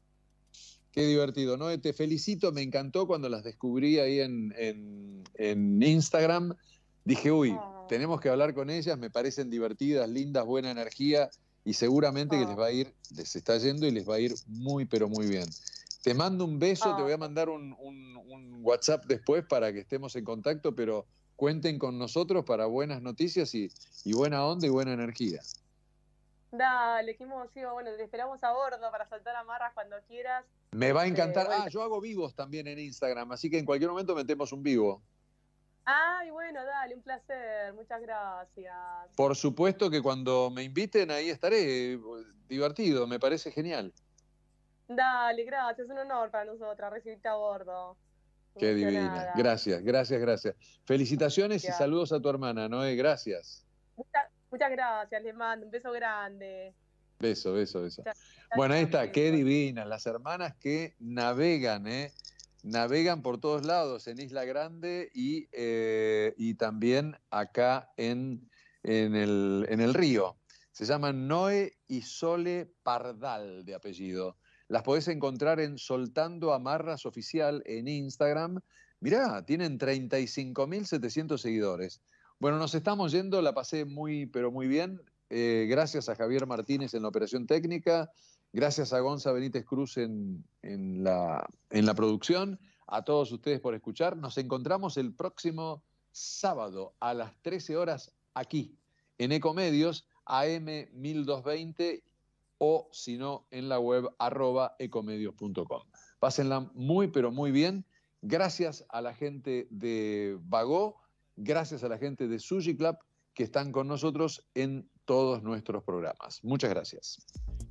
Qué divertido, ¿no? Te felicito, me encantó cuando las descubrí ahí en, en, en Instagram, dije, uy, oh. tenemos que hablar con ellas, me parecen divertidas, lindas, buena energía y seguramente oh. que les va a ir, les está yendo y les va a ir muy, pero muy bien. Te mando un beso, oh. te voy a mandar un, un, un WhatsApp después para que estemos en contacto, pero cuenten con nosotros para buenas noticias y, y buena onda y buena energía. Dale, qué emoción. Bueno, te esperamos a bordo para saltar amarras cuando quieras. Me va a encantar. Eh, bueno. Ah, yo hago vivos también en Instagram, así que en cualquier momento metemos un vivo. Ay, bueno, dale, un placer. Muchas gracias. Por supuesto que cuando me inviten ahí estaré. Divertido, me parece genial. Dale, gracias, es un honor para nosotras recibirte a bordo. Qué divina. Gracias, gracias, gracias. Felicitaciones gracias. Y saludos a tu hermana, Noé, gracias. Muchas, muchas gracias, les mando un beso grande. Beso, beso, beso. Muchas, bueno, ahí está, qué divinas, las hermanas que navegan, ¿eh? Navegan por todos lados en Isla Grande y, eh, y también acá en, en, el, en el río. Se llaman Noé y Sole Pardal de apellido. Las podés encontrar en Soltando Amarras Oficial en Instagram. Mirá, tienen treinta y cinco mil setecientos seguidores. Bueno, nos estamos yendo, la pasé muy, pero muy bien. Eh, gracias a Javier Martínez en la operación técnica, gracias a Gonza Benítez Cruz en, en, la, en la producción, a todos ustedes por escuchar. Nos encontramos el próximo sábado a las trece horas aquí, en Ecomedios, A M mil doscientos veinte, o si no, en la web arroba ecomedios punto com. Pásenla muy, pero muy bien. Gracias a la gente de Vagó, gracias a la gente de Sushi Club que están con nosotros en todos nuestros programas. Muchas gracias.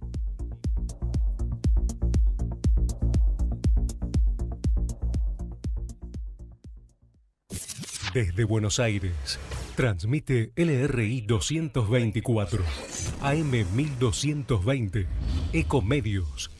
Desde Buenos Aires, transmite L R I doscientos veinticuatro, A M mil doscientos veinte, Ecomedios.